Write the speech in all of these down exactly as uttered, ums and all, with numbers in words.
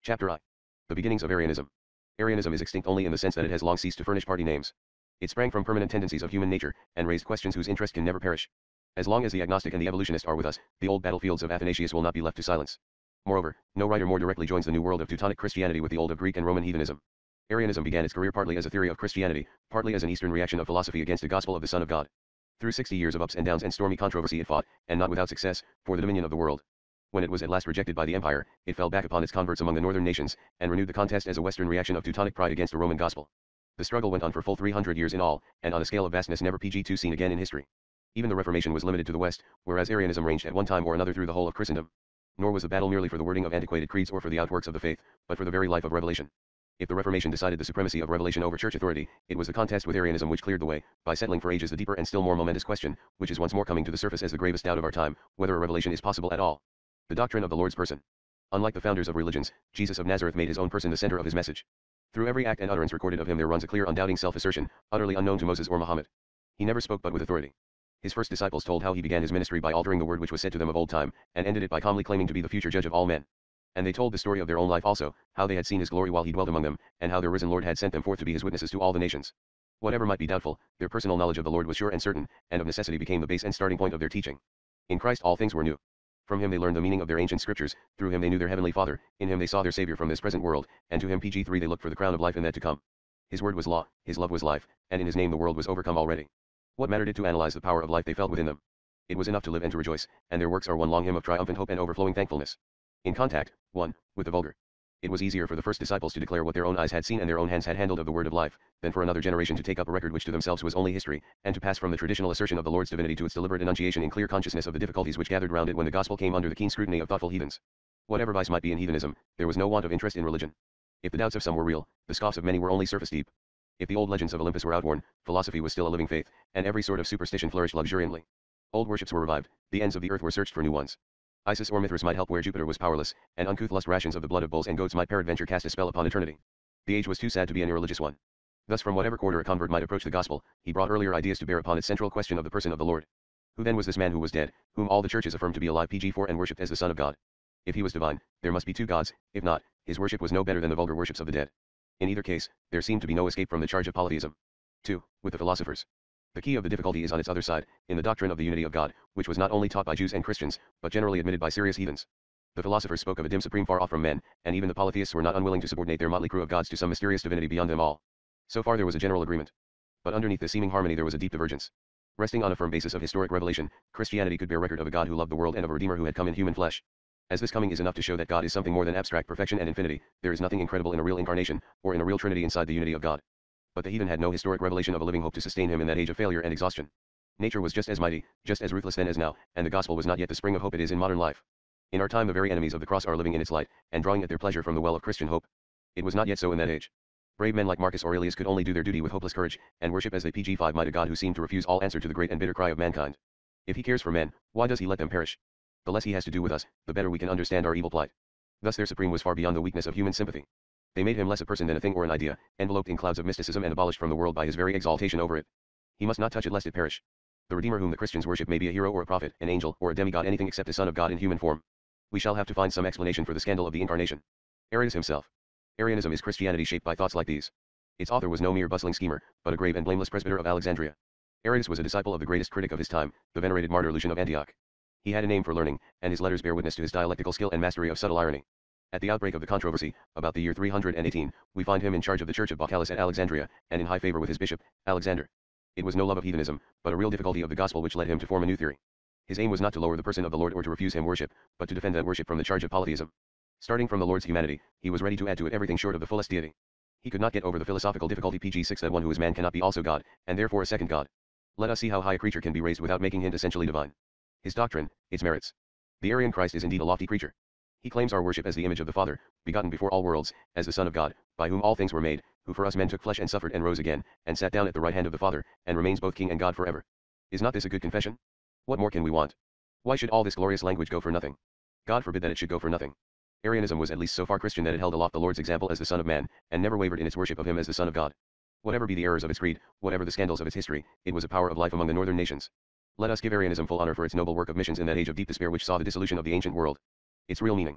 Chapter I. The beginnings of Arianism. Arianism is extinct only in the sense that it has long ceased to furnish party names. It sprang from permanent tendencies of human nature, and raised questions whose interest can never perish. As long as the agnostic and the evolutionist are with us, the old battlefields of Athanasius will not be left to silence. Moreover, no writer more directly joins the new world of Teutonic Christianity with the old of Greek and Roman heathenism. Arianism began its career partly as a theory of Christianity, partly as an Eastern reaction of philosophy against the gospel of the Son of God. Through sixty years of ups and downs and stormy controversy it fought, and not without success, for the dominion of the world. When it was at last rejected by the empire, it fell back upon its converts among the northern nations, and renewed the contest as a Western reaction of Teutonic pride against the Roman gospel. The struggle went on for full three hundred years in all, and on a scale of vastness never before seen again in history. Even the Reformation was limited to the West, whereas Arianism ranged at one time or another through the whole of Christendom. Nor was the battle merely for the wording of antiquated creeds or for the outworks of the faith, but for the very life of revelation. If the Reformation decided the supremacy of revelation over church authority, it was the contest with Arianism which cleared the way, by settling for ages the deeper and still more momentous question, which is once more coming to the surface as the gravest doubt of our time, whether a revelation is possible at all. The doctrine of the Lord's person. Unlike the founders of religions, Jesus of Nazareth made his own person the center of his message. Through every act and utterance recorded of him there runs a clear undoubting self-assertion, utterly unknown to Moses or Muhammad. He never spoke but with authority. His first disciples told how he began his ministry by altering the word which was said to them of old time, and ended it by calmly claiming to be the future judge of all men. And they told the story of their own life also, how they had seen his glory while he dwelt among them, and how their risen Lord had sent them forth to be his witnesses to all the nations. Whatever might be doubtful, their personal knowledge of the Lord was sure and certain, and of necessity became the base and starting point of their teaching. In Christ all things were new. From him they learned the meaning of their ancient scriptures, through him they knew their heavenly Father, in him they saw their Savior from this present world, and to him pg three they looked for the crown of life in that to come. His word was law, his love was life, and in his name the world was overcome already. What mattered it to analyze the power of life they felt within them? It was enough to live and to rejoice, and their works are one long hymn of triumphant hope and overflowing thankfulness. In contact, one, with the vulgar. It was easier for the first disciples to declare what their own eyes had seen and their own hands had handled of the word of life, than for another generation to take up a record which to themselves was only history, and to pass from the traditional assertion of the Lord's divinity to its deliberate enunciation in clear consciousness of the difficulties which gathered round it when the gospel came under the keen scrutiny of thoughtful heathens. Whatever vice might be in heathenism, there was no want of interest in religion. If the doubts of some were real, the scoffs of many were only surface deep. If the old legends of Olympus were outworn, philosophy was still a living faith, and every sort of superstition flourished luxuriantly. Old worships were revived, the ends of the earth were searched for new ones. Isis or Mithras might help where Jupiter was powerless, and uncouth lust rations of the blood of bulls and goats might peradventure cast a spell upon eternity. The age was too sad to be an irreligious one. Thus from whatever quarter a convert might approach the gospel, he brought earlier ideas to bear upon its central question of the person of the Lord. Who then was this man who was dead, whom all the churches affirmed to be alive pg four and worshipped as the Son of God? If he was divine, there must be two gods, if not, his worship was no better than the vulgar worships of the dead. In either case, there seemed to be no escape from the charge of polytheism. two. With the philosophers. The key of the difficulty is on its other side, in the doctrine of the unity of God, which was not only taught by Jews and Christians, but generally admitted by serious heathens. The philosophers spoke of a dim supreme far off from men, and even the polytheists were not unwilling to subordinate their motley crew of gods to some mysterious divinity beyond them all. So far there was a general agreement. But underneath the seeming harmony there was a deep divergence. Resting on a firm basis of historic revelation, Christianity could bear record of a God who loved the world and of a Redeemer who had come in human flesh. As this coming is enough to show that God is something more than abstract perfection and infinity, there is nothing incredible in a real incarnation, or in a real Trinity inside the unity of God. But the heathen had no historic revelation of a living hope to sustain him in that age of failure and exhaustion. Nature was just as mighty, just as ruthless then as now, and the gospel was not yet the spring of hope it is in modern life. In our time the very enemies of the cross are living in its light, and drawing at their pleasure from the well of Christian hope. It was not yet so in that age. Brave men like Marcus Aurelius could only do their duty with hopeless courage, and worship as they pg five might a God who seemed to refuse all answer to the great and bitter cry of mankind. If he cares for men, why does he let them perish? The less he has to do with us, the better we can understand our evil plight. Thus their supreme was far beyond the weakness of human sympathy. They made him less a person than a thing or an idea, enveloped in clouds of mysticism and abolished from the world by his very exaltation over it. He must not touch it lest it perish. The Redeemer whom the Christians worship may be a hero or a prophet, an angel, or a demigod, anything except the Son of God in human form. We shall have to find some explanation for the scandal of the incarnation. Arius himself. Arianism is Christianity shaped by thoughts like these. Its author was no mere bustling schemer, but a grave and blameless presbyter of Alexandria. Arius was a disciple of the greatest critic of his time, the venerated martyr Lucian of Antioch. He had a name for learning, and his letters bear witness to his dialectical skill and mastery of subtle irony. At the outbreak of the controversy, about the year three hundred eighteen, we find him in charge of the church of Bacchus at Alexandria, and in high favor with his bishop, Alexander. It was no love of heathenism, but a real difficulty of the gospel which led him to form a new theory. His aim was not to lower the person of the Lord or to refuse him worship, but to defend that worship from the charge of polytheism. Starting from the Lord's humanity, he was ready to add to it everything short of the fullest deity. He could not get over the philosophical difficulty pg six that one who is man cannot be also God, and therefore a second God. Let us see how high a creature can be raised without making him essentially divine. His doctrine, its merits. The Arian Christ is indeed a lofty creature. He claims our worship as the image of the Father, begotten before all worlds, as the Son of God, by whom all things were made, who for us men took flesh and suffered and rose again, and sat down at the right hand of the Father, and remains both King and God forever. Is not this a good confession? What more can we want? Why should all this glorious language go for nothing? God forbid that it should go for nothing. Arianism was at least so far Christian that it held aloft the Lord's example as the Son of Man, and never wavered in its worship of him as the Son of God. Whatever be the errors of its creed, whatever the scandals of its history, it was a power of life among the northern nations. Let us give Arianism full honor for its noble work of missions in that age of deep despair which saw the dissolution of the ancient world. Its real meaning.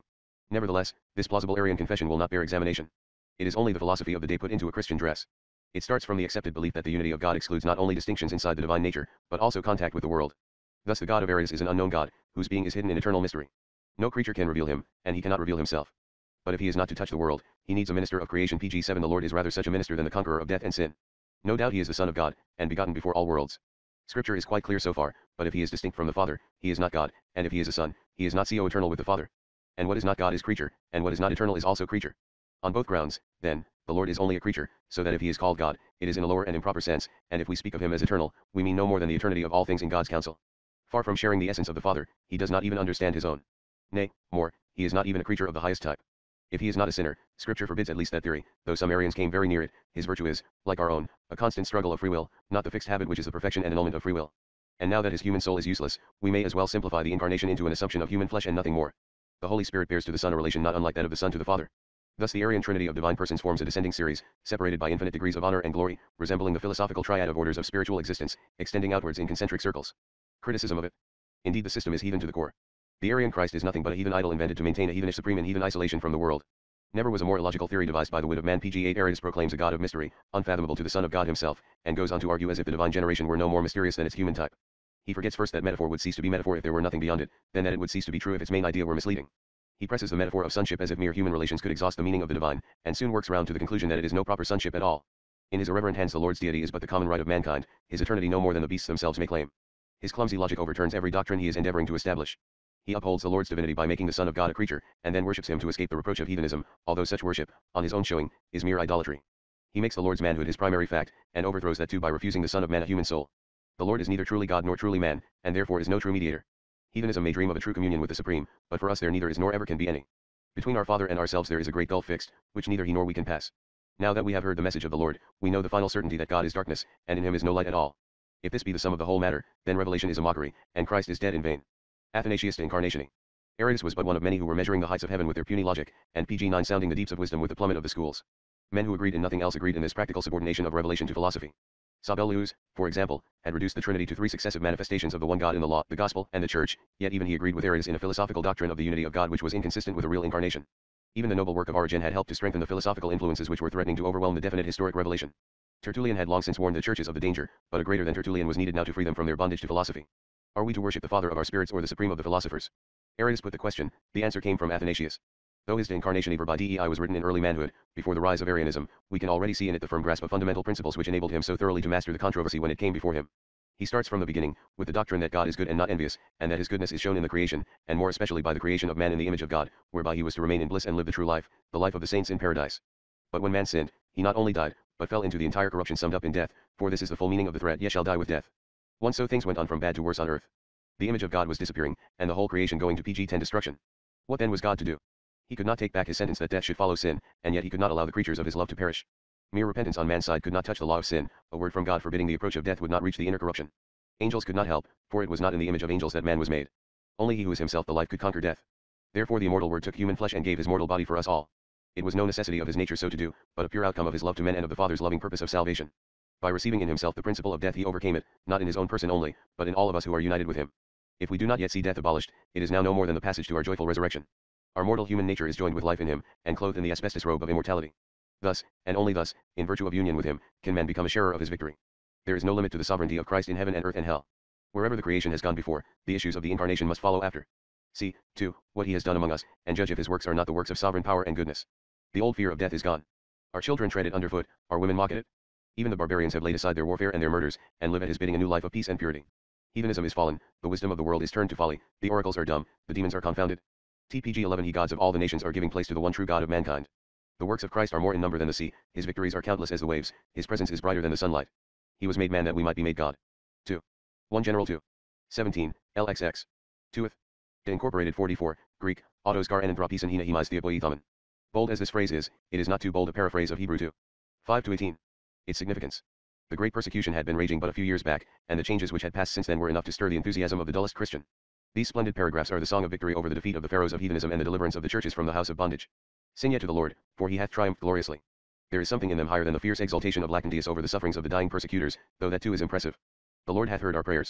Nevertheless, this plausible Arian confession will not bear examination. It is only the philosophy of the day put into a Christian dress. It starts from the accepted belief that the unity of God excludes not only distinctions inside the divine nature, but also contact with the world. Thus the God of Arius is an unknown God, whose being is hidden in eternal mystery. No creature can reveal him, and he cannot reveal himself. But if he is not to touch the world, he needs a minister of creation. Page seven The Lord is rather such a minister than the conqueror of death and sin. No doubt he is the Son of God, and begotten before all worlds. Scripture is quite clear so far, but if he is distinct from the Father, he is not God, and if he is a Son, he is not co-eternal with the Father. And what is not God is creature, and what is not eternal is also creature. On both grounds, then, the Lord is only a creature, so that if he is called God, it is in a lower and improper sense, and if we speak of him as eternal, we mean no more than the eternity of all things in God's counsel. Far from sharing the essence of the Father, he does not even understand his own. Nay, more, he is not even a creature of the highest type. If he is not a sinner, Scripture forbids at least that theory, though some Arians came very near it. His virtue is, like our own, a constant struggle of free will, not the fixed habit which is the perfection and annulment of free will. And now that his human soul is useless, we may as well simplify the incarnation into an assumption of human flesh and nothing more. The Holy Spirit bears to the Son a relation not unlike that of the Son to the Father. Thus the Arian trinity of divine persons forms a descending series, separated by infinite degrees of honor and glory, resembling the philosophical triad of orders of spiritual existence, extending outwards in concentric circles. Criticism of it. Indeed the system is heathen to the core. The Arian Christ is nothing but a heathen idol invented to maintain a heathenish supreme and heathen isolation from the world. Never was a more illogical theory devised by the wit of man. Page eight Arius proclaims a God of mystery, unfathomable to the Son of God himself, and goes on to argue as if the divine generation were no more mysterious than its human type. He forgets first that metaphor would cease to be metaphor if there were nothing beyond it, then that it would cease to be true if its main idea were misleading. He presses the metaphor of sonship as if mere human relations could exhaust the meaning of the divine, and soon works round to the conclusion that it is no proper sonship at all. In his irreverent hands the Lord's deity is but the common right of mankind, his eternity no more than the beasts themselves may claim. His clumsy logic overturns every doctrine he is endeavoring to establish. He upholds the Lord's divinity by making the Son of God a creature, and then worships him to escape the reproach of heathenism, although such worship, on his own showing, is mere idolatry. He makes the Lord's manhood his primary fact, and overthrows that too by refusing the Son of Man a human soul. The Lord is neither truly God nor truly man, and therefore is no true mediator. Heathenism may dream of a true communion with the Supreme, but for us there neither is nor ever can be any. Between our Father and ourselves there is a great gulf fixed, which neither he nor we can pass. Now that we have heard the message of the Lord, we know the final certainty that God is darkness, and in him is no light at all. If this be the sum of the whole matter, then revelation is a mockery, and Christ is dead in vain. Athanasius Incarnatione. Arius was but one of many who were measuring the heights of heaven with their puny logic, and Page nine sounding the deeps of wisdom with the plummet of the schools. Men who agreed in nothing else agreed in this practical subordination of revelation to philosophy. Sabellius, for example, had reduced the Trinity to three successive manifestations of the one God in the law, the Gospel, and the Church, yet even he agreed with Arius in a philosophical doctrine of the unity of God which was inconsistent with a real incarnation. Even the noble work of Origen had helped to strengthen the philosophical influences which were threatening to overwhelm the definite historic revelation. Tertullian had long since warned the churches of the danger, but a greater than Tertullian was needed now to free them from their bondage to philosophy. Are we to worship the Father of our spirits or the Supreme of the philosophers? Arius put the question, the answer came from Athanasius. Though his De Incarnatione Verbi Dei was written in early manhood, before the rise of Arianism, we can already see in it the firm grasp of fundamental principles which enabled him so thoroughly to master the controversy when it came before him. He starts from the beginning, with the doctrine that God is good and not envious, and that his goodness is shown in the creation, and more especially by the creation of man in the image of God, whereby he was to remain in bliss and live the true life, the life of the saints in paradise. But when man sinned, he not only died, but fell into the entire corruption summed up in death, for this is the full meaning of the threat, ye shall die with death. Once so things went on from bad to worse on earth. The image of God was disappearing, and the whole creation going to P G ten destruction. What then was God to do? He could not take back his sentence that death should follow sin, and yet he could not allow the creatures of his love to perish. Mere repentance on man's side could not touch the law of sin, a word from God forbidding the approach of death would not reach the inner corruption. Angels could not help, for it was not in the image of angels that man was made. Only he who is himself the life could conquer death. Therefore the immortal Word took human flesh and gave his mortal body for us all. It was no necessity of his nature so to do, but a pure outcome of his love to men and of the Father's loving purpose of salvation. By receiving in himself the principle of death he overcame it, not in his own person only, but in all of us who are united with him. If we do not yet see death abolished, it is now no more than the passage to our joyful resurrection. Our mortal human nature is joined with life in him, and clothed in the asbestos robe of immortality. Thus, and only thus, in virtue of union with him, can man become a sharer of his victory. There is no limit to the sovereignty of Christ in heaven and earth and hell. Wherever the creation has gone before, the issues of the incarnation must follow after. See, too, what he has done among us, and judge if his works are not the works of sovereign power and goodness. The old fear of death is gone. Our children tread it underfoot, our women mock at it. Even the barbarians have laid aside their warfare and their murders, and live at his bidding a new life of peace and purity. Heathenism is fallen, the wisdom of the world is turned to folly, the oracles are dumb, the demons are confounded. T P G eleven He gods of all the nations are giving place to the one true God of mankind. The works of Christ are more in number than the sea, his victories are countless as the waves, his presence is brighter than the sunlight. He was made man that we might be made God. two. one General two. seventeen, L X X. Tueth. De Incorporated forty-four, Greek, autos gar enanthropis and hina hemais theopoethamen. Bold as this phrase is, it is not too bold a paraphrase of Hebrew two. five to eighteen. Its significance. The great persecution had been raging but a few years back, and the changes which had passed since then were enough to stir the enthusiasm of the dullest Christian. These splendid paragraphs are the song of victory over the defeat of the pharaohs of heathenism and the deliverance of the churches from the house of bondage. Sing yet to the Lord, for he hath triumphed gloriously. There is something in them higher than the fierce exultation of Lactantius over the sufferings of the dying persecutors, though that too is impressive. The Lord hath heard our prayers.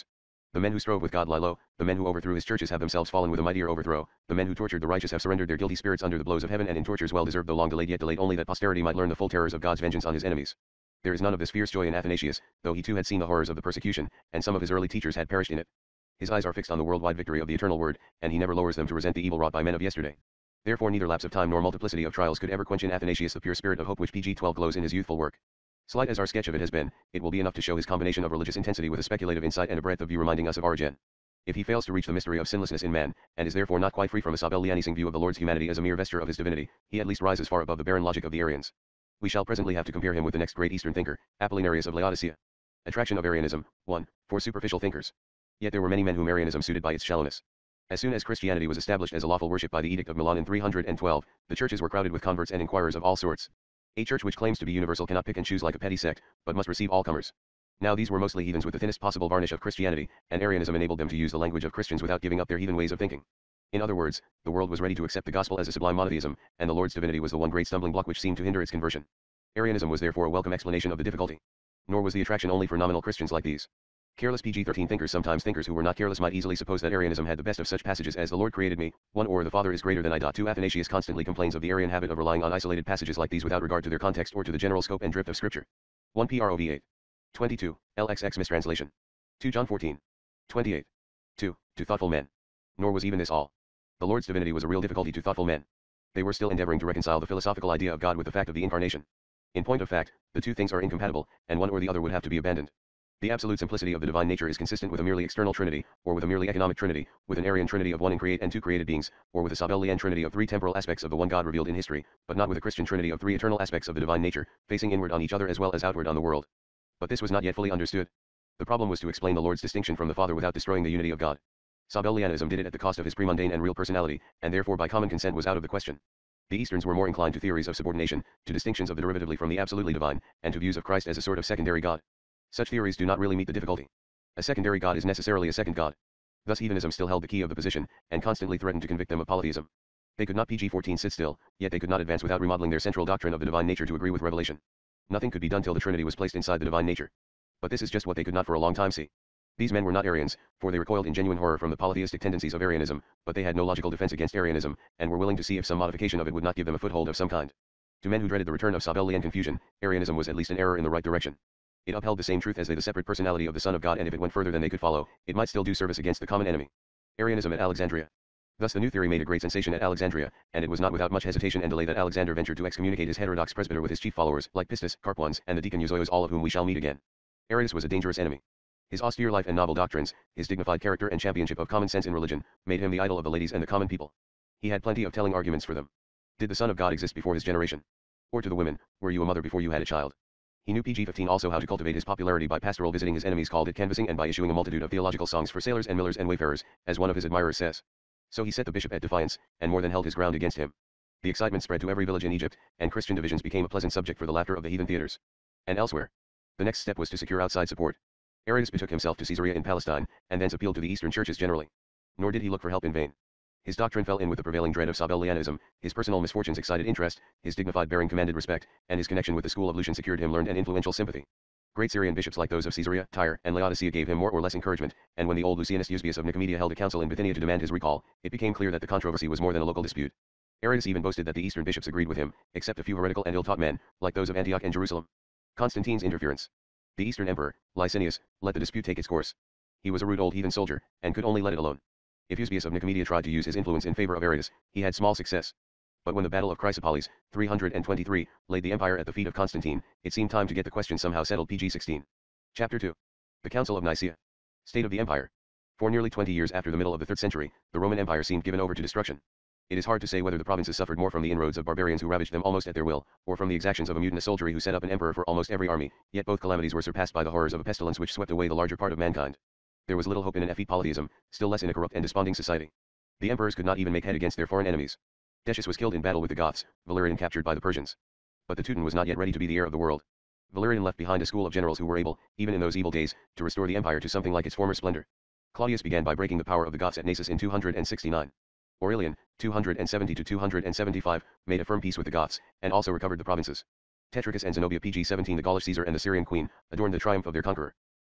The men who strove with God lie low, the men who overthrew his churches have themselves fallen with a mightier overthrow, the men who tortured the righteous have surrendered their guilty spirits under the blows of heaven, and in tortures well deserved though long delayed, yet delayed only that posterity might learn the full terrors of God's vengeance on his enemies. There is none of this fierce joy in Athanasius, though he too had seen the horrors of the persecution, and some of his early teachers had perished in it. His eyes are fixed on the worldwide victory of the eternal word, and he never lowers them to resent the evil wrought by men of yesterday. Therefore neither lapse of time nor multiplicity of trials could ever quench in Athanasius the pure spirit of hope which page twelve glows in his youthful work. Slight as our sketch of it has been, it will be enough to show his combination of religious intensity with a speculative insight and a breadth of view reminding us of Arian. If he fails to reach the mystery of sinlessness in man, and is therefore not quite free from a Sabellianising view of the Lord's humanity as a mere vesture of his divinity, he at least rises far above the barren logic of the Arians. We shall presently have to compare him with the next great Eastern thinker, Apollinarius of Laodicea. Attraction of Arianism, one. For superficial thinkers. Yet there were many men whom Arianism suited by its shallowness. As soon as Christianity was established as a lawful worship by the Edict of Milan in three hundred twelve, the churches were crowded with converts and inquirers of all sorts. A church which claims to be universal cannot pick and choose like a petty sect, but must receive all comers. Now these were mostly heathens with the thinnest possible varnish of Christianity, and Arianism enabled them to use the language of Christians without giving up their heathen ways of thinking. In other words, the world was ready to accept the gospel as a sublime monotheism, and the Lord's divinity was the one great stumbling block which seemed to hinder its conversion. Arianism was therefore a welcome explanation of the difficulty. Nor was the attraction only for nominal Christians like these. Careless page thirteen thinkers, sometimes thinkers who were not careless, might easily suppose that Arianism had the best of such passages as the Lord created me, one, or the Father is greater than I. two. Athanasius constantly complains of the Arian habit of relying on isolated passages like these without regard to their context or to the general scope and drift of Scripture. one Prov eight. twenty-two, L X X mistranslation. two John fourteen. twenty-eight. two. To thoughtful men. Nor was even this all. The Lord's divinity was a real difficulty to thoughtful men. They were still endeavoring to reconcile the philosophical idea of God with the fact of the incarnation. In point of fact, the two things are incompatible, and one or the other would have to be abandoned. The absolute simplicity of the divine nature is consistent with a merely external trinity, or with a merely economic trinity, with an Arian trinity of one in create and two created beings, or with a Sabellian trinity of three temporal aspects of the one God revealed in history, but not with a Christian trinity of three eternal aspects of the divine nature, facing inward on each other as well as outward on the world. But this was not yet fully understood. The problem was to explain the Lord's distinction from the Father without destroying the unity of God. Sabellianism did it at the cost of his premundane and real personality, and therefore by common consent was out of the question. The Easterns were more inclined to theories of subordination, to distinctions of the derivatively from the absolutely divine, and to views of Christ as a sort of secondary God. Such theories do not really meet the difficulty. A secondary God is necessarily a second God. Thus heathenism still held the key of the position, and constantly threatened to convict them of polytheism. They could not page fourteen sit still, yet they could not advance without remodeling their central doctrine of the divine nature to agree with revelation. Nothing could be done till the Trinity was placed inside the divine nature. But this is just what they could not for a long time see. These men were not Arians, for they recoiled in genuine horror from the polytheistic tendencies of Arianism, but they had no logical defense against Arianism, and were willing to see if some modification of it would not give them a foothold of some kind. To men who dreaded the return of Sabellian confusion, Arianism was at least an error in the right direction. It upheld the same truth as they, the separate personality of the Son of God, and if it went further than they could follow, it might still do service against the common enemy. Arianism at Alexandria. Thus the new theory made a great sensation at Alexandria, and it was not without much hesitation and delay that Alexander ventured to excommunicate his heterodox presbyter with his chief followers, like Pistis, Carpuans, and the deacon Euzoios, all of whom we shall meet again. Arius was a dangerous enemy. His austere life and novel doctrines, his dignified character and championship of common sense in religion, made him the idol of the ladies and the common people. He had plenty of telling arguments for them. Did the Son of God exist before his generation? Or to the women, were you a mother before you had a child? He knew page fifteen also how to cultivate his popularity by pastoral visiting his enemies, called it canvassing, and by issuing a multitude of theological songs for sailors and millers and wayfarers, as one of his admirers says. So he set the bishop at defiance, and more than held his ground against him. The excitement spread to every village in Egypt, and Christian divisions became a pleasant subject for the laughter of the heathen theaters. And elsewhere. The next step was to secure outside support. Arius betook himself to Caesarea in Palestine, and thence appealed to the Eastern churches generally. Nor did he look for help in vain. His doctrine fell in with the prevailing dread of Sabellianism, his personal misfortunes excited interest, his dignified bearing commanded respect, and his connection with the school of Lucian secured him learned and influential sympathy. Great Syrian bishops like those of Caesarea, Tyre, and Laodicea gave him more or less encouragement, and when the old Lucianist Eusebius of Nicomedia held a council in Bithynia to demand his recall, it became clear that the controversy was more than a local dispute. Arius even boasted that the Eastern bishops agreed with him, except a few heretical and ill-taught men, like those of Antioch and Jerusalem. Constantine's interference. The Eastern emperor, Licinius, let the dispute take its course. He was a rude old heathen soldier, and could only let it alone. If Eusebius of Nicomedia tried to use his influence in favor of Arius, he had small success. But when the Battle of Chrysopolis, three hundred twenty-three, laid the empire at the feet of Constantine, it seemed time to get the question somehow settled. page sixteen. Chapter two. The Council of Nicaea. State of the Empire. For nearly twenty years after the middle of the third century, the Roman Empire seemed given over to destruction. It is hard to say whether the provinces suffered more from the inroads of barbarians who ravaged them almost at their will, or from the exactions of a mutinous soldiery who set up an emperor for almost every army, yet both calamities were surpassed by the horrors of a pestilence which swept away the larger part of mankind. There was little hope in an effete polytheism, still less in a corrupt and desponding society. The emperors could not even make head against their foreign enemies. Decius was killed in battle with the Goths, Valerian captured by the Persians. But the Teuton was not yet ready to be the heir of the world. Valerian left behind a school of generals who were able, even in those evil days, to restore the empire to something like its former splendor. Claudius began by breaking the power of the Goths at Naissus in two hundred sixty-nine. Aurelian, two hundred seventy to two hundred seventy-five, made a firm peace with the Goths, and also recovered the provinces. Tetricus and Zenobia, page seventeen, the Gaulish Caesar and the Syrian queen, adorned the triumph of their conqueror.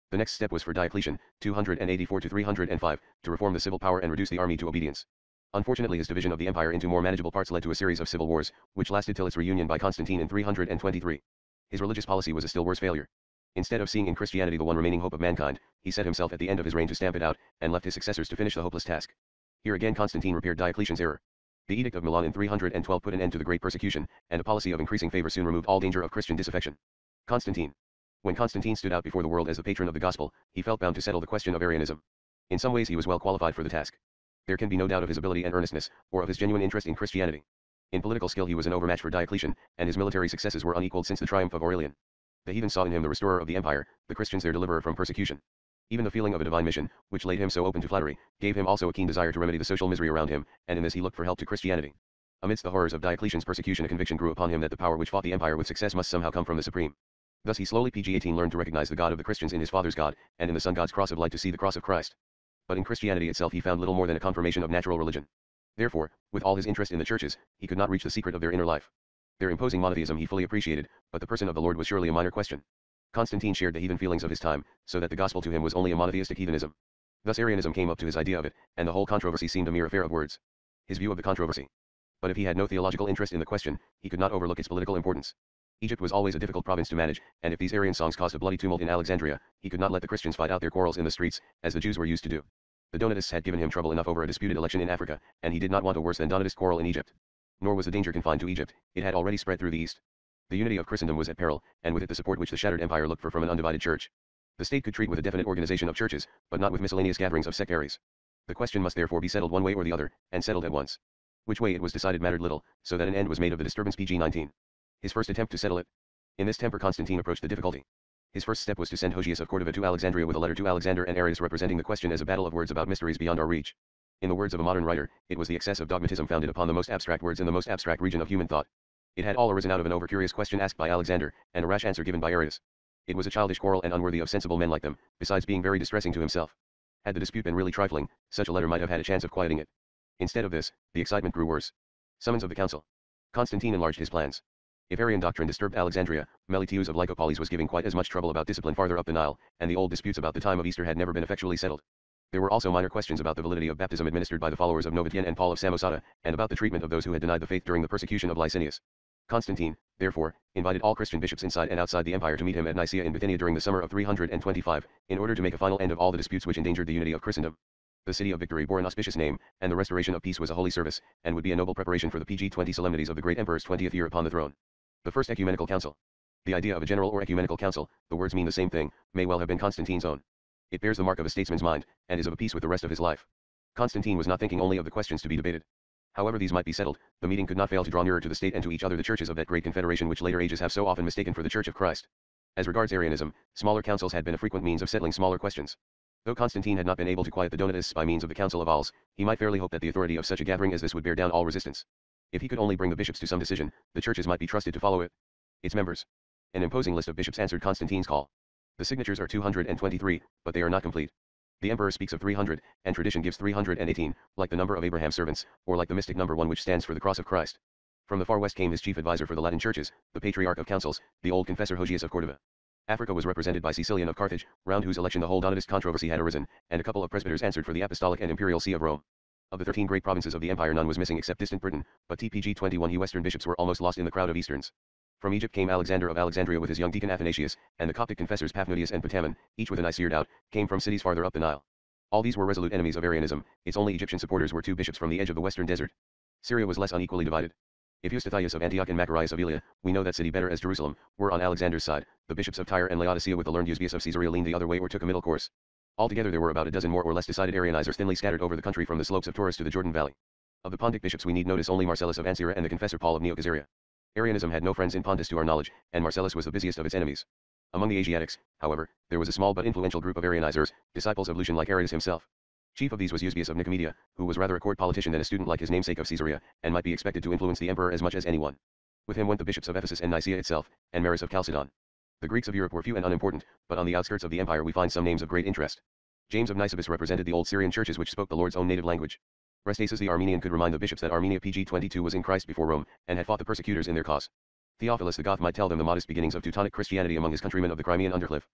The next step was for Diocletian, two eighty-four to three oh five, to reform the civil power and reduce the army to obedience. Unfortunately, his division of the empire into more manageable parts led to a series of civil wars, which lasted till its reunion by Constantine in three twenty-three. His religious policy was a still worse failure. Instead of seeing in Christianity the one remaining hope of mankind, he set himself at the end of his reign to stamp it out, and left his successors to finish the hopeless task. Here again Constantine repaired Diocletian's error. The Edict of Milan in three twelve put an end to the great persecution, and a policy of increasing favor soon removed all danger of Christian disaffection. Constantine. When Constantine stood out before the world as the patron of the gospel, he felt bound to settle the question of Arianism. In some ways he was well qualified for the task. There can be no doubt of his ability and earnestness, or of his genuine interest in Christianity. In political skill he was an overmatch for Diocletian, and his military successes were unequaled since the triumph of Aurelian. The heathen saw in him the restorer of the empire, the Christians their deliverer from persecution. Even the feeling of a divine mission, which laid him so open to flattery, gave him also a keen desire to remedy the social misery around him, and in this he looked for help to Christianity. Amidst the horrors of Diocletian's persecution a conviction grew upon him that the power which fought the empire with success must somehow come from the Supreme. Thus he slowly pg eighteen learned to recognize the God of the Christians in his Father's God, and in the Son God's cross of light to see the cross of Christ. But in Christianity itself he found little more than a confirmation of natural religion. Therefore, with all his interest in the churches, he could not reach the secret of their inner life. Their imposing monotheism he fully appreciated, but the person of the Lord was surely a minor question. Constantine shared the heathen feelings of his time, so that the gospel to him was only a monotheistic heathenism. Thus Arianism came up to his idea of it, and the whole controversy seemed a mere affair of words. His view of the controversy. But if he had no theological interest in the question, he could not overlook its political importance. Egypt was always a difficult province to manage, and if these Arian songs caused a bloody tumult in Alexandria, he could not let the Christians fight out their quarrels in the streets, as the Jews were used to do. The Donatists had given him trouble enough over a disputed election in Africa, and he did not want a worse than Donatist quarrel in Egypt. Nor was the danger confined to Egypt, it had already spread through the East. The unity of Christendom was at peril, and with it the support which the shattered empire looked for from an undivided church. The state could treat with a definite organization of churches, but not with miscellaneous gatherings of sectaries. The question must therefore be settled one way or the other, and settled at once. Which way it was decided mattered little, so that an end was made of the disturbance pg nineteen. His first attempt to settle it. In this temper Constantine approached the difficulty. His first step was to send Hosius of Cordova to Alexandria with a letter to Alexander and Arius representing the question as a battle of words about mysteries beyond our reach. In the words of a modern writer, it was the excess of dogmatism founded upon the most abstract words in the most abstract region of human thought. It had all arisen out of an over-curious question asked by Alexander, and a rash answer given by Arius. It was a childish quarrel and unworthy of sensible men like them, besides being very distressing to himself. Had the dispute been really trifling, such a letter might have had a chance of quieting it. Instead of this, the excitement grew worse. Summons of the council. Constantine enlarged his plans. If Arian doctrine disturbed Alexandria, Meletius of Lycopolis was giving quite as much trouble about discipline farther up the Nile, and the old disputes about the time of Easter had never been effectually settled. There were also minor questions about the validity of baptism administered by the followers of Novatian and Paul of Samosata, and about the treatment of those who had denied the faith during the persecution of Licinius. Constantine, therefore, invited all Christian bishops inside and outside the empire to meet him at Nicaea in Bithynia during the summer of three twenty-five, in order to make a final end of all the disputes which endangered the unity of Christendom. The city of victory bore an auspicious name, and the restoration of peace was a holy service, and would be a noble preparation for the pg twenty solemnities of the great emperor's twentieth year upon the throne. The First Ecumenical Council. The idea of a general or ecumenical council, the words mean the same thing, may well have been Constantine's own. It bears the mark of a statesman's mind, and is of a piece with the rest of his life. Constantine was not thinking only of the questions to be debated. However these might be settled, the meeting could not fail to draw nearer to the state and to each other the churches of that great confederation which later ages have so often mistaken for the Church of Christ. As regards Arianism, smaller councils had been a frequent means of settling smaller questions. Though Constantine had not been able to quiet the Donatists by means of the Council of Alls, he might fairly hope that the authority of such a gathering as this would bear down all resistance. If he could only bring the bishops to some decision, the churches might be trusted to follow it. Its members. An imposing list of bishops answered Constantine's call. The signatures are two hundred twenty-three, but they are not complete. The emperor speaks of three hundred, and tradition gives three hundred eighteen, like the number of Abraham's servants, or like the mystic number one which stands for the cross of Christ. From the far west came his chief advisor for the Latin churches, the patriarch of councils, the old confessor Hosius of Cordova. Africa was represented by Cecilian of Carthage, round whose election the whole Donatist controversy had arisen, and a couple of presbyters answered for the apostolic and imperial see of Rome. Of the thirteen great provinces of the empire none was missing except distant Britain, but T P G twenty-one he western bishops were almost lost in the crowd of easterns. From Egypt came Alexander of Alexandria with his young deacon Athanasius, and the Coptic confessors Paphnutius and Potamon, each with an Icare doubt, came from cities farther up the Nile. All these were resolute enemies of Arianism, its only Egyptian supporters were two bishops from the edge of the western desert. Syria was less unequally divided. If Eustathius of Antioch and Macarius of Elia, we know that city better as Jerusalem, were on Alexander's side, the bishops of Tyre and Laodicea with the learned Eusebius of Caesarea leaned the other way or took a middle course. Altogether there were about a dozen more or less decided Arianizers thinly scattered over the country from the slopes of Taurus to the Jordan Valley. Of the Pontic bishops we need notice only Marcellus of Ancyra and the confessor Paul of Neocaesarea. Arianism had no friends in Pontus to our knowledge, and Marcellus was the busiest of its enemies. Among the Asiatics, however, there was a small but influential group of Arianizers, disciples of Lucian like Arius himself. Chief of these was Eusebius of Nicomedia, who was rather a court politician than a student like his namesake of Caesarea, and might be expected to influence the emperor as much as anyone. With him went the bishops of Ephesus and Nicaea itself, and Maris of Chalcedon. The Greeks of Europe were few and unimportant, but on the outskirts of the empire we find some names of great interest. James of Nisibis represented the old Syrian churches which spoke the Lord's own native language. Restasis the Armenian could remind the bishops that Armenia pg twenty-two was in Christ before Rome, and had fought the persecutors in their cause. Theophilus the Goth might tell them the modest beginnings of Teutonic Christianity among his countrymen of the Crimean undercliff.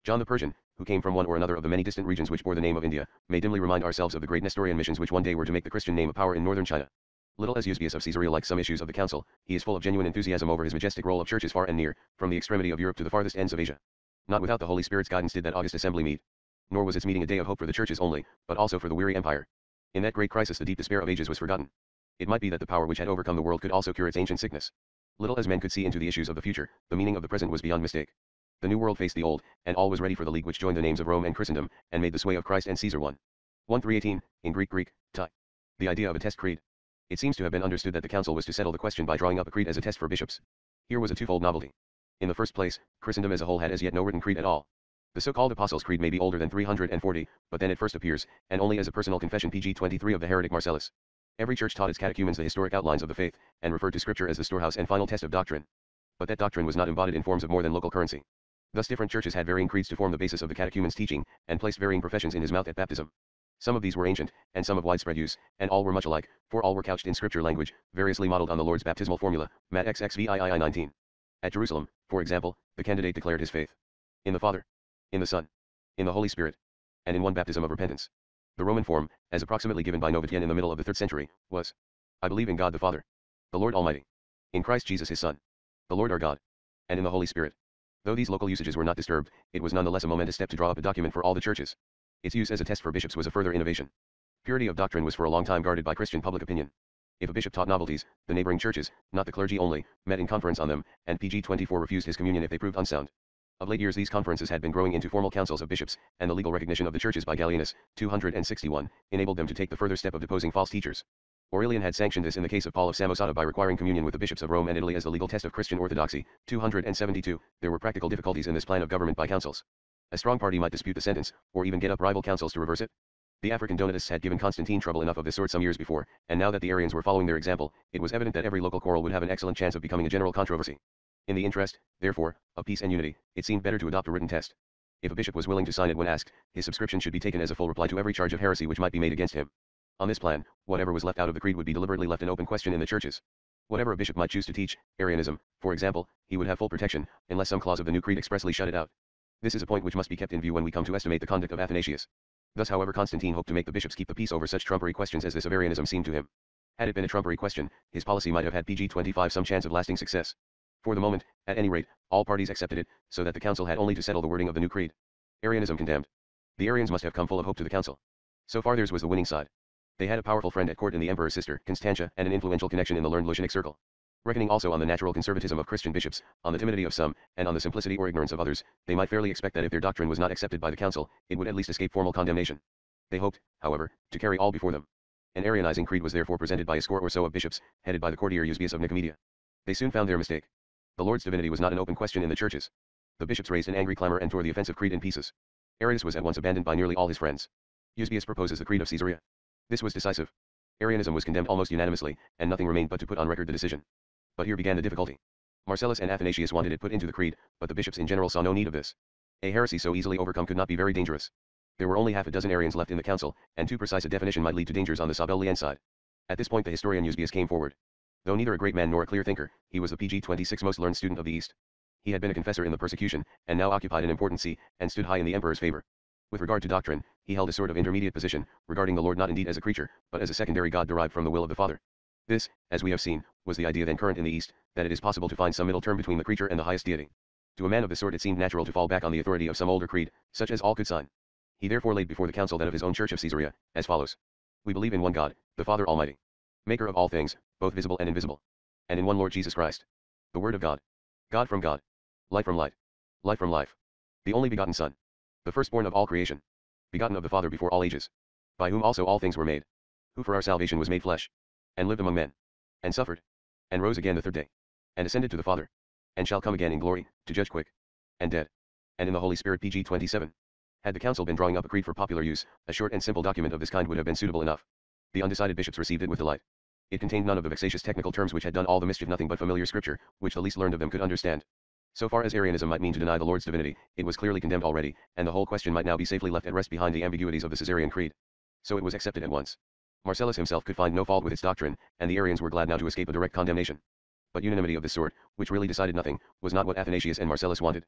John the Persian, who came from one or another of the many distant regions which bore the name of India, may dimly remind ourselves of the great Nestorian missions which one day were to make the Christian name a power in northern China. Little as Eusebius of Caesarea likes some issues of the council, he is full of genuine enthusiasm over his majestic roll of churches far and near, from the extremity of Europe to the farthest ends of Asia. Not without the Holy Spirit's guidance did that august assembly meet. Nor was its meeting a day of hope for the churches only, but also for the weary empire. In that great crisis the deep despair of ages was forgotten. It might be that the power which had overcome the world could also cure its ancient sickness. Little as men could see into the issues of the future, the meaning of the present was beyond mistake. The new world faced the old, and all was ready for the league which joined the names of Rome and Christendom, and made the sway of Christ and Caesar one. one three eighteen, in Greek Greek, ti. The idea of a test creed. It seems to have been understood that the council was to settle the question by drawing up a creed as a test for bishops. Here was a twofold novelty. In the first place, Christendom as a whole had as yet no written creed at all. The so-called Apostles' Creed may be older than three hundred forty, but then it first appears, and only as a personal confession page twenty-three of the heretic Marcellus. Every church taught its catechumens the historic outlines of the faith, and referred to Scripture as the storehouse and final test of doctrine. But that doctrine was not embodied in forms of more than local currency. Thus different churches had varying creeds to form the basis of the catechumen's teaching, and placed varying professions in his mouth at baptism. Some of these were ancient, and some of widespread use, and all were much alike, for all were couched in Scripture language, variously modeled on the Lord's baptismal formula, Matt X X V I I nineteen. At Jerusalem, for example, the candidate declared his faith in the Father, in the Son, in the Holy Spirit, and in one baptism of repentance. The Roman form, as approximately given by Novatian in the middle of the third century, was, I believe in God the Father, the Lord Almighty, in Christ Jesus his Son, the Lord our God, and in the Holy Spirit. Though these local usages were not disturbed, it was nonetheless a momentous step to draw up a document for all the churches. Its use as a test for bishops was a further innovation. Purity of doctrine was for a long time guarded by Christian public opinion. If a bishop taught novelties, the neighboring churches, not the clergy only, met in conference on them, and page twenty-four refused his communion if they proved unsound. Of late years these conferences had been growing into formal councils of bishops, and the legal recognition of the churches by Gallienus, two hundred sixty-one, enabled them to take the further step of deposing false teachers. Aurelian had sanctioned this in the case of Paul of Samosata by requiring communion with the bishops of Rome and Italy as the legal test of Christian orthodoxy, two hundred seventy-two. There were practical difficulties in this plan of government by councils. A strong party might dispute the sentence, or even get up rival councils to reverse it. The African Donatists had given Constantine trouble enough of this sort some years before, and now that the Arians were following their example, it was evident that every local quarrel would have an excellent chance of becoming a general controversy. In the interest, therefore, of peace and unity, it seemed better to adopt a written test. If a bishop was willing to sign it when asked, his subscription should be taken as a full reply to every charge of heresy which might be made against him. On this plan, whatever was left out of the creed would be deliberately left an open question in the churches. Whatever a bishop might choose to teach, Arianism, for example, he would have full protection, unless some clause of the new creed expressly shut it out. This is a point which must be kept in view when we come to estimate the conduct of Athanasius. Thus however Constantine hoped to make the bishops keep the peace over such trumpery questions as this of Arianism seemed to him. Had it been a trumpery question, his policy might have had page twenty-five some chance of lasting success. For the moment, at any rate, all parties accepted it, so that the council had only to settle the wording of the new creed. Arianism condemned. The Arians must have come full of hope to the council. So far theirs was the winning side. They had a powerful friend at court in the emperor's sister, Constantia, and an influential connection in the learned Lucianic circle. Reckoning also on the natural conservatism of Christian bishops, on the timidity of some, and on the simplicity or ignorance of others, they might fairly expect that if their doctrine was not accepted by the council, it would at least escape formal condemnation. They hoped, however, to carry all before them. An Arianizing creed was therefore presented by a score or so of bishops, headed by the courtier Eusebius of Nicomedia. They soon found their mistake. The Lord's divinity was not an open question in the churches. The bishops raised an angry clamor and tore the offensive creed in pieces. Arius was at once abandoned by nearly all his friends. Eusebius proposes the creed of Caesarea. This was decisive. Arianism was condemned almost unanimously, and nothing remained but to put on record the decision. But here began the difficulty. Marcellus and Athanasius wanted it put into the creed, but the bishops in general saw no need of this. A heresy so easily overcome could not be very dangerous. There were only half a dozen Arians left in the council, and too precise a definition might lead to dangers on the Sabellian side. At this point the historian Eusebius came forward. Though neither a great man nor a clear thinker, he was the page twenty-six most learned student of the East. He had been a confessor in the persecution, and now occupied an important see, and stood high in the emperor's favor. With regard to doctrine, he held a sort of intermediate position, regarding the Lord not indeed as a creature, but as a secondary God derived from the will of the Father. This, as we have seen, was the idea then current in the East, that it is possible to find some middle term between the creature and the highest deity. To a man of this sort it seemed natural to fall back on the authority of some older creed, such as all could sign. He therefore laid before the council that of his own church of Caesarea, as follows. We believe in one God, the Father Almighty, maker of all things, both visible and invisible, and in one Lord Jesus Christ, the Word of God, God from God, light from light, life from life, the only begotten Son, the firstborn of all creation, begotten of the Father before all ages, by whom also all things were made, who for our salvation was made flesh, and lived among men, and suffered, and rose again the third day, and ascended to the Father, and shall come again in glory, to judge quick and dead, and in the Holy Spirit. Page twenty-seven. Had the council been drawing up a creed for popular use, a short and simple document of this kind would have been suitable enough. The undecided bishops received it with delight. It contained none of the vexatious technical terms which had done all the mischief, nothing but familiar scripture, which the least learned of them could understand. So far as Arianism might mean to deny the Lord's divinity, it was clearly condemned already, and the whole question might now be safely left at rest behind the ambiguities of the Caesarean creed. So it was accepted at once. Marcellus himself could find no fault with its doctrine, and the Arians were glad now to escape a direct condemnation. But unanimity of this sort, which really decided nothing, was not what Athanasius and Marcellus wanted.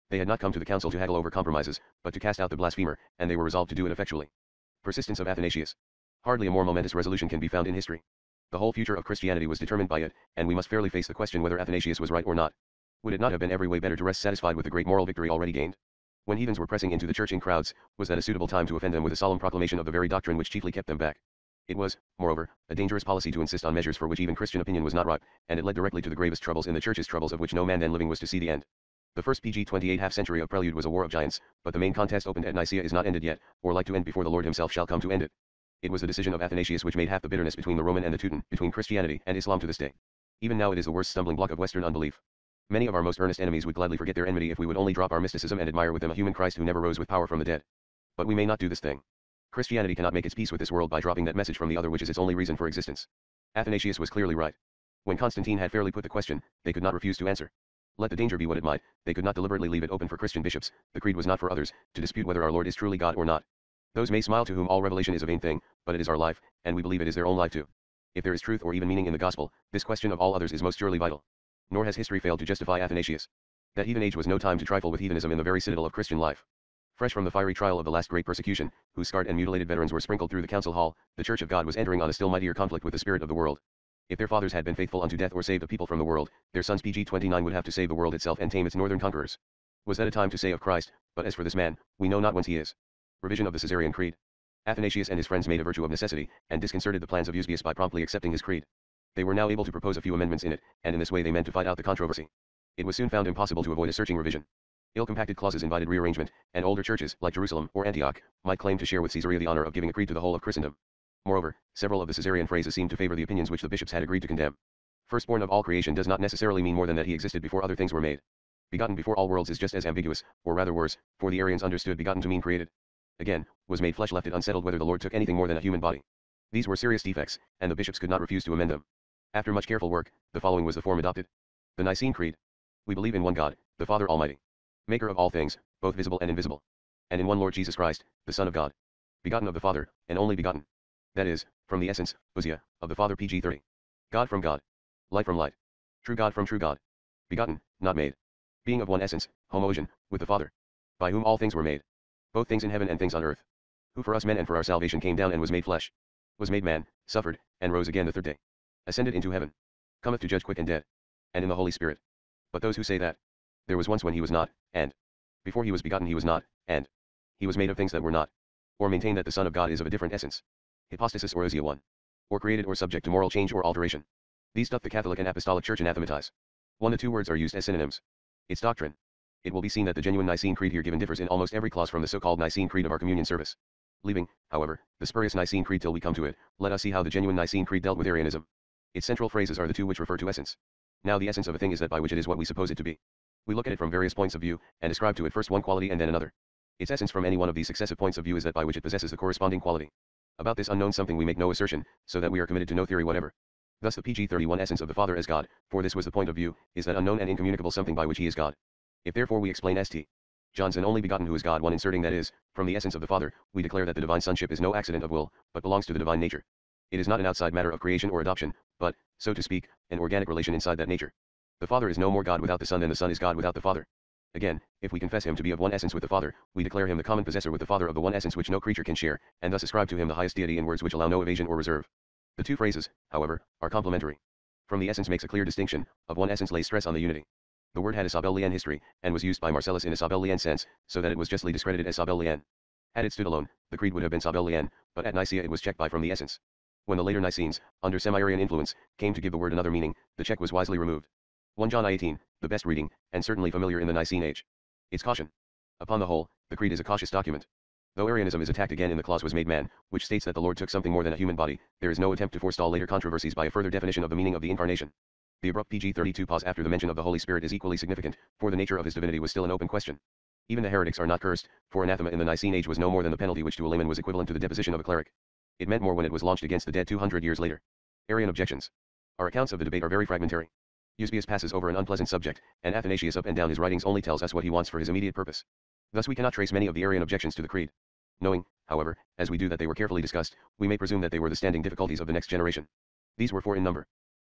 They had not come to the council to haggle over compromises, but to cast out the blasphemer, and they were resolved to do it effectually. Persistence of Athanasius. Hardly a more momentous resolution can be found in history. The whole future of Christianity was determined by it, and we must fairly face the question whether Athanasius was right or not. Would it not have been every way better to rest satisfied with the great moral victory already gained? When heathens were pressing into the church in crowds, was that a suitable time to offend them with a solemn proclamation of the very doctrine which chiefly kept them back? It was, moreover, a dangerous policy to insist on measures for which even Christian opinion was not ripe, and it led directly to the gravest troubles in the church's troubles of which no man then living was to see the end. The first P G twenty-eight half-century of prelude was a war of giants, but the main contest opened at Nicaea is not ended yet, or like to end before the Lord himself shall come to end it. It was the decision of Athanasius which made half the bitterness between the Roman and the Teuton, between Christianity and Islam to this day. Even now it is the worst stumbling block of Western unbelief. Many of our most earnest enemies would gladly forget their enmity if we would only drop our mysticism and admire with them a human Christ who never rose with power from the dead. But we may not do this thing. Christianity cannot make its peace with this world by dropping that message from the other which is its only reason for existence. Athanasius was clearly right. When Constantine had fairly put the question, they could not refuse to answer. Let the danger be what it might, they could not deliberately leave it open for Christian bishops, the creed was not for others, to dispute whether our Lord is truly God or not. Those may smile to whom all revelation is a vain thing, but it is our life, and we believe it is their own life too. If there is truth or even meaning in the gospel, this question of all others is most surely vital. Nor has history failed to justify Athanasius. That heathen age was no time to trifle with heathenism in the very citadel of Christian life. Fresh from the fiery trial of the last great persecution, whose scarred and mutilated veterans were sprinkled through the council hall, the Church of God was entering on a still mightier conflict with the spirit of the world. If their fathers had been faithful unto death or saved the people from the world, their sons P G twenty-nine would have to save the world itself and tame its northern conquerors. Was that a time to say of Christ, but as for this man, we know not whence he is. Revision of the Caesarean Creed. Athanasius and his friends made a virtue of necessity, and disconcerted the plans of Eusebius by promptly accepting his creed. They were now able to propose a few amendments in it, and in this way they meant to fight out the controversy. It was soon found impossible to avoid a searching revision. Ill-compacted clauses invited rearrangement, and older churches, like Jerusalem or Antioch, might claim to share with Caesarea the honor of giving a creed to the whole of Christendom. Moreover, several of the Caesarean phrases seemed to favor the opinions which the bishops had agreed to condemn. Firstborn of all creation does not necessarily mean more than that he existed before other things were made. Begotten before all worlds is just as ambiguous, or rather worse, for the Arians understood begotten to mean created. Again, was made flesh left it unsettled whether the Lord took anything more than a human body. These were serious defects, and the bishops could not refuse to amend them. After much careful work, the following was the form adopted. The Nicene Creed. We believe in one God, the Father Almighty, maker of all things, both visible and invisible, and in one Lord Jesus Christ, the Son of God, begotten of the Father, and only begotten. That is, from the essence, ousia, of the Father P G thirty. God from God. Light from light. True God from true God. Begotten, not made. Being of one essence, homoousion, with the Father. By whom all things were made. Both things in heaven and things on earth. Who for us men and for our salvation came down and was made flesh. Was made man, suffered, and rose again the third day. Ascended into heaven. Cometh to judge quick and dead. And in the Holy Spirit. But those who say that there was once when he was not, and before he was begotten he was not, and he was made of things that were not, or maintain that the Son of God is of a different essence. Hypostasis or ousia one. Or created or subject to moral change or alteration. These doth the Catholic and Apostolic Church anathematize. One the two words are used as synonyms. Its doctrine. It will be seen that the genuine Nicene Creed here given differs in almost every clause from the so-called Nicene Creed of our communion service. Leaving, however, the spurious Nicene Creed till we come to it, let us see how the genuine Nicene Creed dealt with Arianism. Its central phrases are the two which refer to essence. Now the essence of a thing is that by which it is what we suppose it to be. We look at it from various points of view, and ascribe to it first one quality and then another. Its essence from any one of these successive points of view is that by which it possesses the corresponding quality. About this unknown something we make no assertion, so that we are committed to no theory whatever. Thus the P G thirty-one essence of the Father as God, for this was the point of view, is that unknown and incommunicable something by which he is God. If therefore we explain St. John's an only begotten who is God one inserting that is, from the essence of the Father, we declare that the divine sonship is no accident of will, but belongs to the divine nature. It is not an outside matter of creation or adoption, but, so to speak, an organic relation inside that nature. The Father is no more God without the Son than the Son is God without the Father. Again, if we confess him to be of one essence with the Father, we declare him the common possessor with the Father of the one essence which no creature can share, and thus ascribe to him the highest deity in words which allow no evasion or reserve. The two phrases, however, are complementary. From the essence makes a clear distinction, of one essence lays stress on the unity. The word had a Sabellian history, and was used by Marcellus in a Sabellian sense, so that it was justly discredited as Sabellian. Had it stood alone, the creed would have been Sabellian, but at Nicaea it was checked by from the essence. When the later Nicenes, under semi-Arian influence, came to give the word another meaning, the check was wisely removed. First John eighteen, the best reading, and certainly familiar in the Nicene age. Its caution. Upon the whole, the creed is a cautious document. Though Arianism is attacked again in the clause was made man, which states that the Lord took something more than a human body, there is no attempt to forestall later controversies by a further definition of the meaning of the incarnation. The abrupt P G thirty-two pause after the mention of the Holy Spirit is equally significant, for the nature of his divinity was still an open question. Even the heretics are not cursed, for anathema in the Nicene age was no more than the penalty which to a layman was equivalent to the deposition of a cleric. It meant more when it was launched against the dead two hundred years later. Arian objections. Our accounts of the debate are very fragmentary. Eusebius passes over an unpleasant subject, and Athanasius up and down his writings only tells us what he wants for his immediate purpose. Thus we cannot trace many of the Arian objections to the creed. Knowing, however, as we do that they were carefully discussed, we may presume that they were the standing difficulties of the next generation. These were four in number.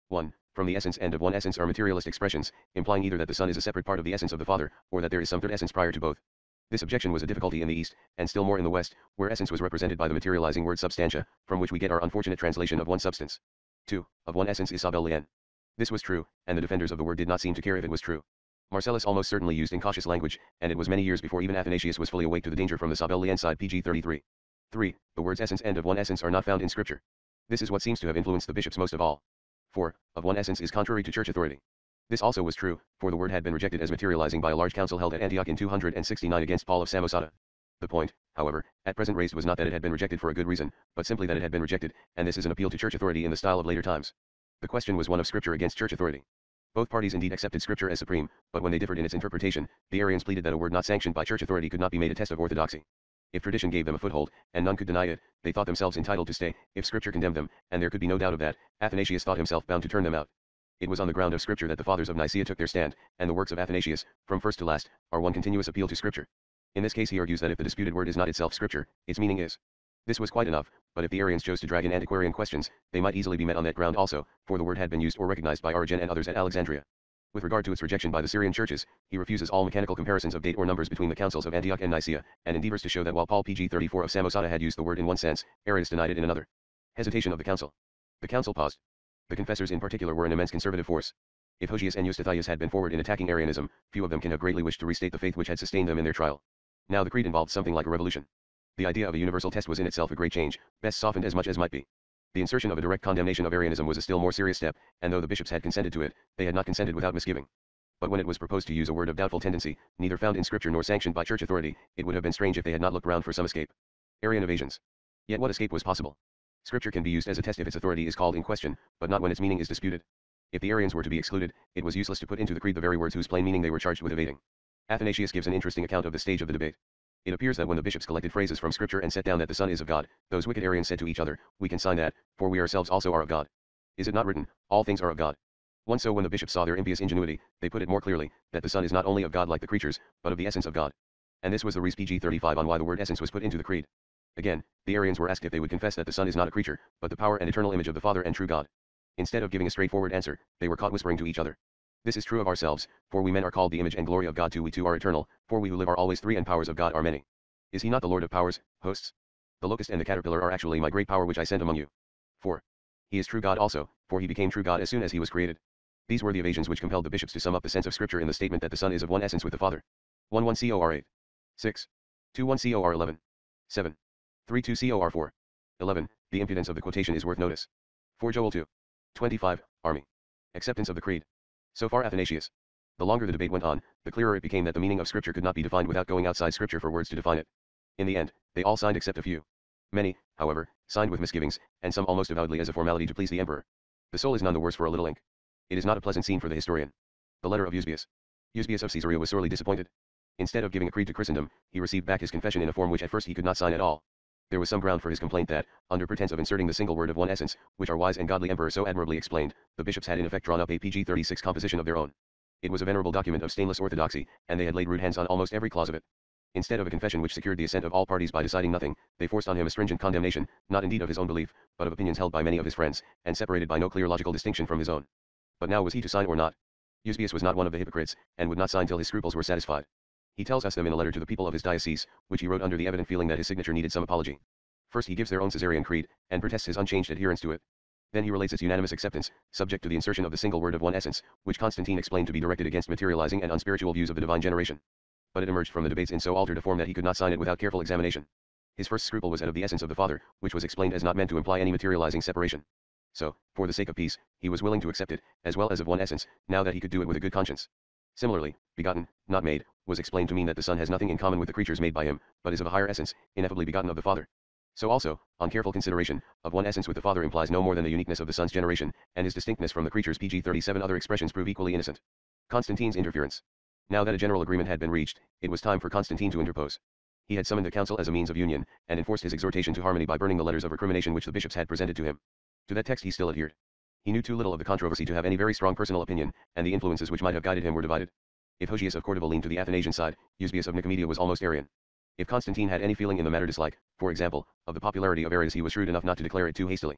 one. From the essence and of one essence are materialist expressions, implying either that the Son is a separate part of the essence of the Father, or that there is some third essence prior to both. This objection was a difficulty in the East, and still more in the West, where essence was represented by the materializing word substantia, from which we get our unfortunate translation of one substance. two. Of one essence is sabellian. This was true, and the defenders of the word did not seem to care if it was true. Marcellus almost certainly used incautious language, and it was many years before even Athanasius was fully awake to the danger from the sabellian side. P G thirty-three. three. The words essence and of one essence are not found in Scripture. This is what seems to have influenced the bishops most of all. four. Of one essence is contrary to church authority. This also was true, for the word had been rejected as materializing by a large council held at Antioch in two hundred sixty-nine against Paul of Samosata. The point, however, at present raised was not that it had been rejected for a good reason, but simply that it had been rejected, and this is an appeal to church authority in the style of later times. The question was one of Scripture against church authority. Both parties indeed accepted Scripture as supreme, but when they differed in its interpretation, the Arians pleaded that a word not sanctioned by church authority could not be made a test of orthodoxy. If tradition gave them a foothold, and none could deny it, they thought themselves entitled to stay. If Scripture condemned them, and there could be no doubt of that, Athanasius thought himself bound to turn them out. It was on the ground of Scripture that the fathers of Nicaea took their stand, and the works of Athanasius, from first to last, are one continuous appeal to Scripture. In this case he argues that if the disputed word is not itself Scripture, its meaning is. This was quite enough, but if the Arians chose to drag in antiquarian questions, they might easily be met on that ground also, for the word had been used or recognized by Origen and others at Alexandria. With regard to its rejection by the Syrian churches, he refuses all mechanical comparisons of date or numbers between the councils of Antioch and Nicaea, and endeavors to show that while Paul P G thirty-four of Samosata had used the word in one sense, Arius denied it in another. Hesitation of the council. The council paused. The confessors in particular were an immense conservative force. If Hosius and Eustathius had been forward in attacking Arianism, few of them can have greatly wished to restate the faith which had sustained them in their trial. Now the creed involved something like a revolution. The idea of a universal test was in itself a great change, best softened as much as might be. The insertion of a direct condemnation of Arianism was a still more serious step, and though the bishops had consented to it, they had not consented without misgiving. But when it was proposed to use a word of doubtful tendency, neither found in Scripture nor sanctioned by church authority, it would have been strange if they had not looked round for some escape. Arian evasions. Yet what escape was possible? Scripture can be used as a test if its authority is called in question, but not when its meaning is disputed. If the Arians were to be excluded, it was useless to put into the creed the very words whose plain meaning they were charged with evading. Athanasius gives an interesting account of the stage of the debate. It appears that when the bishops collected phrases from Scripture and set down that the Son is of God, those wicked Arians said to each other, "We can sign that, for we ourselves also are of God. Is it not written, all things are of God?" One so when the bishops saw their impious ingenuity, they put it more clearly, that the Son is not only of God like the creatures, but of the essence of God. And this was the res P G thirty-five on why the word essence was put into the creed. Again, the Arians were asked if they would confess that the Son is not a creature, but the power and eternal image of the Father and true God. Instead of giving a straightforward answer, they were caught whispering to each other. This is true of ourselves, for we men are called the image and glory of God too. We too are eternal, for we who live are always three and powers of God are many. Is he not the Lord of powers, hosts? The locust and the caterpillar are actually my great power which I sent among you. four. He is true God also, for he became true God as soon as he was created. These were the evasions which compelled the bishops to sum up the sense of Scripture in the statement that the Son is of one essence with the Father. one one Cor eight. six. two one Cor eleven. seven. three two Cor four. eleven. The impudence of the quotation is worth notice. four Joel two. twenty-five. Army. Acceptance of the creed. So far Athanasius. The longer the debate went on, the clearer it became that the meaning of Scripture could not be defined without going outside Scripture for words to define it. In the end, they all signed except a few. Many, however, signed with misgivings, and some almost avowedly as a formality to please the emperor. The soul is none the worse for a little ink. It is not a pleasant scene for the historian. The letter of Eusebius. Eusebius of Caesarea was sorely disappointed. Instead of giving a creed to Christendom, he received back his confession in a form which at first he could not sign at all. There was some ground for his complaint that, under pretense of inserting the single word of one essence, which our wise and godly emperor so admirably explained, the bishops had in effect drawn up a P G thirty-six composition of their own. It was a venerable document of stainless orthodoxy, and they had laid rude hands on almost every clause of it. Instead of a confession which secured the assent of all parties by deciding nothing, they forced on him a stringent condemnation, not indeed of his own belief, but of opinions held by many of his friends, and separated by no clear logical distinction from his own. But now was he to sign or not? Eusebius was not one of the hypocrites, and would not sign till his scruples were satisfied. He tells us them in a letter to the people of his diocese, which he wrote under the evident feeling that his signature needed some apology. First he gives their own Caesarean creed, and protests his unchanged adherence to it. Then he relates its unanimous acceptance, subject to the insertion of the single word of one essence, which Constantine explained to be directed against materializing and unspiritual views of the divine generation. But it emerged from the debates in so altered a form that he could not sign it without careful examination. His first scruple was that of the essence of the Father, which was explained as not meant to imply any materializing separation. So, for the sake of peace, he was willing to accept it, as well as of one essence, now that he could do it with a good conscience. Similarly, begotten, not made, was explained to mean that the Son has nothing in common with the creatures made by him, but is of a higher essence, ineffably begotten of the Father. So also, on careful consideration, of one essence with the Father implies no more than the uniqueness of the Son's generation, and his distinctness from the creatures. P G thirty-seven other expressions prove equally innocent. Constantine's interference. Now that a general agreement had been reached, it was time for Constantine to interpose. He had summoned the council as a means of union, and enforced his exhortation to harmony by burning the letters of recrimination which the bishops had presented to him. To that text he still adhered. He knew too little of the controversy to have any very strong personal opinion, and the influences which might have guided him were divided. If Hosius of Cordova leaned to the Athanasian side, Eusebius of Nicomedia was almost Arian. If Constantine had any feeling in the matter dislike, for example, of the popularity of Arius, he was shrewd enough not to declare it too hastily.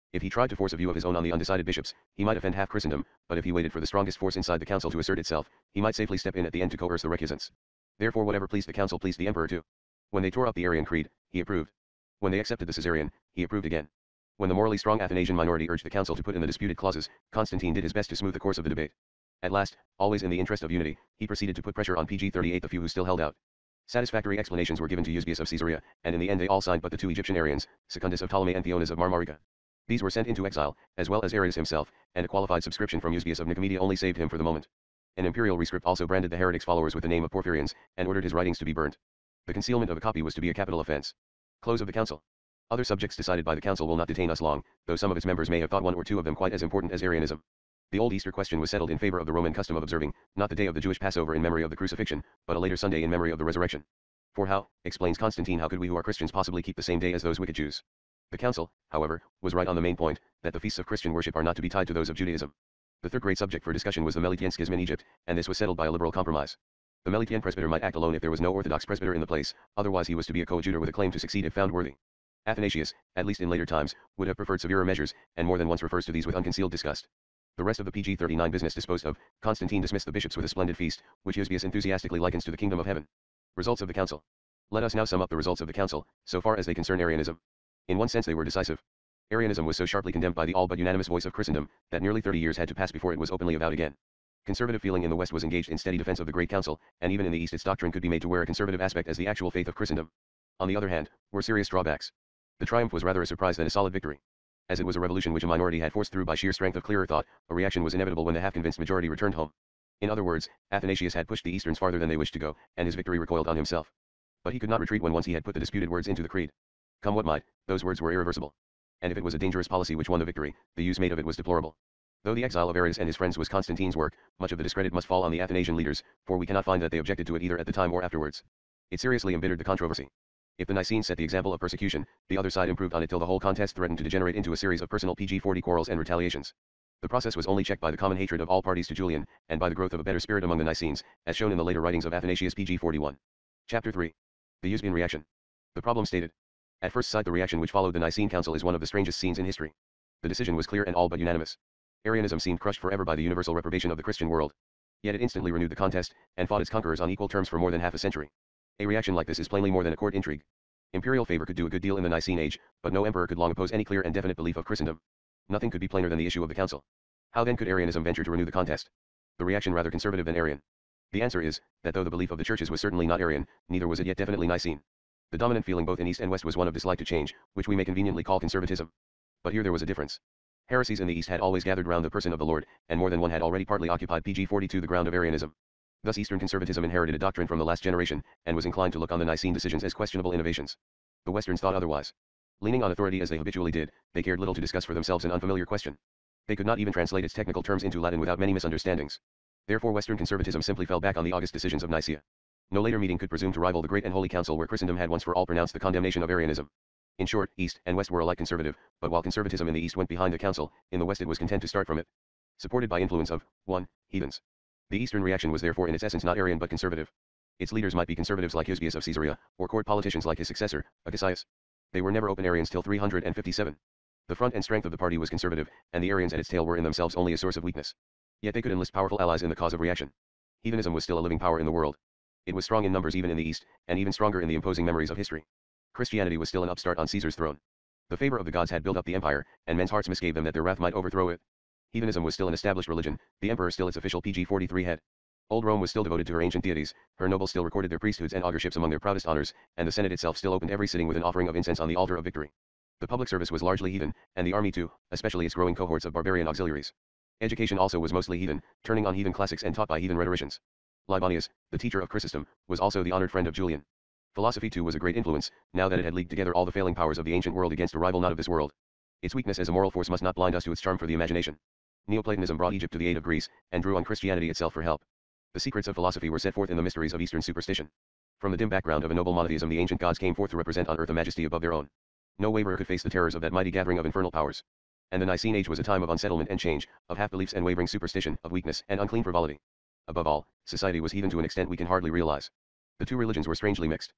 If he tried to force a view of his own on the undecided bishops, he might offend half Christendom, but if he waited for the strongest force inside the council to assert itself, he might safely step in at the end to coerce the recusants. Therefore whatever pleased the council pleased the emperor too. When they tore up the Arian creed, he approved. When they accepted the Caesarian, he approved again. When the morally strong Athanasian minority urged the council to put in the disputed clauses, Constantine did his best to smooth the course of the debate. At last, always in the interest of unity, he proceeded to put pressure on P G thirty-eight, the few who still held out. Satisfactory explanations were given to Eusebius of Caesarea, and in the end they all signed but the two Egyptian Arians, Secundus of Ptolemy and Theonas of Marmarica. These were sent into exile, as well as Arius himself, and a qualified subscription from Eusebius of Nicomedia only saved him for the moment. An imperial rescript also branded the heretic's followers with the name of Porphyrians, and ordered his writings to be burnt. The concealment of a copy was to be a capital offense. Close of the council. Other subjects decided by the council will not detain us long, though some of its members may have thought one or two of them quite as important as Arianism. The old Easter question was settled in favor of the Roman custom of observing, not the day of the Jewish Passover in memory of the crucifixion, but a later Sunday in memory of the resurrection. For how, explains Constantine, how could we who are Christians possibly keep the same day as those wicked Jews? The council, however, was right on the main point, that the feasts of Christian worship are not to be tied to those of Judaism. The third great subject for discussion was the Melitian schism in Egypt, and this was settled by a liberal compromise. The Melitian presbyter might act alone if there was no orthodox presbyter in the place, otherwise he was to be a coadjutor with a claim to succeed if found worthy. Athanasius, at least in later times, would have preferred severer measures, and more than once refers to these with unconcealed disgust. The rest of the P G thirty-nine business disposed of, Constantine dismissed the bishops with a splendid feast, which Eusebius enthusiastically likens to the kingdom of heaven. Results of the council. Let us now sum up the results of the council, so far as they concern Arianism. In one sense they were decisive. Arianism was so sharply condemned by the all but unanimous voice of Christendom, that nearly thirty years had to pass before it was openly avowed again. Conservative feeling in the West was engaged in steady defense of the Great Council, and even in the East its doctrine could be made to wear a conservative aspect as the actual faith of Christendom. On the other hand, were serious drawbacks. The triumph was rather a surprise than a solid victory. As it was a revolution which a minority had forced through by sheer strength of clearer thought, a reaction was inevitable when the half-convinced majority returned home. In other words, Athanasius had pushed the Easterns farther than they wished to go, and his victory recoiled on himself. But he could not retreat when once he had put the disputed words into the creed. Come what might, those words were irreversible. And if it was a dangerous policy which won the victory, the use made of it was deplorable. Though the exile of Arius and his friends was Constantine's work, much of the discredit must fall on the Athanasian leaders, for we cannot find that they objected to it either at the time or afterwards. It seriously embittered the controversy. If the Nicenes set the example of persecution, the other side improved on it till the whole contest threatened to degenerate into a series of personal P G forty quarrels and retaliations. The process was only checked by the common hatred of all parties to Julian, and by the growth of a better spirit among the Nicenes, as shown in the later writings of Athanasius P G forty-one. Chapter three. The Eusebian reaction. The problem stated. At first sight the reaction which followed the Nicene Council is one of the strangest scenes in history. The decision was clear and all but unanimous. Arianism seemed crushed forever by the universal reprobation of the Christian world. Yet it instantly renewed the contest, and fought its conquerors on equal terms for more than half a century. A reaction like this is plainly more than a court intrigue. Imperial favor could do a good deal in the Nicene age, but no emperor could long oppose any clear and definite belief of Christendom. Nothing could be plainer than the issue of the council. How then could Arianism venture to renew the contest? The reaction rather conservative than Arian. The answer is, that though the belief of the churches was certainly not Arian, neither was it yet definitely Nicene. The dominant feeling both in East and West was one of dislike to change, which we may conveniently call conservatism. But here there was a difference. Heresies in the East had always gathered round the person of the Lord, and more than one had already partly occupied P G forty-two the ground of Arianism. Thus Eastern conservatism inherited a doctrine from the last generation, and was inclined to look on the Nicene decisions as questionable innovations. The Westerns thought otherwise. Leaning on authority as they habitually did, they cared little to discuss for themselves an unfamiliar question. They could not even translate its technical terms into Latin without many misunderstandings. Therefore Western conservatism simply fell back on the august decisions of Nicaea. No later meeting could presume to rival the great and holy council where Christendom had once for all pronounced the condemnation of Arianism. In short, East and West were alike conservative, but while conservatism in the East went behind the council, in the West it was content to start from it. Supported by influence of one heathens. The Eastern reaction was therefore in its essence not Arian but conservative. Its leaders might be conservatives like Eusebius of Caesarea, or court politicians like his successor, Acacius. They were never open Arians till three hundred fifty-seven. The front and strength of the party was conservative, and the Arians at its tail were in themselves only a source of weakness. Yet they could enlist powerful allies in the cause of reaction. Heathenism was still a living power in the world. It was strong in numbers even in the East, and even stronger in the imposing memories of history. Christianity was still an upstart on Caesar's throne. The favor of the gods had built up the empire, and men's hearts misgave them that their wrath might overthrow it. Heathenism was still an established religion, the emperor still its official P G forty-three head. Old Rome was still devoted to her ancient deities, her nobles still recorded their priesthoods and augurships among their proudest honors, and the Senate itself still opened every sitting with an offering of incense on the altar of victory. The public service was largely heathen, and the army too, especially its growing cohorts of barbarian auxiliaries. Education also was mostly heathen, turning on heathen classics and taught by heathen rhetoricians. Libanius, the teacher of Chrysostom, was also the honored friend of Julian. Philosophy too was a great influence, now that it had leagued together all the failing powers of the ancient world against a rival not of this world. Its weakness as a moral force must not blind us to its charm for the imagination. Neoplatonism brought Egypt to the aid of Greece, and drew on Christianity itself for help. The secrets of philosophy were set forth in the mysteries of Eastern superstition. From the dim background of a noble monotheism the ancient gods came forth to represent on earth a majesty above their own. No waverer could face the terrors of that mighty gathering of infernal powers. And the Nicene age was a time of unsettlement and change, of half-beliefs and wavering superstition, of weakness and unclean frivolity. Above all, society was heathen to an extent we can hardly realize. The two religions were strangely mixed.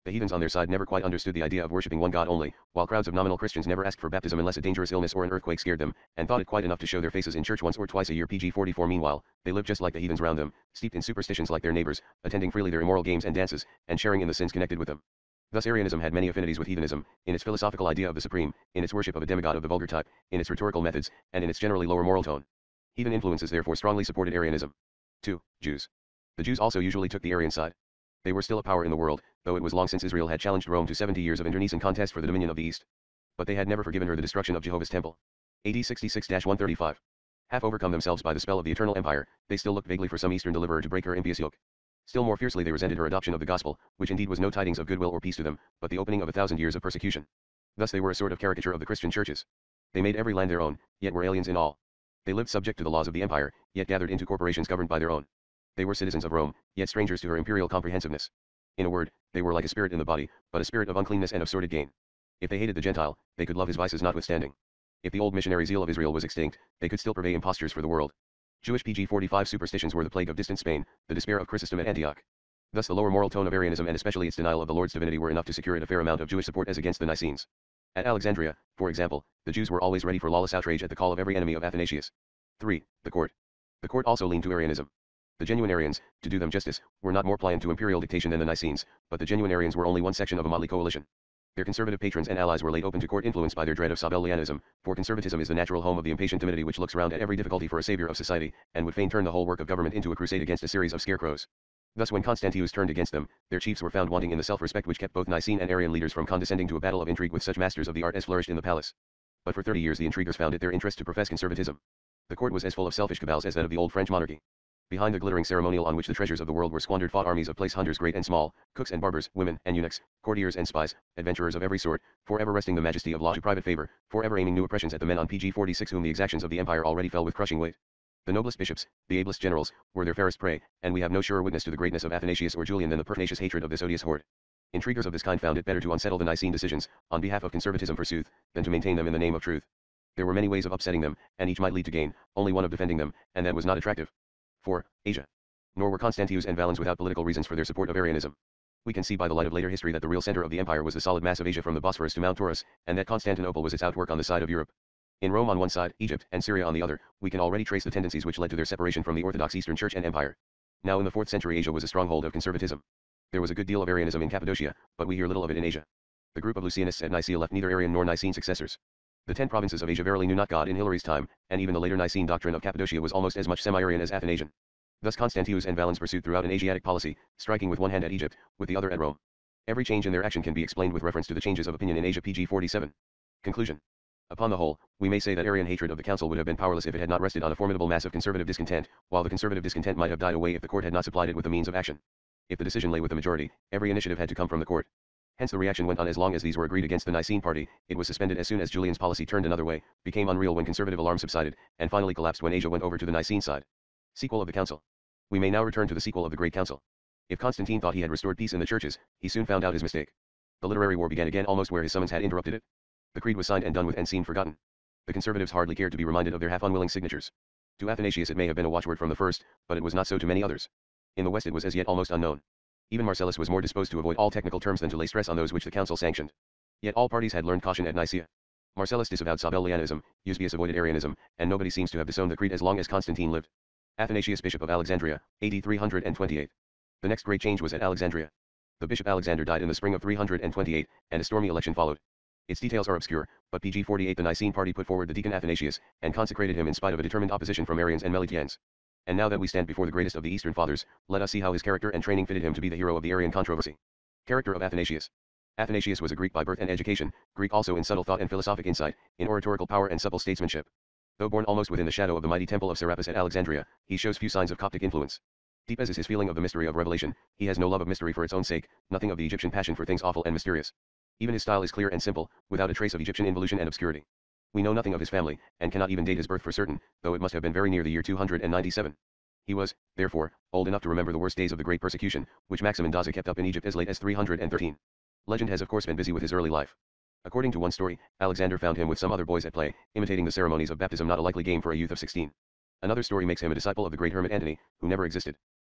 The heathens on their side never quite understood the idea of worshipping one God only, while crowds of nominal Christians never asked for baptism unless a dangerous illness or an earthquake scared them, and thought it quite enough to show their faces in church once or twice a year. Page forty-four Meanwhile, they lived just like the heathens round them, steeped in superstitions like their neighbors, attending freely their immoral games and dances, and sharing in the sins connected with them. Thus Arianism had many affinities with heathenism, in its philosophical idea of the supreme, in its worship of a demigod of the vulgar type, in its rhetorical methods, and in its generally lower moral tone. Heathen influences therefore strongly supported Arianism. two. Jews. The Jews also usually took the Arian side. They were still a power in the world, though it was long since Israel had challenged Rome to seventy years of internecine contest for the dominion of the East. But they had never forgiven her the destruction of Jehovah's temple. A D sixty-six to one thirty-five. Half overcome themselves by the spell of the eternal empire, they still looked vaguely for some eastern deliverer to break her impious yoke. Still more fiercely they resented her adoption of the gospel, which indeed was no tidings of goodwill or peace to them, but the opening of a thousand years of persecution. Thus they were a sort of caricature of the Christian churches. They made every land their own, yet were aliens in all. They lived subject to the laws of the empire, yet gathered into corporations governed by their own. They were citizens of Rome, yet strangers to her imperial comprehensiveness. In a word, they were like a spirit in the body, but a spirit of uncleanness and of sordid gain. If they hated the Gentile, they could love his vices notwithstanding. If the old missionary zeal of Israel was extinct, they could still purvey impostures for the world. Jewish P G forty-five superstitions were the plague of distant Spain, the despair of Chrysostom at Antioch. Thus the lower moral tone of Arianism and especially its denial of the Lord's divinity were enough to secure it a fair amount of Jewish support as against the Nicenes. At Alexandria, for example, the Jews were always ready for lawless outrage at the call of every enemy of Athanasius. three. The court. The court also leaned to Arianism. The genuine Arians, to do them justice, were not more pliant to imperial dictation than the Nicenes, but the genuine Arians were only one section of a motley coalition. Their conservative patrons and allies were laid open to court influence by their dread of Sabellianism, for conservatism is the natural home of the impatient timidity which looks round at every difficulty for a savior of society, and would fain turn the whole work of government into a crusade against a series of scarecrows. Thus when Constantius turned against them, their chiefs were found wanting in the self-respect which kept both Nicene and Arian leaders from condescending to a battle of intrigue with such masters of the art as flourished in the palace. But for thirty years the intriguers found it their interest to profess conservatism. The court was as full of selfish cabals as that of the old French monarchy. Behind the glittering ceremonial on which the treasures of the world were squandered fought armies of place hunters great and small, cooks and barbers, women and eunuchs, courtiers and spies, adventurers of every sort, forever wresting the majesty of law to private favor, forever aiming new oppressions at the men on P G forty-six whom the exactions of the empire already fell with crushing weight. The noblest bishops, the ablest generals, were their fairest prey, and we have no surer witness to the greatness of Athanasius or Julian than the pertinacious hatred of this odious horde. Intriguers of this kind found it better to unsettle the Nicene decisions, on behalf of conservatism forsooth, than to maintain them in the name of truth. There were many ways of upsetting them, and each might lead to gain, only one of defending them, and that was not attractive. four. Asia. Nor were Constantius and Valens without political reasons for their support of Arianism. We can see by the light of later history that the real center of the empire was the solid mass of Asia from the Bosphorus to Mount Taurus, and that Constantinople was its outwork on the side of Europe. In Rome on one side, Egypt and Syria on the other, we can already trace the tendencies which led to their separation from the Orthodox Eastern Church and Empire. Now in the fourth century Asia was a stronghold of conservatism. There was a good deal of Arianism in Cappadocia, but we hear little of it in Asia. The group of Lucianists at Nicaea left neither Arian nor Nicene successors. The ten provinces of Asia verily knew not God in Hilary's time, and even the later Nicene doctrine of Cappadocia was almost as much semi-Arian as Athanasian. Thus Constantius and Valens pursued throughout an Asiatic policy, striking with one hand at Egypt, with the other at Rome. Every change in their action can be explained with reference to the changes of opinion in Asia P G forty-seven. Conclusion. Upon the whole, we may say that Arian hatred of the council would have been powerless if it had not rested on a formidable mass of conservative discontent, while the conservative discontent might have died away if the court had not supplied it with the means of action. If the decision lay with the majority, every initiative had to come from the court. Hence the reaction went on as long as these were agreed against the Nicene party, it was suspended as soon as Julian's policy turned another way, became unreal when conservative alarm subsided, and finally collapsed when Asia went over to the Nicene side. Sequel of the council. We may now return to the sequel of the Great Council. If Constantine thought he had restored peace in the churches, he soon found out his mistake. The literary war began again almost where his summons had interrupted it. The creed was signed and done with and seen forgotten. The conservatives hardly cared to be reminded of their half-unwilling signatures. To Athanasius it may have been a watchword from the first, but it was not so to many others. In the West it was as yet almost unknown. Even Marcellus was more disposed to avoid all technical terms than to lay stress on those which the council sanctioned. Yet all parties had learned caution at Nicaea. Marcellus disavowed Sabellianism, Eusebius avoided Arianism, and nobody seems to have disowned the creed as long as Constantine lived. Athanasius, Bishop of Alexandria, A D three hundred twenty-eight. The next great change was at Alexandria. The Bishop Alexander died in the spring of three hundred twenty-eight, and a stormy election followed. Its details are obscure, but P G forty-eight the Nicene party put forward the deacon Athanasius, and consecrated him in spite of a determined opposition from Arians and Meletians. And now that we stand before the greatest of the Eastern Fathers, let us see how his character and training fitted him to be the hero of the Arian controversy. Character of Athanasius. Athanasius was a Greek by birth and education, Greek also in subtle thought and philosophic insight, in oratorical power and supple statesmanship. Though born almost within the shadow of the mighty temple of Serapis at Alexandria, he shows few signs of Coptic influence. Deep as is his feeling of the mystery of revelation, he has no love of mystery for its own sake, nothing of the Egyptian passion for things awful and mysterious. Even his style is clear and simple, without a trace of Egyptian involution and obscurity. We know nothing of his family, and cannot even date his birth for certain, though it must have been very near the year two hundred ninety-seven. He was, therefore, old enough to remember the worst days of the great persecution, which Maximin Daza kept up in Egypt as late as three hundred thirteen. Legend has of course been busy with his early life. According to one story, Alexander found him with some other boys at play, imitating the ceremonies of baptism, not a likely game for a youth of sixteen. Another story makes him a disciple of the great hermit Antony, who never existed.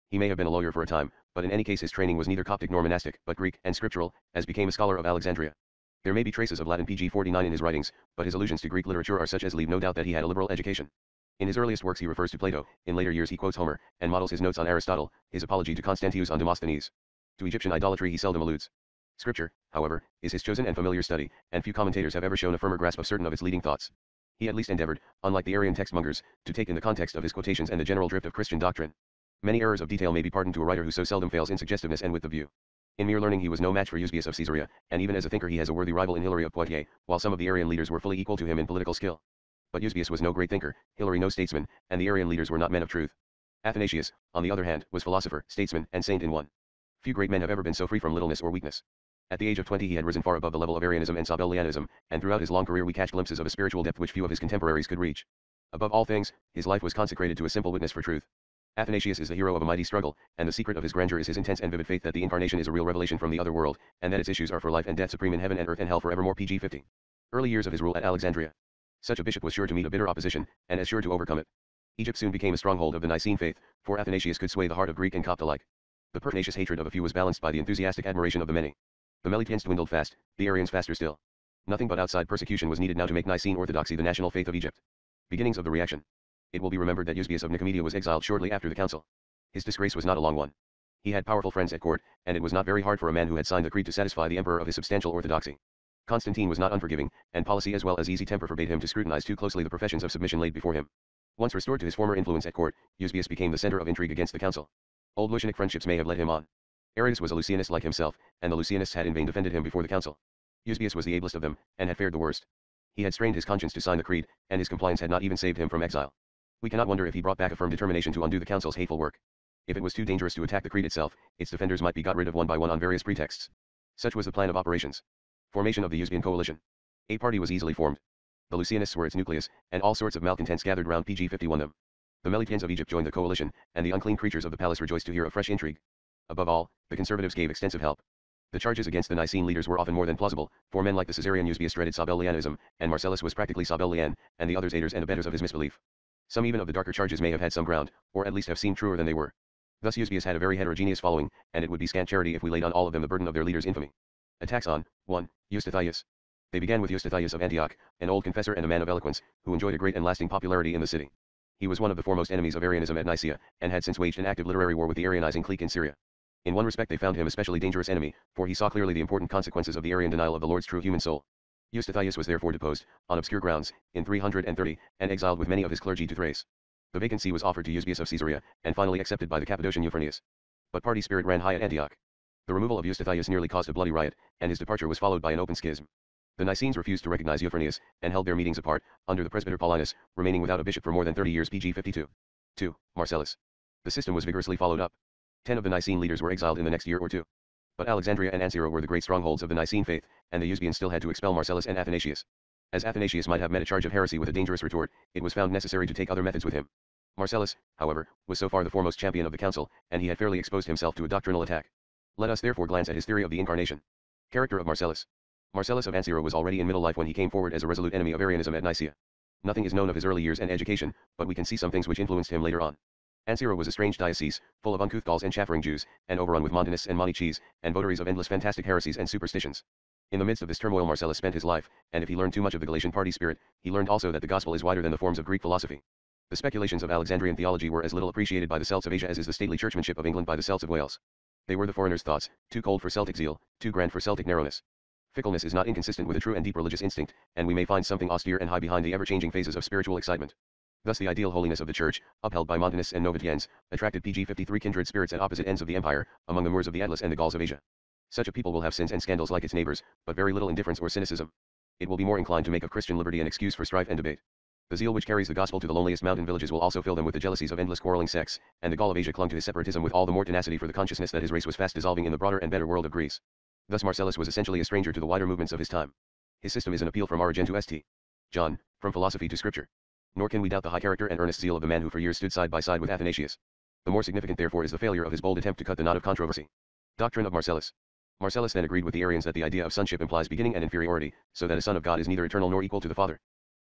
He may have been a lawyer for a time, but in any case his training was neither Coptic nor monastic, but Greek and scriptural, as became a scholar of Alexandria. There may be traces of Latin page forty-nine in his writings, but his allusions to Greek literature are such as leave no doubt that he had a liberal education. In his earliest works he refers to Plato, in later years he quotes Homer, and models his notes on Aristotle, his apology to Constantius on Demosthenes. To Egyptian idolatry he seldom alludes. Scripture, however, is his chosen and familiar study, and few commentators have ever shown a firmer grasp of certain of its leading thoughts. He at least endeavored, unlike the Arian textmongers, to take in the context of his quotations and the general drift of Christian doctrine. Many errors of detail may be pardoned to a writer who so seldom fails in suggestiveness and width of view. In mere learning he was no match for Eusebius of Caesarea, and even as a thinker he has a worthy rival in Hilary of Poitiers, while some of the Arian leaders were fully equal to him in political skill. But Eusebius was no great thinker, Hilary no statesman, and the Arian leaders were not men of truth. Athanasius, on the other hand, was philosopher, statesman, and saint in one. Few great men have ever been so free from littleness or weakness. At the age of twenty he had risen far above the level of Arianism and Sabellianism, and throughout his long career we catch glimpses of a spiritual depth which few of his contemporaries could reach. Above all things, his life was consecrated to a simple witness for truth. Athanasius is the hero of a mighty struggle, and the secret of his grandeur is his intense and vivid faith that the incarnation is a real revelation from the other world, and that its issues are for life and death supreme in heaven and earth and hell forevermore. page fifty. Early years of his rule at Alexandria. Such a bishop was sure to meet a bitter opposition, and as sure to overcome it. Egypt soon became a stronghold of the Nicene faith, for Athanasius could sway the heart of Greek and Copt alike. The pertinacious hatred of a few was balanced by the enthusiastic admiration of the many. The Meletians dwindled fast, the Arians faster still. Nothing but outside persecution was needed now to make Nicene orthodoxy the national faith of Egypt. Beginnings of the reaction. It will be remembered that Eusebius of Nicomedia was exiled shortly after the council. His disgrace was not a long one. He had powerful friends at court, and it was not very hard for a man who had signed the creed to satisfy the emperor of his substantial orthodoxy. Constantine was not unforgiving, and policy as well as easy temper forbade him to scrutinize too closely the professions of submission laid before him. Once restored to his former influence at court, Eusebius became the center of intrigue against the council. Old Lucianic friendships may have led him on. Arius was a Lucianist like himself, and the Lucianists had in vain defended him before the council. Eusebius was the ablest of them, and had fared the worst. He had strained his conscience to sign the creed, and his compliance had not even saved him from exile. We cannot wonder if he brought back a firm determination to undo the council's hateful work. If it was too dangerous to attack the creed itself, its defenders might be got rid of one by one on various pretexts. Such was the plan of operations. Formation of the Eusebian coalition. A party was easily formed. The Lucianists were its nucleus, and all sorts of malcontents gathered round. page fifty-one them. The Meletians of Egypt joined the coalition, and the unclean creatures of the palace rejoiced to hear of fresh intrigue. Above all, the conservatives gave extensive help. The charges against the Nicene leaders were often more than plausible, for men like the Caesarean Eusebius dreaded Sabellianism, and Marcellus was practically Sabellian, and the others aiders and abettors of his misbelief. Some even of the darker charges may have had some ground, or at least have seemed truer than they were. Thus Eusebius had a very heterogeneous following, and it would be scant charity if we laid on all of them the burden of their leader's infamy. Attacks on one. Eustathius. They began with Eustathius of Antioch, an old confessor and a man of eloquence, who enjoyed a great and lasting popularity in the city. He was one of the foremost enemies of Arianism at Nicaea, and had since waged an active literary war with the Arianizing clique in Syria. In one respect they found him especially dangerous enemy, for he saw clearly the important consequences of the Arian denial of the Lord's true human soul. Eustathius was therefore deposed, on obscure grounds, in three hundred thirty, and exiled with many of his clergy to Thrace. The vacancy was offered to Eusebius of Caesarea, and finally accepted by the Cappadocian Euphronius. But party spirit ran high at Antioch. The removal of Eustathius nearly caused a bloody riot, and his departure was followed by an open schism. The Nicenes refused to recognize Euphronius, and held their meetings apart, under the presbyter Paulinus, remaining without a bishop for more than thirty years. page fifty-two. two. Marcellus. The system was vigorously followed up. Ten of the Nicene leaders were exiled in the next year or two. But Alexandria and Ancyra were the great strongholds of the Nicene faith, and the Eusebians still had to expel Marcellus and Athanasius. As Athanasius might have met a charge of heresy with a dangerous retort, it was found necessary to take other methods with him. Marcellus, however, was so far the foremost champion of the council, and he had fairly exposed himself to a doctrinal attack. Let us therefore glance at his theory of the incarnation. Character of Marcellus. Marcellus of Ancyra was already in middle life when he came forward as a resolute enemy of Arianism at Nicaea. Nothing is known of his early years and education, but we can see some things which influenced him later on. Ancyra was a strange diocese, full of uncouth Gauls and chaffering Jews, and overrun with Montanists and Manichees, and votaries of endless fantastic heresies and superstitions. In the midst of this turmoil Marcellus spent his life, and if he learned too much of the Galatian party spirit, he learned also that the gospel is wider than the forms of Greek philosophy. The speculations of Alexandrian theology were as little appreciated by the Celts of Asia as is the stately churchmanship of England by the Celts of Wales. They were the foreigners' thoughts, too cold for Celtic zeal, too grand for Celtic narrowness. Fickleness is not inconsistent with a true and deep religious instinct, and we may find something austere and high behind the ever-changing phases of spiritual excitement. Thus the ideal holiness of the Church, upheld by Montanists and Novatians, attracted page fifty-three kindred spirits at opposite ends of the empire, among the Moors of the Atlas and the Gauls of Asia. Such a people will have sins and scandals like its neighbors, but very little indifference or cynicism. It will be more inclined to make of Christian liberty an excuse for strife and debate. The zeal which carries the gospel to the loneliest mountain villages will also fill them with the jealousies of endless quarreling sects, and the Gaul of Asia clung to his separatism with all the more tenacity for the consciousness that his race was fast dissolving in the broader and better world of Greece. Thus Marcellus was essentially a stranger to the wider movements of his time. His system is an appeal from Origen to St. John, from philosophy to scripture. Nor can we doubt the high character and earnest zeal of the man who for years stood side by side with Athanasius. The more significant therefore is the failure of his bold attempt to cut the knot of controversy. Doctrine of Marcellus. Marcellus then agreed with the Arians that the idea of sonship implies beginning and inferiority, so that a son of God is neither eternal nor equal to the Father.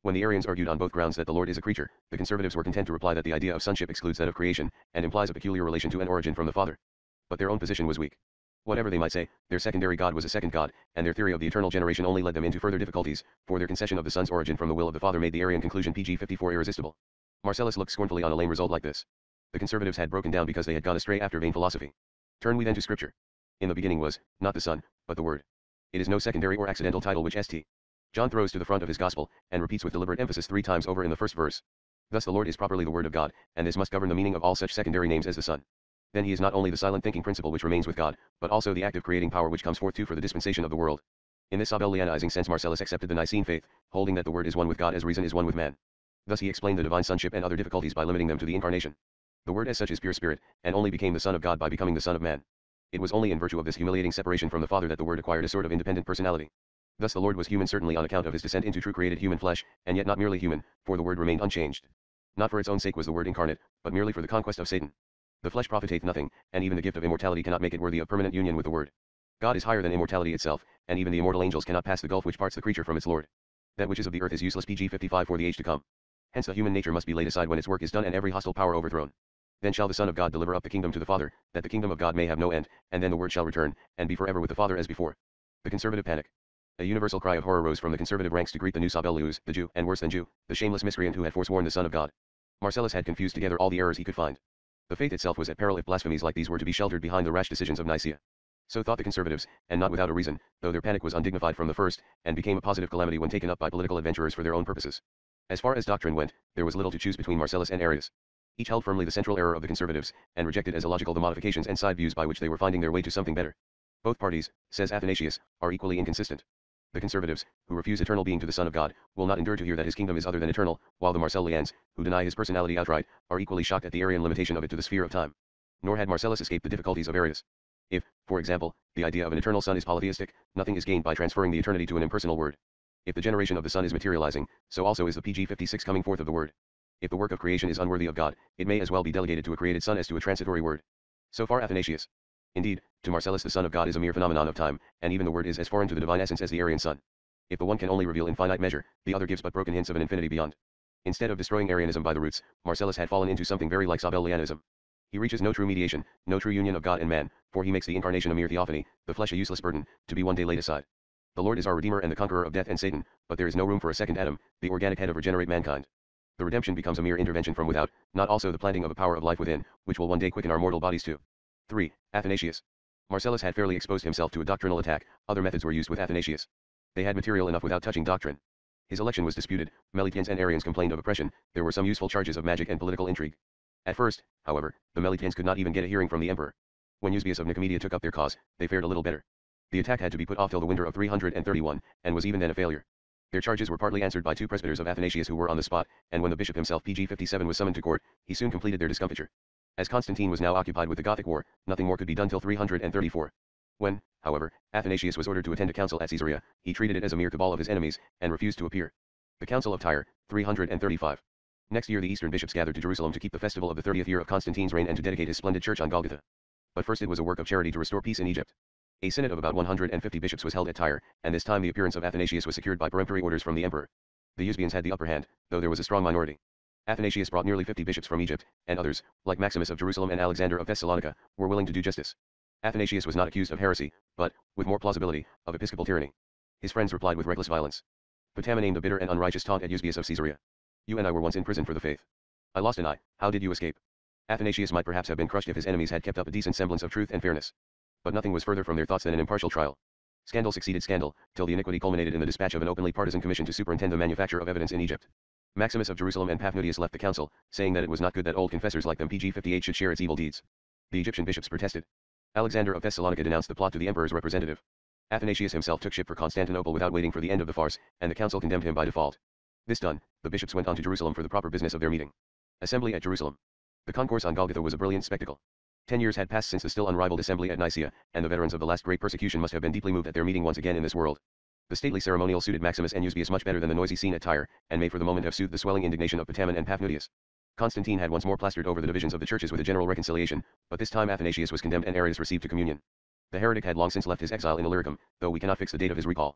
When the Arians argued on both grounds that the Lord is a creature, the conservatives were content to reply that the idea of sonship excludes that of creation, and implies a peculiar relation to an origin from the Father. But their own position was weak. Whatever they might say, their secondary God was a second God, and their theory of the eternal generation only led them into further difficulties, for their concession of the Son's origin from the will of the Father made the Arian conclusion page fifty-four irresistible. Marcellus looked scornfully on a lame result like this. The conservatives had broken down because they had gone astray after vain philosophy. Turn we then to Scripture. In the beginning was, not the Son, but the Word. It is no secondary or accidental title which St. John throws to the front of his Gospel, and repeats with deliberate emphasis three times over in the first verse. Thus the Lord is properly the Word of God, and this must govern the meaning of all such secondary names as the Son. Then he is not only the silent thinking principle which remains with God, but also the active creating power which comes forth too for the dispensation of the world. In this Sabellianizing sense Marcellus accepted the Nicene faith, holding that the Word is one with God as reason is one with man. Thus he explained the divine sonship and other difficulties by limiting them to the incarnation. The Word as such is pure spirit, and only became the Son of God by becoming the Son of Man. It was only in virtue of this humiliating separation from the Father that the Word acquired a sort of independent personality. Thus the Lord was human certainly on account of his descent into true created human flesh, and yet not merely human, for the Word remained unchanged. Not for its own sake was the Word incarnate, but merely for the conquest of Satan. The flesh profiteth nothing, and even the gift of immortality cannot make it worthy of permanent union with the Word. God is higher than immortality itself, and even the immortal angels cannot pass the gulf which parts the creature from its Lord. That which is of the earth is useless page fifty-five for the age to come. Hence the human nature must be laid aside when its work is done and every hostile power overthrown. Then shall the Son of God deliver up the kingdom to the Father, that the kingdom of God may have no end, and then the Word shall return, and be forever with the Father as before. The conservative panic. A universal cry of horror rose from the conservative ranks to greet the new Sabellius, the Jew, and worse than Jew, the shameless miscreant who had forsworn the Son of God. Marcellus had confused together all the errors he could find. The faith itself was at peril if blasphemies like these were to be sheltered behind the rash decisions of Nicaea. So thought the conservatives, and not without a reason, though their panic was undignified from the first, and became a positive calamity when taken up by political adventurers for their own purposes. As far as doctrine went, there was little to choose between Marcellus and Arius. Each held firmly the central error of the conservatives, and rejected as illogical the modifications and side views by which they were finding their way to something better. Both parties, says Athanasius, are equally inconsistent. The conservatives, who refuse eternal being to the Son of God, will not endure to hear that his kingdom is other than eternal, while the Marcellians, who deny his personality outright, are equally shocked at the Arian limitation of it to the sphere of time. Nor had Marcellus escaped the difficulties of Arius. If, for example, the idea of an eternal Son is polytheistic, nothing is gained by transferring the eternity to an impersonal Word. If the generation of the Son is materializing, so also is the page fifty-six coming forth of the Word. If the work of creation is unworthy of God, it may as well be delegated to a created Son as to a transitory Word. So far Athanasius. Indeed, to Marcellus the Son of God is a mere phenomenon of time, and even the Word is as foreign to the divine essence as the Arian Son. If the one can only reveal in finite measure, the other gives but broken hints of an infinity beyond. Instead of destroying Arianism by the roots, Marcellus had fallen into something very like Sabellianism. He reaches no true mediation, no true union of God and man, for he makes the incarnation a mere theophany, the flesh a useless burden, to be one day laid aside. The Lord is our Redeemer and the conqueror of death and Satan, but there is no room for a second Adam, the organic head of regenerate mankind. The redemption becomes a mere intervention from without, not also the planting of a power of life within, which will one day quicken our mortal bodies too. three. Athanasius. Marcellus had fairly exposed himself to a doctrinal attack, other methods were used with Athanasius. They had material enough without touching doctrine. His election was disputed, Meletians and Arians complained of oppression, there were some useful charges of magic and political intrigue. At first, however, the Meletians could not even get a hearing from the emperor. When Eusebius of Nicomedia took up their cause, they fared a little better. The attack had to be put off till the winter of three hundred thirty-one, and was even then a failure. Their charges were partly answered by two presbyters of Athanasius who were on the spot, and when the bishop himself page fifty-seven was summoned to court, he soon completed their discomfiture. As Constantine was now occupied with the Gothic War, nothing more could be done till three hundred thirty-four. When, however, Athanasius was ordered to attend a council at Caesarea, he treated it as a mere cabal of his enemies, and refused to appear. The Council of Tyre, three hundred thirty-five. Next year the eastern bishops gathered to Jerusalem to keep the festival of the thirtieth year of Constantine's reign and to dedicate his splendid church on Golgotha. But first it was a work of charity to restore peace in Egypt. A synod of about one hundred fifty bishops was held at Tyre, and this time the appearance of Athanasius was secured by peremptory orders from the emperor. The Eusebians had the upper hand, though there was a strong minority. Athanasius brought nearly fifty bishops from Egypt, and others, like Maximus of Jerusalem and Alexander of Thessalonica, were willing to do justice. Athanasius was not accused of heresy, but, with more plausibility, of episcopal tyranny. His friends replied with reckless violence. Potama aimed a bitter and unrighteous taunt at Eusebius of Caesarea. You and I were once in prison for the faith. I lost and I, how did you escape? Athanasius might perhaps have been crushed if his enemies had kept up a decent semblance of truth and fairness. But nothing was further from their thoughts than an impartial trial. Scandal succeeded scandal, till the iniquity culminated in the dispatch of an openly partisan commission to superintend the manufacture of evidence in Egypt. Maximus of Jerusalem and Paphnutius left the council, saying that it was not good that old confessors like them page fifty-eight should share its evil deeds. The Egyptian bishops protested. Alexander of Thessalonica denounced the plot to the emperor's representative. Athanasius himself took ship for Constantinople without waiting for the end of the farce, and the council condemned him by default. This done, the bishops went on to Jerusalem for the proper business of their meeting. Assembly at Jerusalem. The concourse on Golgotha was a brilliant spectacle. Ten years had passed since the still unrivaled assembly at Nicaea, and the veterans of the last great persecution must have been deeply moved at their meeting once again in this world. The stately ceremonial suited Maximus and Eusebius much better than the noisy scene at Tyre, and may for the moment have soothed the swelling indignation of Potamon and Paphnutius. Constantine had once more plastered over the divisions of the churches with a general reconciliation, but this time Athanasius was condemned and Arius received to communion. The heretic had long since left his exile in Illyricum, though we cannot fix the date of his recall.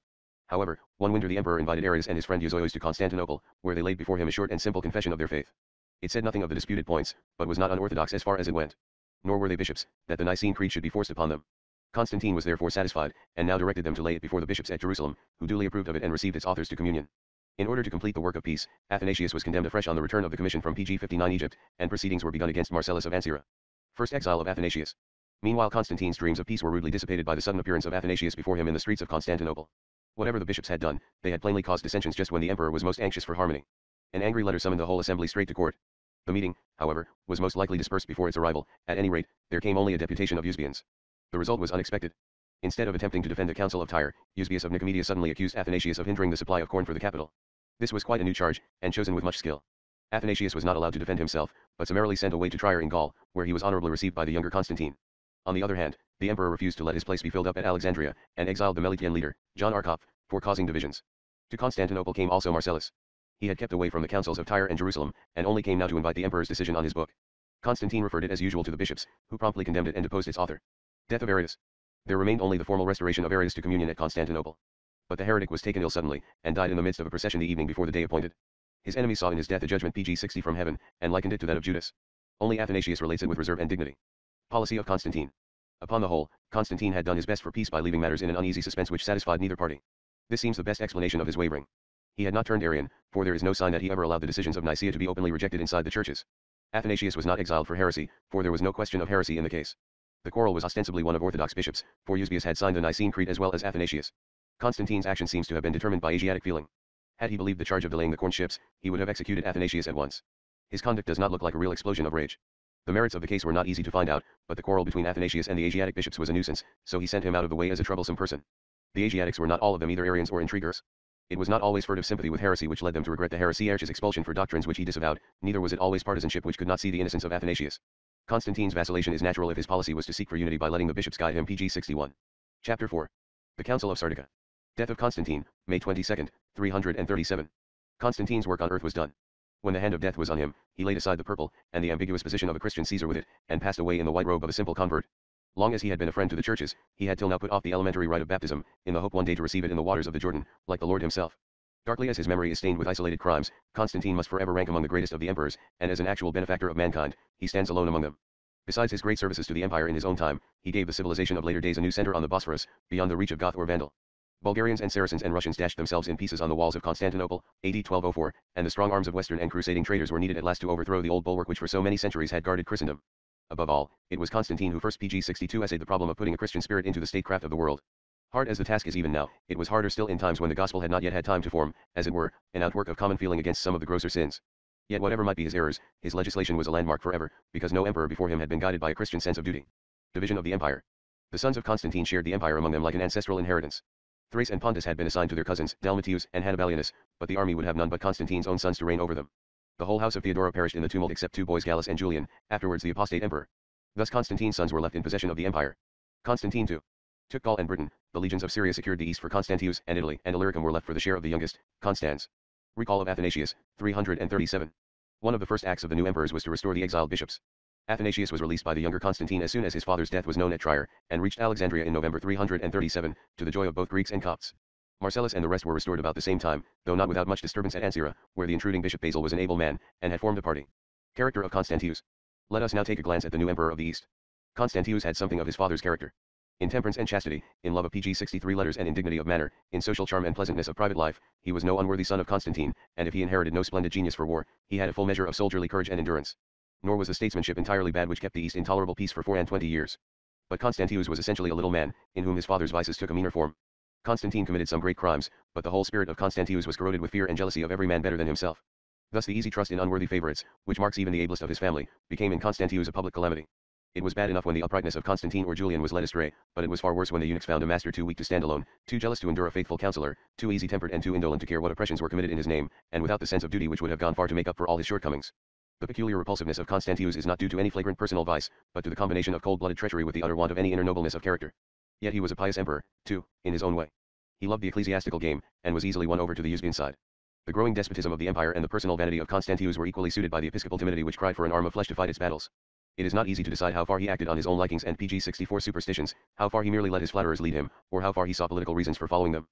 However, one winter the emperor invited Arius and his friend Euzoius to Constantinople, where they laid before him a short and simple confession of their faith. It said nothing of the disputed points, but was not unorthodox as far as it went. Nor were they bishops, that the Nicene Creed should be forced upon them. Constantine was therefore satisfied, and now directed them to lay it before the bishops at Jerusalem, who duly approved of it and received its authors to communion. In order to complete the work of peace, Athanasius was condemned afresh on the return of the commission from P G fifty-nine Egypt, and proceedings were begun against Marcellus of Ancyra. First exile of Athanasius. Meanwhile Constantine's dreams of peace were rudely dissipated by the sudden appearance of Athanasius before him in the streets of Constantinople. Whatever the bishops had done, they had plainly caused dissensions just when the emperor was most anxious for harmony. An angry letter summoned the whole assembly straight to court. The meeting, however, was most likely dispersed before its arrival. At any rate, there came only a deputation of Eusebians. The result was unexpected. Instead of attempting to defend the Council of Tyre, Eusebius of Nicomedia suddenly accused Athanasius of hindering the supply of corn for the capital. This was quite a new charge, and chosen with much skill. Athanasius was not allowed to defend himself, but summarily sent away to Trier in Gaul, where he was honorably received by the younger Constantine. On the other hand, the emperor refused to let his place be filled up at Alexandria, and exiled the Meletian leader, John Arcopp, for causing divisions. To Constantinople came also Marcellus. He had kept away from the councils of Tyre and Jerusalem, and only came now to invite the emperor's decision on his book. Constantine referred it as usual to the bishops, who promptly condemned it and deposed its author. Death of Arius. There remained only the formal restoration of Arius to communion at Constantinople. But the heretic was taken ill suddenly, and died in the midst of a procession the evening before the day appointed. His enemies saw in his death a judgment P G sixty from heaven, and likened it to that of Judas. Only Athanasius relates it with reserve and dignity. Policy of Constantine. Upon the whole, Constantine had done his best for peace by leaving matters in an uneasy suspense which satisfied neither party. This seems the best explanation of his wavering. He had not turned Arian, for there is no sign that he ever allowed the decisions of Nicaea to be openly rejected inside the churches. Athanasius was not exiled for heresy, for there was no question of heresy in the case. The quarrel was ostensibly one of orthodox bishops, for Eusebius had signed the Nicene Creed as well as Athanasius. Constantine's action seems to have been determined by Asiatic feeling. Had he believed the charge of delaying the corn ships, he would have executed Athanasius at once. His conduct does not look like a real explosion of rage. The merits of the case were not easy to find out, but the quarrel between Athanasius and the Asiatic bishops was a nuisance, so he sent him out of the way as a troublesome person. The Asiatics were not all of them either Arians or intriguers. It was not always furtive sympathy with heresy which led them to regret the heresiarch's expulsion for doctrines which he disavowed, neither was it always partisanship which could not see the innocence of Athanasius. Constantine's vacillation is natural if his policy was to seek for unity by letting the bishops guide him. P G sixty-one. Chapter four. The Council of Sardica. Death of Constantine, May twenty-second, three hundred thirty-seven. Constantine's work on earth was done. When the hand of death was on him, he laid aside the purple, and the ambiguous position of a Christian Caesar with it, and passed away in the white robe of a simple convert. Long as he had been a friend to the churches, he had till now put off the elementary rite of baptism, in the hope one day to receive it in the waters of the Jordan, like the Lord himself. Darkly as his memory is stained with isolated crimes, Constantine must forever rank among the greatest of the emperors, and as an actual benefactor of mankind, he stands alone among them. Besides his great services to the empire in his own time, he gave the civilization of later days a new center on the Bosphorus, beyond the reach of Goth or Vandal. Bulgarians and Saracens and Russians dashed themselves in pieces on the walls of Constantinople, A D twelve oh four, and the strong arms of Western and crusading traders were needed at last to overthrow the old bulwark which for so many centuries had guarded Christendom. Above all, it was Constantine who first P G sixty-two essayed the problem of putting a Christian spirit into the statecraft of the world. Hard as the task is even now, it was harder still in times when the gospel had not yet had time to form, as it were, an outwork of common feeling against some of the grosser sins. Yet whatever might be his errors, his legislation was a landmark forever, because no emperor before him had been guided by a Christian sense of duty. Division of the empire. The sons of Constantine shared the empire among them like an ancestral inheritance. Thrace and Pontus had been assigned to their cousins, Dalmatius and Hannibalianus, but the army would have none but Constantine's own sons to reign over them. The whole house of Theodora perished in the tumult except two boys Gallus and Julian, afterwards the apostate emperor. Thus Constantine's sons were left in possession of the empire. Constantine too took Gaul and Britain, the legions of Syria secured the east for Constantius and Italy and Illyricum were left for the share of the youngest, Constans. Recall of Athanasius, three hundred thirty-seven. One of the first acts of the new emperors was to restore the exiled bishops. Athanasius was released by the younger Constantine as soon as his father's death was known at Trier, and reached Alexandria in November three hundred thirty-seven, to the joy of both Greeks and Copts. Marcellus and the rest were restored about the same time, though not without much disturbance at Ancyra, where the intruding Bishop Basil was an able man, and had formed a party. Character of Constantius. Let us now take a glance at the new emperor of the East. Constantius had something of his father's character. In temperance and chastity, in love of P G sixty-three letters and in dignity of manner, in social charm and pleasantness of private life, he was no unworthy son of Constantine, and if he inherited no splendid genius for war, he had a full measure of soldierly courage and endurance. Nor was the statesmanship entirely bad which kept the East in tolerable peace for four and twenty years. But Constantius was essentially a little man, in whom his father's vices took a meaner form. Constantine committed some great crimes, but the whole spirit of Constantius was corroded with fear and jealousy of every man better than himself. Thus the easy trust in unworthy favorites, which marks even the ablest of his family, became in Constantius a public calamity. It was bad enough when the uprightness of Constantine or Julian was led astray, but it was far worse when the eunuchs found a master too weak to stand alone, too jealous to endure a faithful counselor, too easy-tempered and too indolent to care what oppressions were committed in his name, and without the sense of duty which would have gone far to make up for all his shortcomings. The peculiar repulsiveness of Constantius is not due to any flagrant personal vice, but to the combination of cold-blooded treachery with the utter want of any inner nobleness of character. Yet he was a pious emperor, too, in his own way. He loved the ecclesiastical game, and was easily won over to the Eusebian side. The growing despotism of the empire and the personal vanity of Constantius were equally suited by the episcopal timidity which cried for an arm of flesh to fight its battles. It is not easy to decide how far he acted on his own likings and P G sixty-four superstitions, how far he merely let his flatterers lead him, or how far he saw political reasons for following them.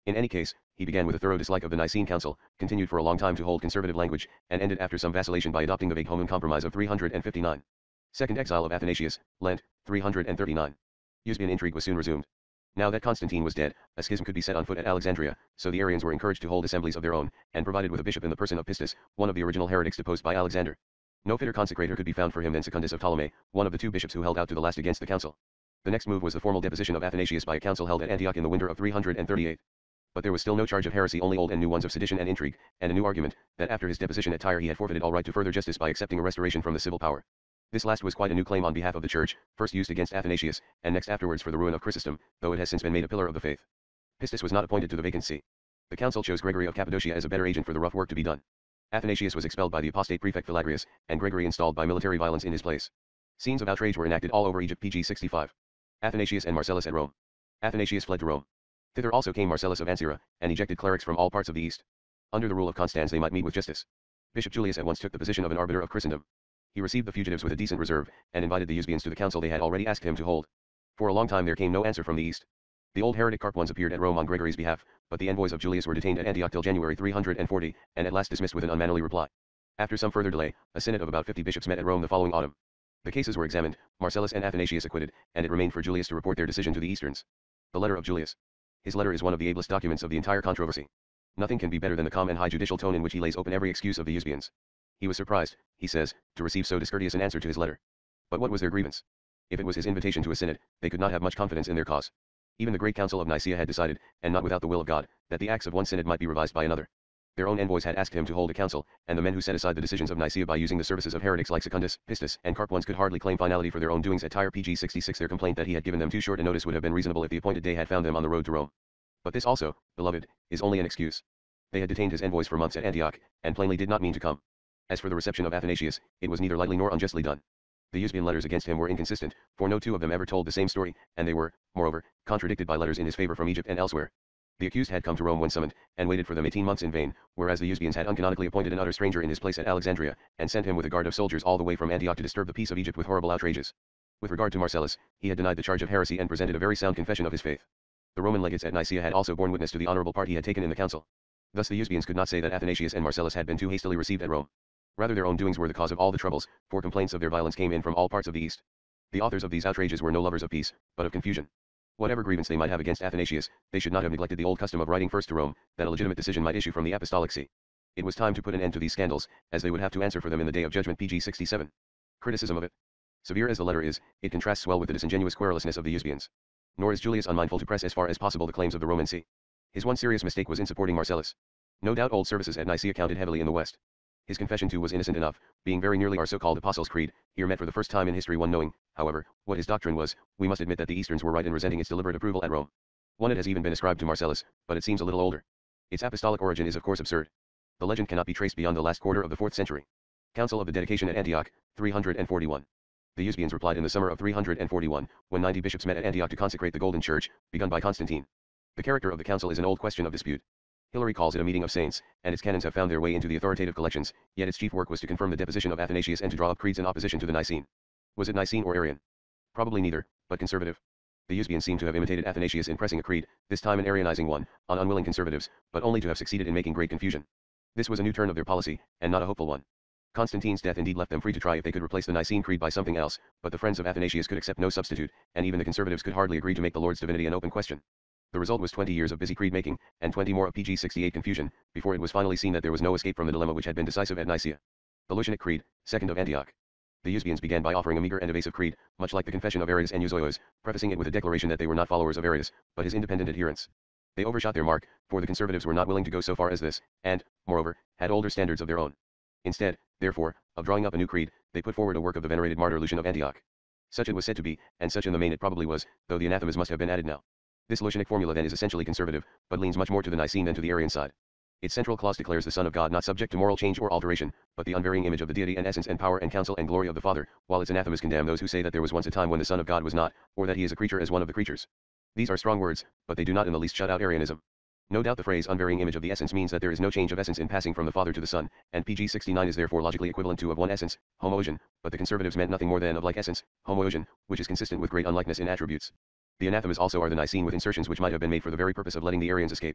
In any case, he began with a thorough dislike of the Nicene Council, continued for a long time to hold conservative language, and ended after some vacillation by adopting the vague Homum Compromise of three hundred fifty-nine. Second exile of Athanasius, Lent, three hundred thirty-nine. Eusebian intrigue was soon resumed. Now that Constantine was dead, a schism could be set on foot at Alexandria, so the Arians were encouraged to hold assemblies of their own, and provided with a bishop in the person of Pistis, one of the original heretics deposed by Alexander. No fitter consecrator could be found for him than Secundus of Ptolemy, one of the two bishops who held out to the last against the council. The next move was the formal deposition of Athanasius by a council held at Antioch in the winter of three hundred thirty-eight. But there was still no charge of heresy, only old and new ones of sedition and intrigue, and a new argument, that after his deposition at Tyre he had forfeited all right to further justice by accepting a restoration from the civil power. This last was quite a new claim on behalf of the Church, first used against Athanasius, and next afterwards for the ruin of Chrysostom, though it has since been made a pillar of the faith. Pistis was not appointed to the vacant see. The council chose Gregory of Cappadocia as a better agent for the rough work to be done. Athanasius was expelled by the apostate prefect Philagrius, and Gregory installed by military violence in his place. Scenes of outrage were enacted all over Egypt. Page sixty-five. Athanasius and Marcellus at Rome. Athanasius fled to Rome. Thither also came Marcellus of Ancyra, and ejected clerics from all parts of the East. Under the rule of Constans they might meet with justice. Bishop Julius at once took the position of an arbiter of Christendom. He received the fugitives with a decent reserve, and invited the Eusebians to the council they had already asked him to hold. For a long time there came no answer from the East. The old heretic Carp once appeared at Rome on Gregory's behalf, but the envoys of Julius were detained at Antioch till January three hundred forty, and at last dismissed with an unmannerly reply. After some further delay, a synod of about fifty bishops met at Rome the following autumn. The cases were examined, Marcellus and Athanasius acquitted, and it remained for Julius to report their decision to the Easterns. The letter of Julius. His letter is one of the ablest documents of the entire controversy. Nothing can be better than the calm and high judicial tone in which he lays open every excuse of the Eusebians. He was surprised, he says, to receive so discourteous an answer to his letter. But what was their grievance? If it was his invitation to a synod, they could not have much confidence in their cause. Even the great council of Nicaea had decided, and not without the will of God, that the acts of one synod might be revised by another. Their own envoys had asked him to hold a council, and the men who set aside the decisions of Nicaea by using the services of heretics like Secundus, Pistis, and Carp once could hardly claim finality for their own doings at Tyre. Page sixty-six. Their complaint that he had given them too short a notice would have been reasonable if the appointed day had found them on the road to Rome. But this also, beloved, is only an excuse. They had detained his envoys for months at Antioch, and plainly did not mean to come. As for the reception of Athanasius, it was neither lightly nor unjustly done. The Eusebian letters against him were inconsistent, for no two of them ever told the same story, and they were, moreover, contradicted by letters in his favor from Egypt and elsewhere. The accused had come to Rome when summoned, and waited for them eighteen months in vain, whereas the Eusebians had uncanonically appointed an utter stranger in his place at Alexandria, and sent him with a guard of soldiers all the way from Antioch to disturb the peace of Egypt with horrible outrages. With regard to Marcellus, he had denied the charge of heresy and presented a very sound confession of his faith. The Roman legates at Nicaea had also borne witness to the honorable part he had taken in the council. Thus the Eusebians could not say that Athanasius and Marcellus had been too hastily received at Rome. Rather their own doings were the cause of all the troubles, for complaints of their violence came in from all parts of the East. The authors of these outrages were no lovers of peace, but of confusion. Whatever grievance they might have against Athanasius, they should not have neglected the old custom of writing first to Rome, that a legitimate decision might issue from the apostolic see. It was time to put an end to these scandals, as they would have to answer for them in the day of judgment. Page sixty-seven. Criticism of it. Severe as the letter is, it contrasts well with the disingenuous querulousness of the Eusebians. Nor is Julius unmindful to press as far as possible the claims of the Roman see. His one serious mistake was in supporting Marcellus. No doubt old services at Nicaea counted heavily in the West. His confession too was innocent enough, being very nearly our so-called Apostles' Creed, here met for the first time in history. One knowing, however, what his doctrine was, we must admit that the Easterns were right in resenting its deliberate approval at Rome. One it has even been ascribed to Marcellus, but it seems a little older. Its apostolic origin is of course absurd. The legend cannot be traced beyond the last quarter of the fourth century. Council of the Dedication at Antioch, three hundred forty-one. The Eusebians replied in the summer of three hundred forty-one, when ninety bishops met at Antioch to consecrate the Golden Church, begun by Constantine. The character of the council is an old question of dispute. Hilary calls it a meeting of saints, and its canons have found their way into the authoritative collections, yet its chief work was to confirm the deposition of Athanasius and to draw up creeds in opposition to the Nicene. Was it Nicene or Arian? Probably neither, but conservative. The Eusebians seem to have imitated Athanasius in pressing a creed, this time an Arianizing one, on unwilling conservatives, but only to have succeeded in making great confusion. This was a new turn of their policy, and not a hopeful one. Constantine's death indeed left them free to try if they could replace the Nicene Creed by something else, but the friends of Athanasius could accept no substitute, and even the conservatives could hardly agree to make the Lord's divinity an open question. The result was twenty years of busy creed-making, and twenty more of Page sixty-eight confusion, before it was finally seen that there was no escape from the dilemma which had been decisive at Nicaea. The Lucianic Creed, second of Antioch. The Eusebians began by offering a meager and evasive creed, much like the Confession of Arius and Euzoios, prefacing it with a declaration that they were not followers of Arius, but his independent adherents. They overshot their mark, for the conservatives were not willing to go so far as this, and, moreover, had older standards of their own. Instead, therefore, of drawing up a new creed, they put forward a work of the venerated martyr Lucian of Antioch. Such it was said to be, and such in the main it probably was, though the anathemas must have been added now. This Lucianic formula then is essentially conservative, but leans much more to the Nicene than to the Arian side. Its central clause declares the Son of God not subject to moral change or alteration, but the unvarying image of the deity and essence and power and counsel and glory of the Father, while its anathemas condemn those who say that there was once a time when the Son of God was not, or that he is a creature as one of the creatures. These are strong words, but they do not in the least shut out Arianism. No doubt the phrase unvarying image of the essence means that there is no change of essence in passing from the Father to the Son, and Page sixty-nine is therefore logically equivalent to of one essence, homoousion, but the conservatives meant nothing more than of like essence, homoousion, which is consistent with great unlikeness in attributes. The anathemas also are the Nicene with insertions which might have been made for the very purpose of letting the Arians escape.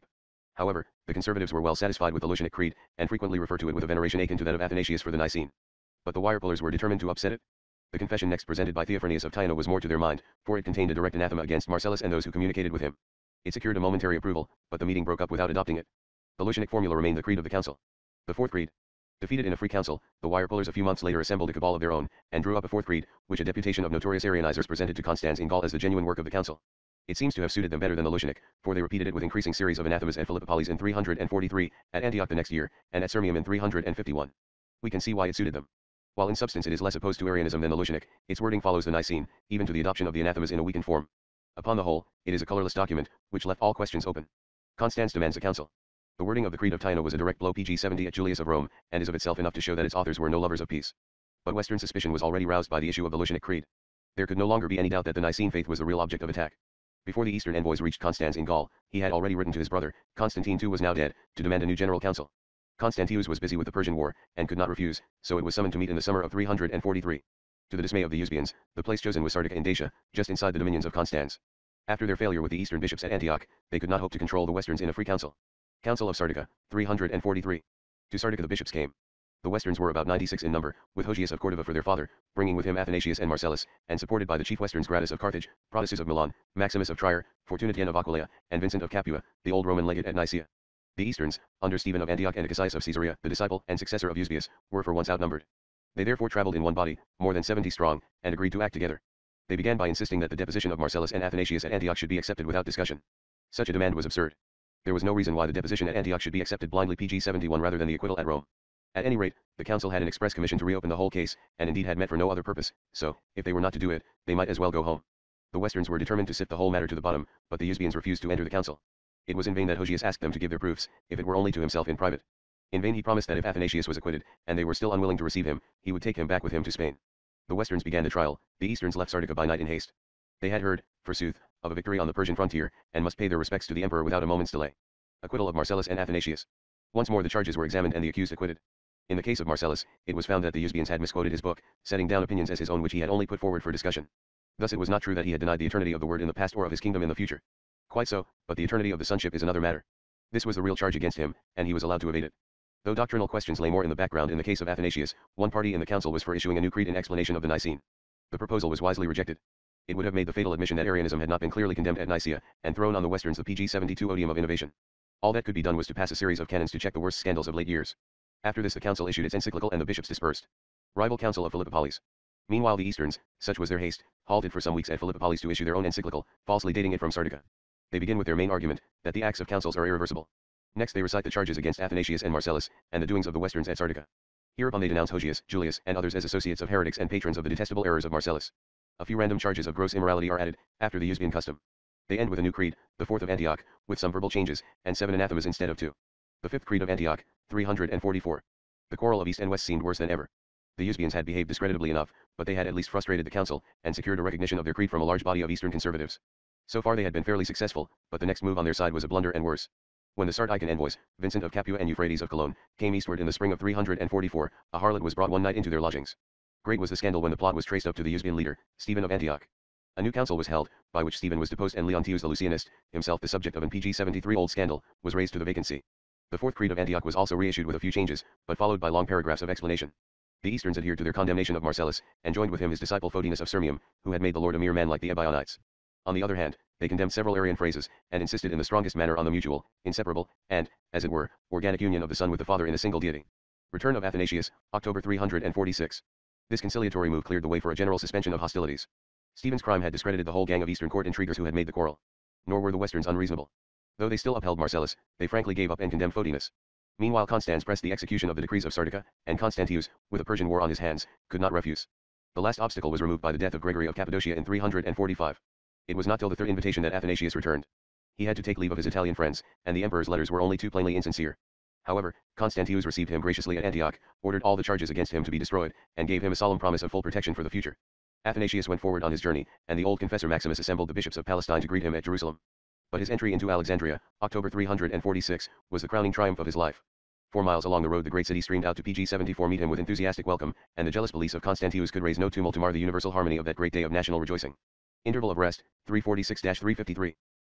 However, the conservatives were well satisfied with the Lucianic Creed, and frequently refer to it with a veneration akin to that of Athanasius for the Nicene. But the wire-pullers were determined to upset it. The confession next presented by Theophranius of Tyana was more to their mind, for it contained a direct anathema against Marcellus and those who communicated with him. It secured a momentary approval, but the meeting broke up without adopting it. The Lucianic formula remained the creed of the council. The Fourth Creed. Defeated in a free council, the wire-pullers a few months later assembled a cabal of their own, and drew up a fourth creed, which a deputation of notorious Arianizers presented to Constans in Gaul as the genuine work of the council. It seems to have suited them better than the Lucianic, for they repeated it with increasing series of anathemas at Philippopolis in three hundred forty-three, at Antioch the next year, and at Sirmium in three hundred fifty-one. We can see why it suited them. While in substance it is less opposed to Arianism than the Lucianic, its wording follows the Nicene, even to the adoption of the anathemas in a weakened form. Upon the whole, it is a colorless document, which left all questions open. Constans demands a council. The wording of the Creed of Tyana was a direct blow pg seventy at Julius of Rome, and is of itself enough to show that its authors were no lovers of peace. But Western suspicion was already roused by the issue of the Lucianic Creed. There could no longer be any doubt that the Nicene faith was the real object of attack. Before the Eastern envoys reached Constans in Gaul, he had already written to his brother, Constantine the Second was now dead, to demand a new general council. Constantius was busy with the Persian War, and could not refuse, so it was summoned to meet in the summer of three hundred forty-three. To the dismay of the Usbians, the place chosen was Sardica in Dacia, just inside the dominions of Constans. After their failure with the Eastern bishops at Antioch, they could not hope to control the Westerns in a free council. Council of Sardica, three hundred forty-three. To Sardica the bishops came. The Westerns were about ninety-six in number, with Hosius of Cordova for their father, bringing with him Athanasius and Marcellus, and supported by the chief Westerns Gratus of Carthage, Protasus of Milan, Maximus of Trier, Fortunatian of Aquileia, and Vincent of Capua, the old Roman legate at Nicaea. The Easterns, under Stephen of Antioch and Acacius of Caesarea, the disciple and successor of Eusebius, were for once outnumbered. They therefore travelled in one body, more than seventy strong, and agreed to act together. They began by insisting that the deposition of Marcellus and Athanasius at Antioch should be accepted without discussion. Such a demand was absurd. There was no reason why the deposition at Antioch should be accepted blindly pg seventy-one rather than the acquittal at Rome. At any rate, the council had an express commission to reopen the whole case, and indeed had met for no other purpose, so, if they were not to do it, they might as well go home. The Westerns were determined to sift the whole matter to the bottom, but the Usbians refused to enter the council. It was in vain that Hosius asked them to give their proofs, if it were only to himself in private. In vain he promised that if Athanasius was acquitted, and they were still unwilling to receive him, he would take him back with him to Spain. The Westerns began the trial, the Easterns left Sardica by night in haste. They had heard, forsooth, of a victory on the Persian frontier, and must pay their respects to the emperor without a moment's delay. Acquittal of Marcellus and Athanasius. Once more the charges were examined and the accused acquitted. In the case of Marcellus, it was found that the Usbians had misquoted his book, setting down opinions as his own which he had only put forward for discussion. Thus it was not true that he had denied the eternity of the Word in the past or of his kingdom in the future. Quite so, but the eternity of the sonship is another matter. This was the real charge against him, and he was allowed to evade it. Though doctrinal questions lay more in the background in the case of Athanasius, one party in the council was for issuing a new creed in explanation of the Nicene. The proposal was wisely rejected. It would have made the fatal admission that Arianism had not been clearly condemned at Nicaea, and thrown on the Westerns the pg seventy-two odium of innovation. All that could be done was to pass a series of canons to check the worst scandals of late years. After this the council issued its encyclical and the bishops dispersed. Rival Council of Philippopolis. Meanwhile the Easterns, such was their haste, halted for some weeks at Philippopolis to issue their own encyclical, falsely dating it from Sardica. They begin with their main argument, that the acts of councils are irreversible. Next they recite the charges against Athanasius and Marcellus, and the doings of the Westerns at Sardica. Hereupon they denounce Hosius, Julius, and others as associates of heretics and patrons of the detestable errors of Marcellus. A few random charges of gross immorality are added, after the Usbian custom. They end with a new creed, the fourth of Antioch, with some verbal changes, and seven anathemas instead of two. The fifth creed of Antioch, three hundred forty-four. The quarrel of East and West seemed worse than ever. The Usbians had behaved discreditably enough, but they had at least frustrated the council, and secured a recognition of their creed from a large body of Eastern conservatives. So far they had been fairly successful, but the next move on their side was a blunder and worse. When the Sardican envoys, Vincent of Capua and Euphrates of Cologne, came eastward in the spring of three hundred forty-four, a harlot was brought one night into their lodgings. Great was the scandal when the plot was traced up to the Usbian leader, Stephen of Antioch. A new council was held, by which Stephen was deposed and Leontius the Lucianist, himself the subject of an pg seventy-three old scandal, was raised to the vacancy. The fourth creed of Antioch was also reissued with a few changes, but followed by long paragraphs of explanation. The Easterns adhered to their condemnation of Marcellus, and joined with him his disciple Photinus of Sirmium, who had made the Lord a mere man like the Ebionites. On the other hand, they condemned several Arian phrases, and insisted in the strongest manner on the mutual, inseparable, and, as it were, organic union of the Son with the Father in a single deity. Return of Athanasius, October three hundred forty-six. This conciliatory move cleared the way for a general suspension of hostilities. Stephen's crime had discredited the whole gang of Eastern court intriguers who had made the quarrel. Nor were the Westerns unreasonable. Though they still upheld Marcellus, they frankly gave up and condemned Photinus. Meanwhile Constans pressed the execution of the decrees of Sardica, and Constantius, with a Persian war on his hands, could not refuse. The last obstacle was removed by the death of Gregory of Cappadocia in three hundred forty-five. It was not till the third invitation that Athanasius returned. He had to take leave of his Italian friends, and the emperor's letters were only too plainly insincere. However, Constantius received him graciously at Antioch, ordered all the charges against him to be destroyed, and gave him a solemn promise of full protection for the future. Athanasius went forward on his journey, and the old confessor Maximus assembled the bishops of Palestine to greet him at Jerusalem. But his entry into Alexandria, October three hundred forty-six, was the crowning triumph of his life. Four miles along the road the great city streamed out to pg seventy-four meet him with enthusiastic welcome, and the jealous police of Constantius could raise no tumult to mar the universal harmony of that great day of national rejoicing. Interval of rest, three forty-six to three fifty-three.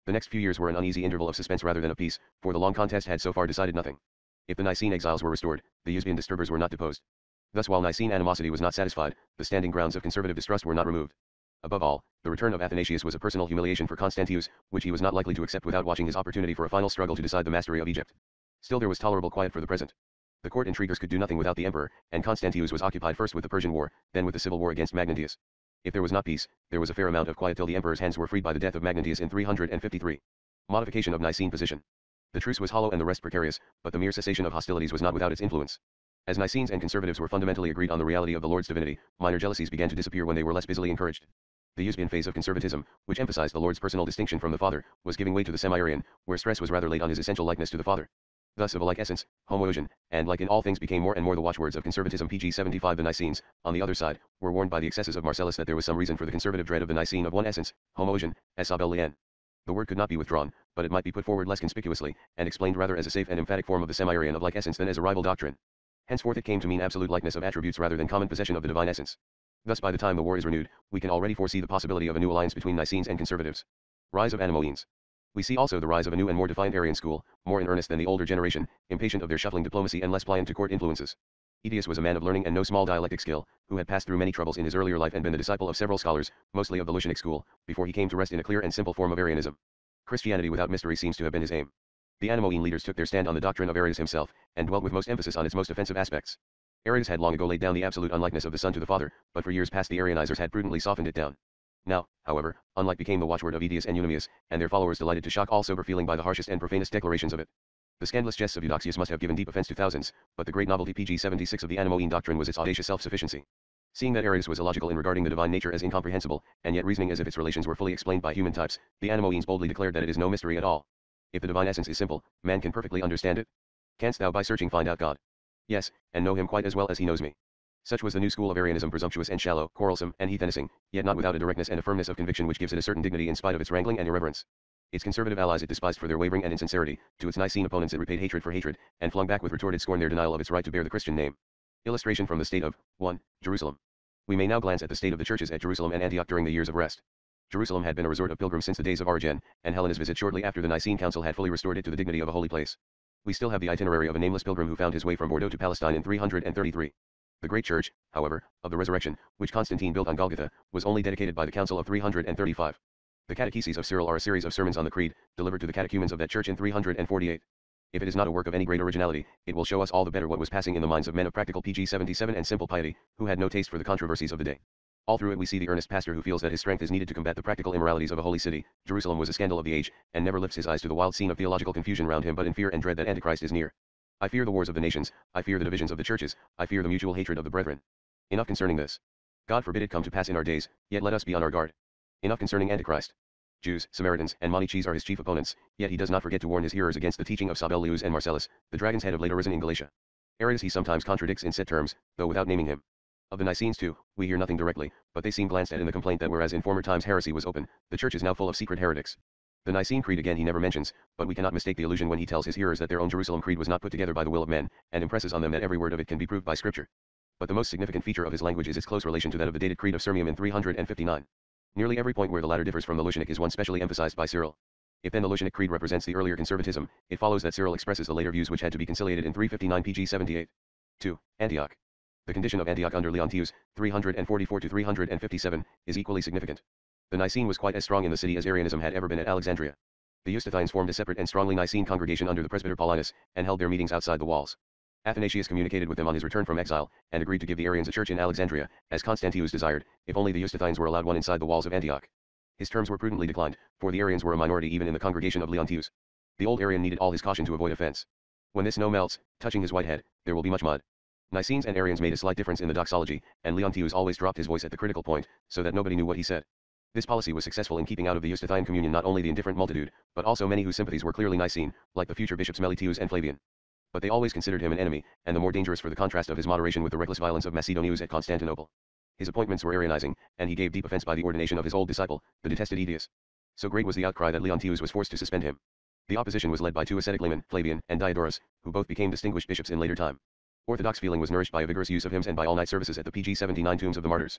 The next few years were an uneasy interval of suspense rather than of peace, for the long contest had so far decided nothing. If the Nicene exiles were restored, the Eusebian disturbers were not deposed. Thus while Nicene animosity was not satisfied, the standing grounds of conservative distrust were not removed. Above all, the return of Athanasius was a personal humiliation for Constantius, which he was not likely to accept without watching his opportunity for a final struggle to decide the mastery of Egypt. Still there was tolerable quiet for the present. The court intriguers could do nothing without the emperor, and Constantius was occupied first with the Persian War, then with the civil war against Magnentius. If there was not peace, there was a fair amount of quiet till the emperor's hands were freed by the death of Magnentius in three hundred fifty-three. Modification of Nicene position. The truce was hollow and the rest precarious, but the mere cessation of hostilities was not without its influence. As Nicenes and conservatives were fundamentally agreed on the reality of the Lord's divinity, minor jealousies began to disappear when they were less busily encouraged. The Eusebian phase of conservatism, which emphasized the Lord's personal distinction from the Father, was giving way to the semi-Arian, where stress was rather laid on his essential likeness to the Father. Thus of a like essence, homoousion, and like in all things became more and more the watchwords of conservatism. Page seventy-five. The Nicenes, on the other side, were warned by the excesses of Marcellus that there was some reason for the conservative dread of the Nicene of one essence, homoousion, as sabellian. The word could not be withdrawn, but it might be put forward less conspicuously, and explained rather as a safe and emphatic form of the semi-Arian of like essence than as a rival doctrine. Henceforth it came to mean absolute likeness of attributes rather than common possession of the divine essence. Thus by the time the war is renewed, we can already foresee the possibility of a new alliance between Nicenes and conservatives. Rise of Anomoeans. We see also the rise of a new and more defiant Arian school, more in earnest than the older generation, impatient of their shuffling diplomacy and less pliant to court influences. Aetius was a man of learning and no small dialectic skill, who had passed through many troubles in his earlier life and been the disciple of several scholars, mostly of the Lucianic school, before he came to rest in a clear and simple form of Arianism. Christianity without mystery seems to have been his aim. The Anomoean leaders took their stand on the doctrine of Arius himself, and dwelt with most emphasis on its most offensive aspects. Arius had long ago laid down the absolute unlikeness of the Son to the Father, but for years past the Arianizers had prudently softened it down. Now, however, unlike became the watchword of Aetius and Eunomius, and their followers delighted to shock all sober feeling by the harshest and profanest declarations of it. The scandalous jests of Eudoxius must have given deep offense to thousands, but the great novelty. Page seventy-six of the Anomoean doctrine was its audacious self-sufficiency. Seeing that Arius was illogical in regarding the divine nature as incomprehensible, and yet reasoning as if its relations were fully explained by human types, the Anomoeans boldly declared that it is no mystery at all. If the divine essence is simple, man can perfectly understand it. Canst thou by searching find out God? Yes, and know him quite as well as he knows me. Such was the new school of Arianism, presumptuous and shallow, quarrelsome and heathenising, yet not without a directness and a firmness of conviction which gives it a certain dignity in spite of its wrangling and irreverence. Its conservative allies it despised for their wavering and insincerity, to its Nicene opponents it repaid hatred for hatred, and flung back with retorted scorn their denial of its right to bear the Christian name. Illustration from the state of one. Jerusalem. We may now glance at the state of the churches at Jerusalem and Antioch during the years of rest. Jerusalem had been a resort of pilgrims since the days of Arian, and Helena's visit shortly after the Nicene Council had fully restored it to the dignity of a holy place. We still have the itinerary of a nameless pilgrim who found his way from Bordeaux to Palestine in three hundred thirty-three. The great church, however, of the resurrection, which Constantine built on Golgotha, was only dedicated by the Council of three hundred thirty-five. The catecheses of Cyril are a series of sermons on the Creed, delivered to the catechumens of that church in three hundred forty-eight. If it is not a work of any great originality, it will show us all the better what was passing in the minds of men of practical Page seventy-seven and simple piety, who had no taste for the controversies of the day. All through it we see the earnest pastor who feels that his strength is needed to combat the practical immoralities of a holy city. Jerusalem was a scandal of the age, and never lifts his eyes to the wild scene of theological confusion round him but in fear and dread that Antichrist is near. I fear the wars of the nations, I fear the divisions of the churches, I fear the mutual hatred of the brethren. Enough concerning this. God forbid it come to pass in our days, yet let us be on our guard. Enough concerning Antichrist. Jews, Samaritans, and Manichees are his chief opponents, yet he does not forget to warn his hearers against the teaching of Sabellius and Marcellus, the dragon's head of late arisen in Galatia. Arius he sometimes contradicts in set terms, though without naming him. Of the Nicenes too, we hear nothing directly, but they seem glanced at in the complaint that whereas in former times heresy was open, the church is now full of secret heretics. The Nicene Creed again he never mentions, but we cannot mistake the allusion when he tells his hearers that their own Jerusalem Creed was not put together by the will of men, and impresses on them that every word of it can be proved by Scripture. But the most significant feature of his language is its close relation to that of the dated Creed of Sirmium in three hundred fifty-nine. Nearly every point where the latter differs from the Lucianic is one specially emphasized by Cyril. If then the Lucianic Creed represents the earlier conservatism, it follows that Cyril expresses the later views which had to be conciliated in three fifty-nine Page seventy-eight. two. Antioch. The condition of Antioch under Leontius, three forty-four to three fifty-seven, is equally significant. The Nicene was quite as strong in the city as Arianism had ever been at Alexandria. The Eustathians formed a separate and strongly Nicene congregation under the presbyter Paulinus, and held their meetings outside the walls. Athanasius communicated with them on his return from exile, and agreed to give the Arians a church in Alexandria, as Constantius desired, if only the Eustathians were allowed one inside the walls of Antioch. His terms were prudently declined, for the Arians were a minority even in the congregation of Leontius. The old Arian needed all his caution to avoid offense. When this snow melts, touching his white head, there will be much mud. Nicenes and Arians made a slight difference in the doxology, and Leontius always dropped his voice at the critical point, so that nobody knew what he said. This policy was successful in keeping out of the Eustathian communion not only the indifferent multitude, but also many whose sympathies were clearly Nicene, like the future bishops Melitius and Flavian. But they always considered him an enemy, and the more dangerous for the contrast of his moderation with the reckless violence of Macedonius at Constantinople. His appointments were Arianizing, and he gave deep offense by the ordination of his old disciple, the detested Aetius. So great was the outcry that Leontius was forced to suspend him. The opposition was led by two ascetic laymen, Flavian and Diodorus, who both became distinguished bishops in later time. Orthodox feeling was nourished by a vigorous use of hymns and by all-night services at the Page seventy-nine tombs of the martyrs.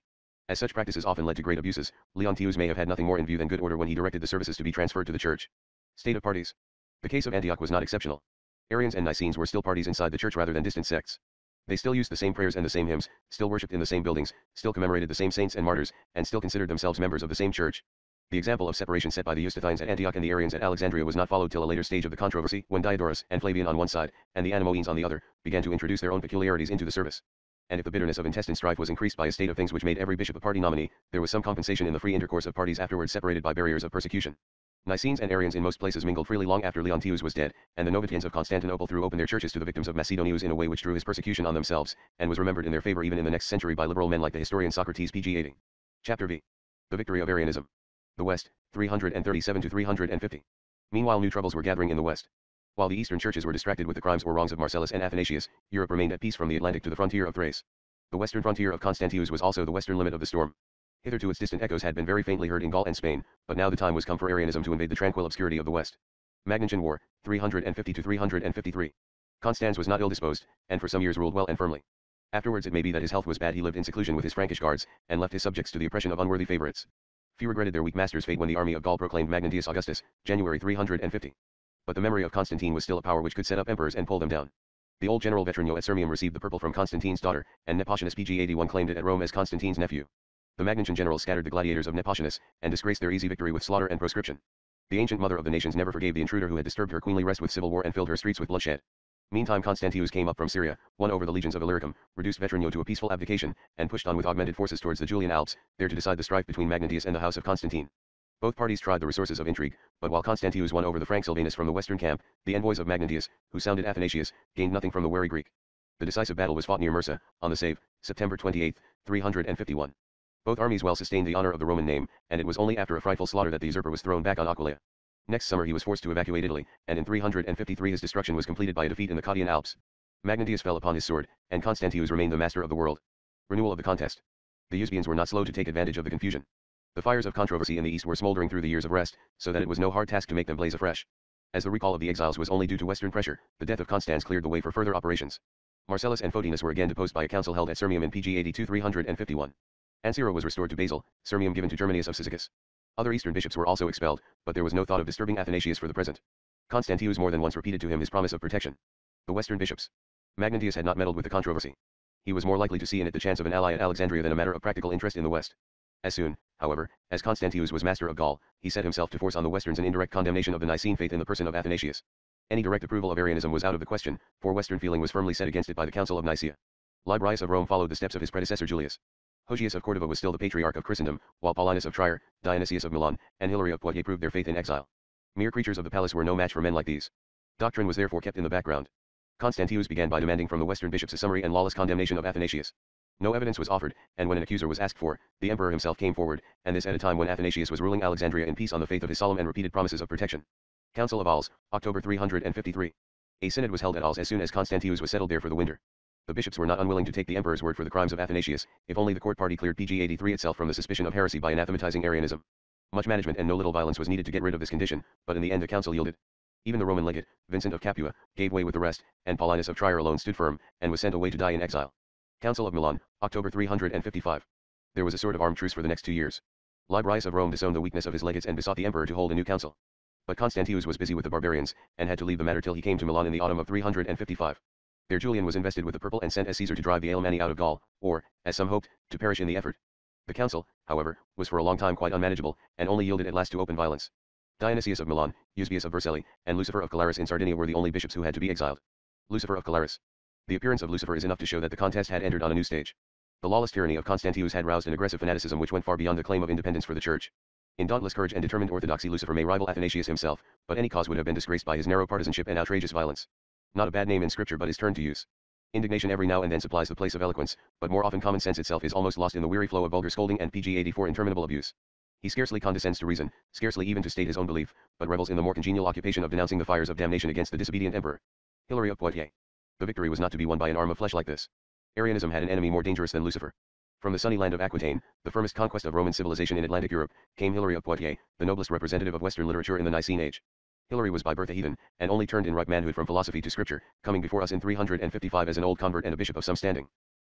As such practices often led to great abuses, Leontius may have had nothing more in view than good order when he directed the services to be transferred to the church. State of parties. The case of Antioch was not exceptional. Arians and Nicenes were still parties inside the church rather than distant sects. They still used the same prayers and the same hymns, still worshipped in the same buildings, still commemorated the same saints and martyrs, and still considered themselves members of the same church. The example of separation set by the Eustathians at Antioch and the Arians at Alexandria was not followed till a later stage of the controversy, when Diodorus and Flavian on one side, and the Anomoeans on the other, began to introduce their own peculiarities into the service. And if the bitterness of intestine strife was increased by a state of things which made every bishop a party nominee, there was some compensation in the free intercourse of parties afterwards separated by barriers of persecution. Nicenes and Arians in most places mingled freely long after Leontius was dead, and the Novatians of Constantinople threw open their churches to the victims of Macedonius in a way which drew his persecution on themselves, and was remembered in their favor even in the next century by liberal men like the historian Socrates pg eighty. Chapter V. The victory of Arianism. The West, three thirty-seven to three fifty. Meanwhile new troubles were gathering in the West. While the eastern churches were distracted with the crimes or wrongs of Marcellus and Athanasius, Europe remained at peace from the Atlantic to the frontier of Thrace. The western frontier of Constantius was also the western limit of the storm. Hitherto its distant echoes had been very faintly heard in Gaul and Spain, but now the time was come for Arianism to invade the tranquil obscurity of the West. Magnentian War, three fifty to three fifty-three. Constans was not ill-disposed, and for some years ruled well and firmly. Afterwards it may be that his health was bad. He lived in seclusion with his Frankish guards, and left his subjects to the oppression of unworthy favorites. Few regretted their weak master's fate when the army of Gaul proclaimed Magnentius Augustus, January three fifty. But the memory of Constantine was still a power which could set up emperors and pull them down. The old general Vetranio at Sirmium received the purple from Constantine's daughter, and Nepotianus pg eighty-one claimed it at Rome as Constantine's nephew. The Magnentian generals scattered the gladiators of Nepotianus, and disgraced their easy victory with slaughter and proscription. The ancient mother of the nations never forgave the intruder who had disturbed her queenly rest with civil war and filled her streets with bloodshed. Meantime Constantius came up from Syria, won over the legions of Illyricum, reduced Vetranio to a peaceful abdication, and pushed on with augmented forces towards the Julian Alps, there to decide the strife between Magnentius and the house of Constantine. Both parties tried the resources of intrigue, but while Constantius won over the Frank Silvanus from the western camp, the envoys of Magnentius, who sounded Athanasius, gained nothing from the wary Greek. The decisive battle was fought near Mursa, on the Save, September twenty-eighth, three fifty-one. Both armies well sustained the honor of the Roman name, and it was only after a frightful slaughter that the usurper was thrown back on Aquileia. Next summer he was forced to evacuate Italy, and in three fifty-three his destruction was completed by a defeat in the Cottian Alps. Magnentius fell upon his sword, and Constantius remained the master of the world. Renewal of the contest. The Usbians were not slow to take advantage of the confusion. The fires of controversy in the east were smoldering through the years of rest, so that it was no hard task to make them blaze afresh. As the recall of the exiles was only due to western pressure, the death of Constans cleared the way for further operations. Marcellus and Photinus were again deposed by a council held at Sirmium in pg eighty-two three fifty-one. Ancira was restored to Basil, Sirmium given to Germanius of Cyzicus. Other eastern bishops were also expelled, but there was no thought of disturbing Athanasius for the present. Constantius more than once repeated to him his promise of protection. The western bishops. Magnentius had not meddled with the controversy. He was more likely to see in it the chance of an ally at Alexandria than a matter of practical interest in the West. As soon, however, as Constantius was master of Gaul, he set himself to force on the Westerns an indirect condemnation of the Nicene faith in the person of Athanasius. Any direct approval of Arianism was out of the question, for Western feeling was firmly set against it by the Council of Nicaea. Librius of Rome followed the steps of his predecessor Julius. Hosius of Cordova was still the patriarch of Christendom, while Paulinus of Trier, Dionysius of Milan, and Hilary of Poitiers proved their faith in exile. Mere creatures of the palace were no match for men like these. Doctrine was therefore kept in the background. Constantius began by demanding from the Western bishops a summary and lawless condemnation of Athanasius. No evidence was offered, and when an accuser was asked for, the emperor himself came forward, and this at a time when Athanasius was ruling Alexandria in peace on the faith of his solemn and repeated promises of protection. Council of Arles, October three fifty-three. A synod was held at Arles as soon as Constantius was settled there for the winter. The bishops were not unwilling to take the emperor's word for the crimes of Athanasius, if only the court party cleared pg eighty-three itself from the suspicion of heresy by anathematizing Arianism. Much management and no little violence was needed to get rid of this condition, but in the end the council yielded. Even the Roman legate, Vincent of Capua, gave way with the rest, and Paulinus of Trier alone stood firm, and was sent away to die in exile. Council of Milan, October three fifty-five. There was a sort of armed truce for the next two years. Librius of Rome disowned the weakness of his legates and besought the emperor to hold a new council. But Constantius was busy with the barbarians, and had to leave the matter till he came to Milan in the autumn of three fifty-five. There Julian was invested with the purple and sent as Caesar to drive the Alemanni out of Gaul, or, as some hoped, to perish in the effort. The council, however, was for a long time quite unmanageable, and only yielded at last to open violence. Dionysius of Milan, Eusebius of Vercelli, and Lucifer of Calaris in Sardinia were the only bishops who had to be exiled. Lucifer of Calaris. The appearance of Lucifer is enough to show that the contest had entered on a new stage. The lawless tyranny of Constantius had roused an aggressive fanaticism which went far beyond the claim of independence for the church. In dauntless courage and determined orthodoxy Lucifer may rival Athanasius himself, but any cause would have been disgraced by his narrow partisanship and outrageous violence. Not a bad name in scripture but is turned to use. Indignation every now and then supplies the place of eloquence, but more often common sense itself is almost lost in the weary flow of vulgar scolding and pg eighty-four interminable abuse. He scarcely condescends to reason, scarcely even to state his own belief, but revels in the more congenial occupation of denouncing the fires of damnation against the disobedient emperor. Hilary of Poitiers. The victory was not to be won by an arm of flesh like this. Arianism had an enemy more dangerous than Lucifer. From the sunny land of Aquitaine, the firmest conquest of Roman civilization in Atlantic Europe, came Hilary of Poitiers, the noblest representative of Western literature in the Nicene age. Hilary was by birth a heathen, and only turned in ripe manhood from philosophy to scripture, coming before us in three fifty-five as an old convert and a bishop of some standing.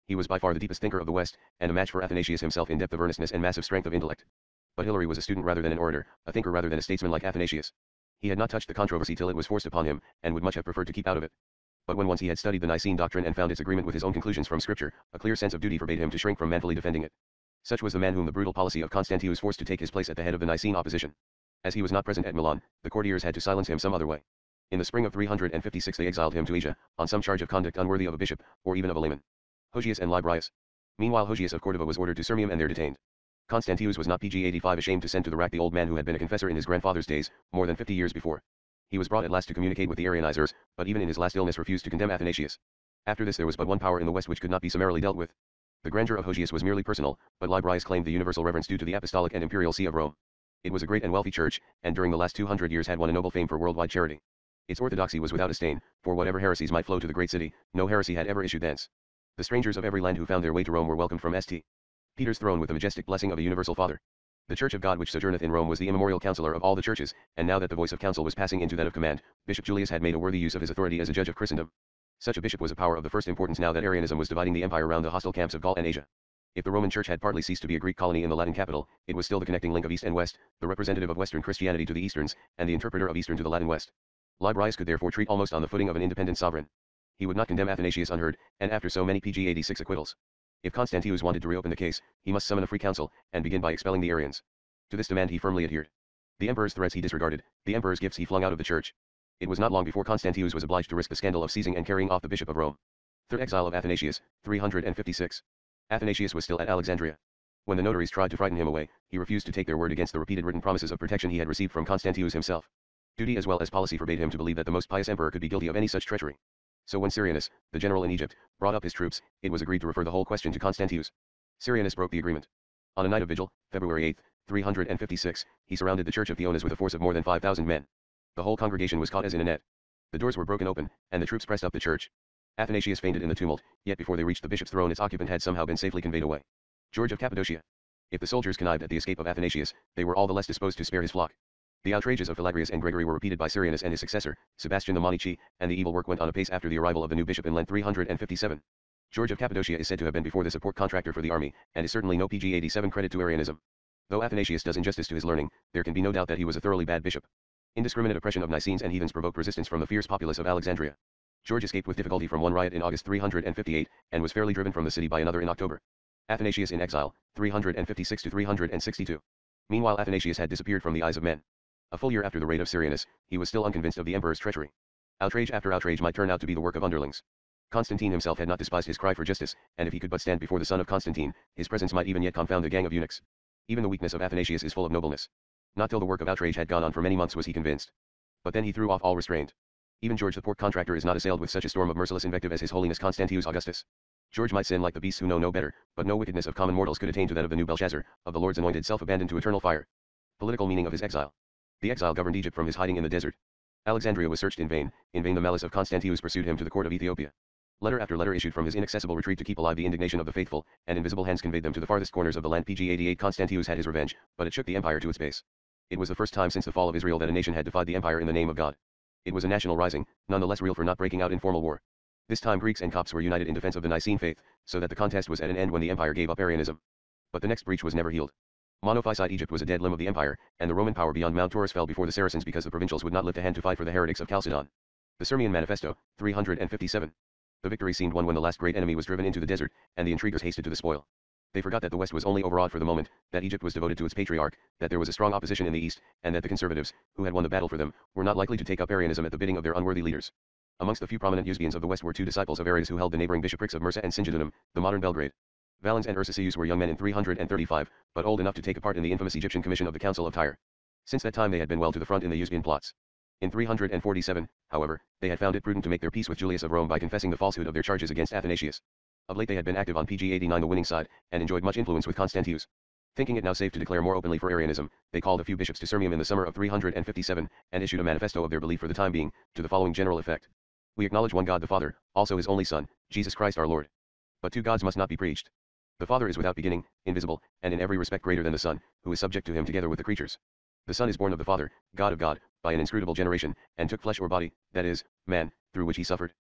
He was by far the deepest thinker of the West, and a match for Athanasius himself in depth of earnestness and massive strength of intellect. But Hilary was a student rather than an orator, a thinker rather than a statesman like Athanasius. He had not touched the controversy till it was forced upon him, and would much have preferred to keep out of it. But when once he had studied the Nicene doctrine and found its agreement with his own conclusions from Scripture, a clear sense of duty forbade him to shrink from manfully defending it. Such was the man whom the brutal policy of Constantius forced to take his place at the head of the Nicene opposition. As he was not present at Milan, the courtiers had to silence him some other way. In the spring of three hundred fifty-six they exiled him to Asia, on some charge of conduct unworthy of a bishop, or even of a layman. Hosius and Librius. Meanwhile Hosius of Cordova was ordered to Sirmium and there detained. Constantius was not pg eighty-five ashamed to send to the rack the old man who had been a confessor in his grandfather's days, more than fifty years before. He was brought at last to communicate with the Arianizers, but even in his last illness refused to condemn Athanasius. After this there was but one power in the West which could not be summarily dealt with. The grandeur of Hosius was merely personal, but Librius claimed the universal reverence due to the Apostolic and Imperial See of Rome. It was a great and wealthy church, and during the last two hundred years had won a noble fame for worldwide charity. Its orthodoxy was without a stain, for whatever heresies might flow to the great city, no heresy had ever issued thence. The strangers of every land who found their way to Rome were welcomed from Saint Peter's throne with the majestic blessing of a universal Father. The Church of God which sojourneth in Rome was the immemorial counselor of all the churches, and now that the voice of counsel was passing into that of command, Bishop Julius had made a worthy use of his authority as a judge of Christendom. Such a bishop was a power of the first importance now that Arianism was dividing the empire round the hostile camps of Gaul and Asia. If the Roman Church had partly ceased to be a Greek colony in the Latin capital, it was still the connecting link of East and West, the representative of Western Christianity to the Easterns, and the interpreter of Eastern to the Latin West. Librius could therefore treat almost on the footing of an independent sovereign. He would not condemn Athanasius unheard, and after so many pg eighty-six acquittals. If Constantius wanted to reopen the case, he must summon a free council, and begin by expelling the Arians. To this demand he firmly adhered. The emperor's threats he disregarded, the emperor's gifts he flung out of the church. It was not long before Constantius was obliged to risk the scandal of seizing and carrying off the Bishop of Rome. Third exile of Athanasius, three hundred fifty-six. Athanasius was still at Alexandria. When the notaries tried to frighten him away, he refused to take their word against the repeated written promises of protection he had received from Constantius himself. Duty as well as policy forbade him to believe that the most pious emperor could be guilty of any such treachery. So when Syrianus, the general in Egypt, brought up his troops, it was agreed to refer the whole question to Constantius. Syrianus broke the agreement. On a night of vigil, February eighth, three hundred fifty-six, he surrounded the church of Theonas with a force of more than five thousand men. The whole congregation was caught as in a net. The doors were broken open, and the troops pressed up the church. Athanasius fainted in the tumult, yet before they reached the bishop's throne its occupant had somehow been safely conveyed away. George of Cappadocia. If the soldiers connived at the escape of Athanasius, they were all the less disposed to spare his flock. The outrages of Philagrius and Gregory were repeated by Syrianus and his successor, Sebastian the Manichi, and the evil work went on apace after the arrival of the new bishop in Lent three hundred fifty-seven. George of Cappadocia is said to have been before this a port contractor for the army, and is certainly no pg eighty-seven credit to Arianism. Though Athanasius does injustice to his learning, there can be no doubt that he was a thoroughly bad bishop. Indiscriminate oppression of Nicenes and heathens provoked resistance from the fierce populace of Alexandria. George escaped with difficulty from one riot in August three hundred fifty-eight, and was fairly driven from the city by another in October. Athanasius in exile, three hundred fifty-six to three hundred sixty-two. Meanwhile Athanasius had disappeared from the eyes of men. A full year after the raid of Syrianus, he was still unconvinced of the emperor's treachery. Outrage after outrage might turn out to be the work of underlings. Constantine himself had not despised his cry for justice, and if he could but stand before the son of Constantine, his presence might even yet confound the gang of eunuchs. Even the weakness of Athanasius is full of nobleness. Not till the work of outrage had gone on for many months was he convinced. But then he threw off all restraint. Even George the port contractor is not assailed with such a storm of merciless invective as his holiness Constantius Augustus. George might sin like the beasts who know no better, but no wickedness of common mortals could attain to that of the new Belshazzar, of the Lord's anointed self-abandoned to eternal fire. Political meaning of his exile. The exile governed Egypt from his hiding in the desert. Alexandria was searched in vain, in vain the malice of Constantius pursued him to the court of Ethiopia. Letter after letter issued from his inaccessible retreat to keep alive the indignation of the faithful, and invisible hands conveyed them to the farthest corners of the land. pg eighty-eight Constantius had his revenge, but it shook the empire to its base. It was the first time since the fall of Israel that a nation had defied the empire in the name of God. It was a national rising, none the less real for not breaking out in formal war. This time Greeks and Copts were united in defense of the Nicene faith, so that the contest was at an end when the empire gave up Arianism. But the next breach was never healed. Monophysite Egypt was a dead limb of the empire, and the Roman power beyond Mount Taurus fell before the Saracens because the provincials would not lift a hand to fight for the heretics of Chalcedon. The Sirmian Manifesto, three hundred fifty-seven. The victory seemed won when the last great enemy was driven into the desert, and the intriguers hasted to the spoil. They forgot that the West was only overawed for the moment, that Egypt was devoted to its patriarch, that there was a strong opposition in the East, and that the conservatives, who had won the battle for them, were not likely to take up Arianism at the bidding of their unworthy leaders. Amongst the few prominent Eusebians of the West were two disciples of Arius who held the neighboring bishoprics of Mursa and Singidunum, the modern Belgrade. Valens and Ursiceus were young men in three hundred thirty-five, but old enough to take a part in the infamous Egyptian commission of the Council of Tyre. Since that time they had been well to the front in the Eusebian plots. In three hundred forty-seven, however, they had found it prudent to make their peace with Julius of Rome by confessing the falsehood of their charges against Athanasius. Of late they had been active on pg eighty-nine the winning side, and enjoyed much influence with Constantius. Thinking it now safe to declare more openly for Arianism, they called a few bishops to Sirmium in the summer of three hundred fifty-seven, and issued a manifesto of their belief for the time being, to the following general effect. We acknowledge one God the Father, also his only Son, Jesus Christ our Lord. But two gods must not be preached. The Father is without beginning, invisible, and in every respect greater than the Son, who is subject to him together with the creatures. The Son is born of the Father, God of God, by an inscrutable generation, and took flesh or body, that is, man, through which he suffered.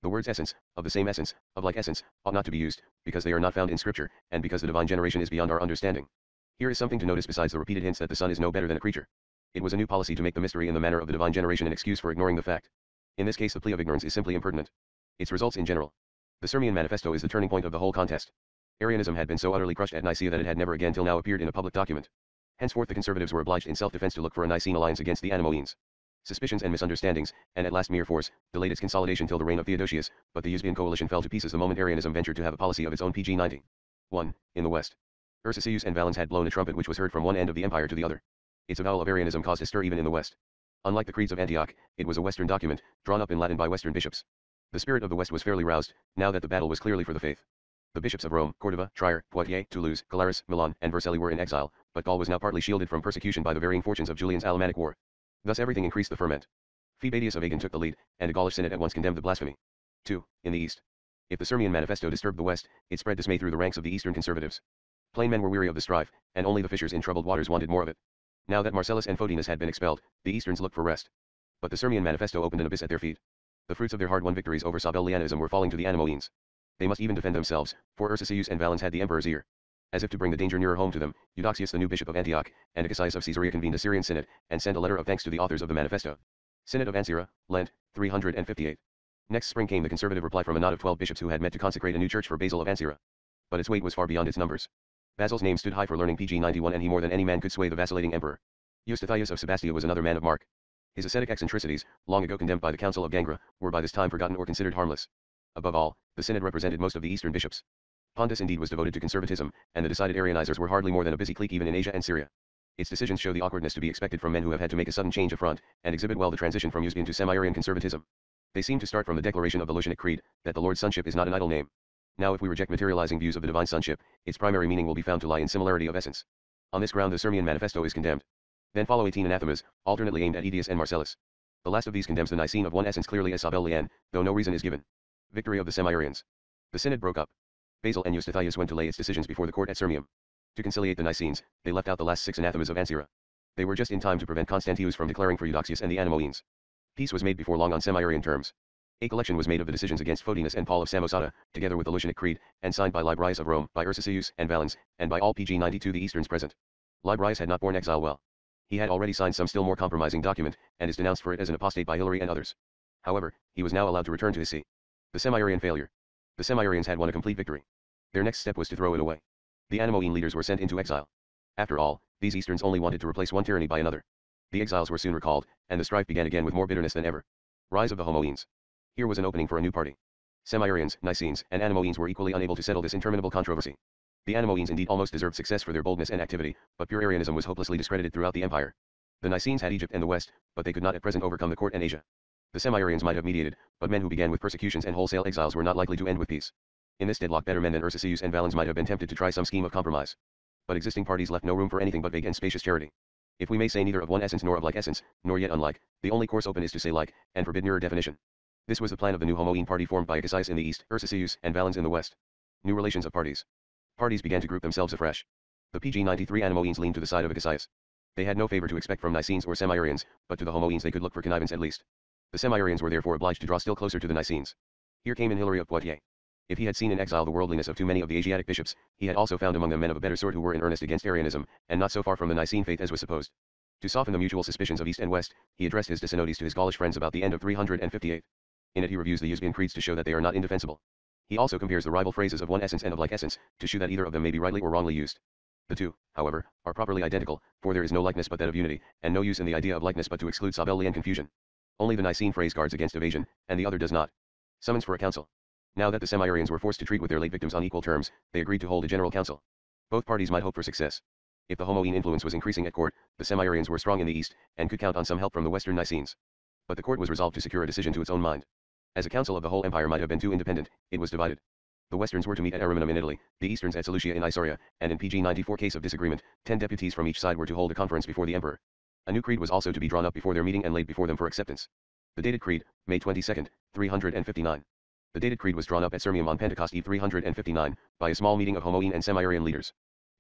The words essence, of the same essence, of like essence, ought not to be used, because they are not found in Scripture, and because the divine generation is beyond our understanding. Here is something to notice besides the repeated hints that the Son is no better than a creature. It was a new policy to make the mystery in the manner of the divine generation an excuse for ignoring the fact. In this case the plea of ignorance is simply impertinent. Its results in general. The Sirmian Manifesto is the turning point of the whole contest. Arianism had been so utterly crushed at Nicaea that it had never again till now appeared in a public document. Henceforth the conservatives were obliged in self-defense to look for a Nicene alliance against the Anomoeans. Suspicions and misunderstandings, and at last mere force, delayed its consolidation till the reign of Theodosius, but the Eusebian coalition fell to pieces the moment Arianism ventured to have a policy of its own. Page ninety. one. In the West. Ursiceus and Valens had blown a trumpet which was heard from one end of the empire to the other. Its avowal of Arianism caused a stir even in the West. Unlike the creeds of Antioch, it was a Western document, drawn up in Latin by Western bishops. The spirit of the West was fairly roused, now that the battle was clearly for the faith. The bishops of Rome, Cordova, Trier, Poitiers, Toulouse, Calaris, Milan, and Vercelli were in exile, but Gaul was now partly shielded from persecution by the varying fortunes of Julian's Alemannic War. Thus everything increased the ferment. Phoebadius of Agen took the lead, and a Gaulish synod at once condemned the blasphemy. two. In the East. If the Sirmian Manifesto disturbed the West, it spread dismay through the ranks of the Eastern conservatives. Plain men were weary of the strife, and only the fishers in troubled waters wanted more of it. Now that Marcellus and Photinus had been expelled, the Easterns looked for rest. But the Sirmian Manifesto opened an abyss at their feet. The fruits of their hard-won victories over Sabellianism were falling to the Anomoeans. They must even defend themselves, for Ursiceus and Valens had the emperor's ear. As if to bring the danger nearer home to them, Eudoxius the new bishop of Antioch, and Acacius of Caesarea convened a Syrian synod, and sent a letter of thanks to the authors of the manifesto. Synod of Ancyra, Lent, three hundred fifty-eight. Next spring came the conservative reply from a knot of twelve bishops who had met to consecrate a new church for Basil of Ancyra. But its weight was far beyond its numbers. Basil's name stood high for learning. Page ninety-one, and he more than any man could sway the vacillating emperor. Eustathius of Sebastia was another man of mark. His ascetic eccentricities, long ago condemned by the Council of Gangra, were by this time forgotten or considered harmless. Above all, the synod represented most of the Eastern bishops. Pondus indeed was devoted to conservatism, and the decided Arianizers were hardly more than a busy clique even in Asia and Syria. Its decisions show the awkwardness to be expected from men who have had to make a sudden change of front, and exhibit well the transition from Eusebian to semi-Arian conservatism. They seem to start from the declaration of the Logonic Creed, that the Lord's sonship is not an idle name. Now if we reject materializing views of the divine sonship, its primary meaning will be found to lie in similarity of essence. On this ground the Sirmian Manifesto is condemned. Then follow eighteen anathemas, alternately aimed at Aetius and Marcellus. The last of these condemns the Nicene of one essence clearly as Sabellian, though no reason is given. Victory of the semi-Arians. The synod broke up. Basil and Eustathius went to lay its decisions before the court at Sirmium. To conciliate the Nicenes, they left out the last six anathemas of Ancyra. They were just in time to prevent Constantius from declaring for Eudoxius and the Anomoeans. Peace was made before long on semi-Arian terms. A collection was made of the decisions against Photinus and Paul of Samosata, together with the Logonic Creed, and signed by Librius of Rome, by Ursiceus and Valens, and by all. Page ninety-two. The Easterns present. Librius had not borne exile well. He had already signed some still more compromising document, and is denounced for it as an apostate by Hilary and others. However, he was now allowed to return to his see. The semi-Arian failure. The semi-Arians had won a complete victory. Their next step was to throw it away. The Anomoean leaders were sent into exile. After all, these Easterns only wanted to replace one tyranny by another. The exiles were soon recalled, and the strife began again with more bitterness than ever. Rise of the Homoeans. Here was an opening for a new party. Semi-Arians, Nicenes, and Anomoeans were equally unable to settle this interminable controversy. The Anomoeans indeed almost deserved success for their boldness and activity, but pure Arianism was hopelessly discredited throughout the empire. The Nicenes had Egypt and the West, but they could not at present overcome the court and Asia. The semi-Arians might have mediated, but men who began with persecutions and wholesale exiles were not likely to end with peace. In this deadlock better men than Ursiceus and Valens might have been tempted to try some scheme of compromise. But existing parties left no room for anything but vague and spacious charity. If we may say neither of one essence nor of like essence, nor yet unlike, the only course open is to say like, and forbid nearer definition. This was the plan of the new Homoean party formed by Acacius in the east, Ursiceus and Valens in the west. New relations of parties. Parties began to group themselves afresh. The P G ninety-three Anomoeans leaned to the side of Acacius. They had no favor to expect from Nicenes or semi-Arians, but to the Homoeans they could look for connivance at least. The semi-Arians were therefore obliged to draw still closer to the Nicenes. Here came in Hilary of Poitiers. If he had seen in exile the worldliness of too many of the Asiatic bishops, he had also found among them men of a better sort who were in earnest against Arianism, and not so far from the Nicene faith as was supposed. To soften the mutual suspicions of East and West, he addressed his dissonantes to his Gaulish friends about the end of three hundred fifty-eight. In it he reviews the Eusebian creeds to show that they are not indefensible. He also compares the rival phrases of one essence and of like essence, to shew that either of them may be rightly or wrongly used. The two, however, are properly identical, for there is no likeness but that of unity, and no use in the idea of likeness but to exclude Sabellian confusion. Only the Nicene phrase guards against evasion, and the other does not. Summons for a council. Now that the semi-Arians were forced to treat with their late victims on equal terms, they agreed to hold a general council. Both parties might hope for success. If the Homoean influence was increasing at court, the semi-Arians were strong in the east, and could count on some help from the western Nicenes. But the court was resolved to secure a decision to its own mind. As a council of the whole empire might have been too independent, it was divided. The Westerns were to meet at Ariminum in Italy, the Easterns at Seleucia in Isauria, and in P G ninety-four case of disagreement, ten deputies from each side were to hold a conference before the emperor. A new creed was also to be drawn up before their meeting and laid before them for acceptance. The dated creed, May twenty-second, three hundred fifty-nine. The dated creed was drawn up at Sirmium on Pentecost Eve three hundred fifty-nine, by a small meeting of Homoean and semi-Arian leaders.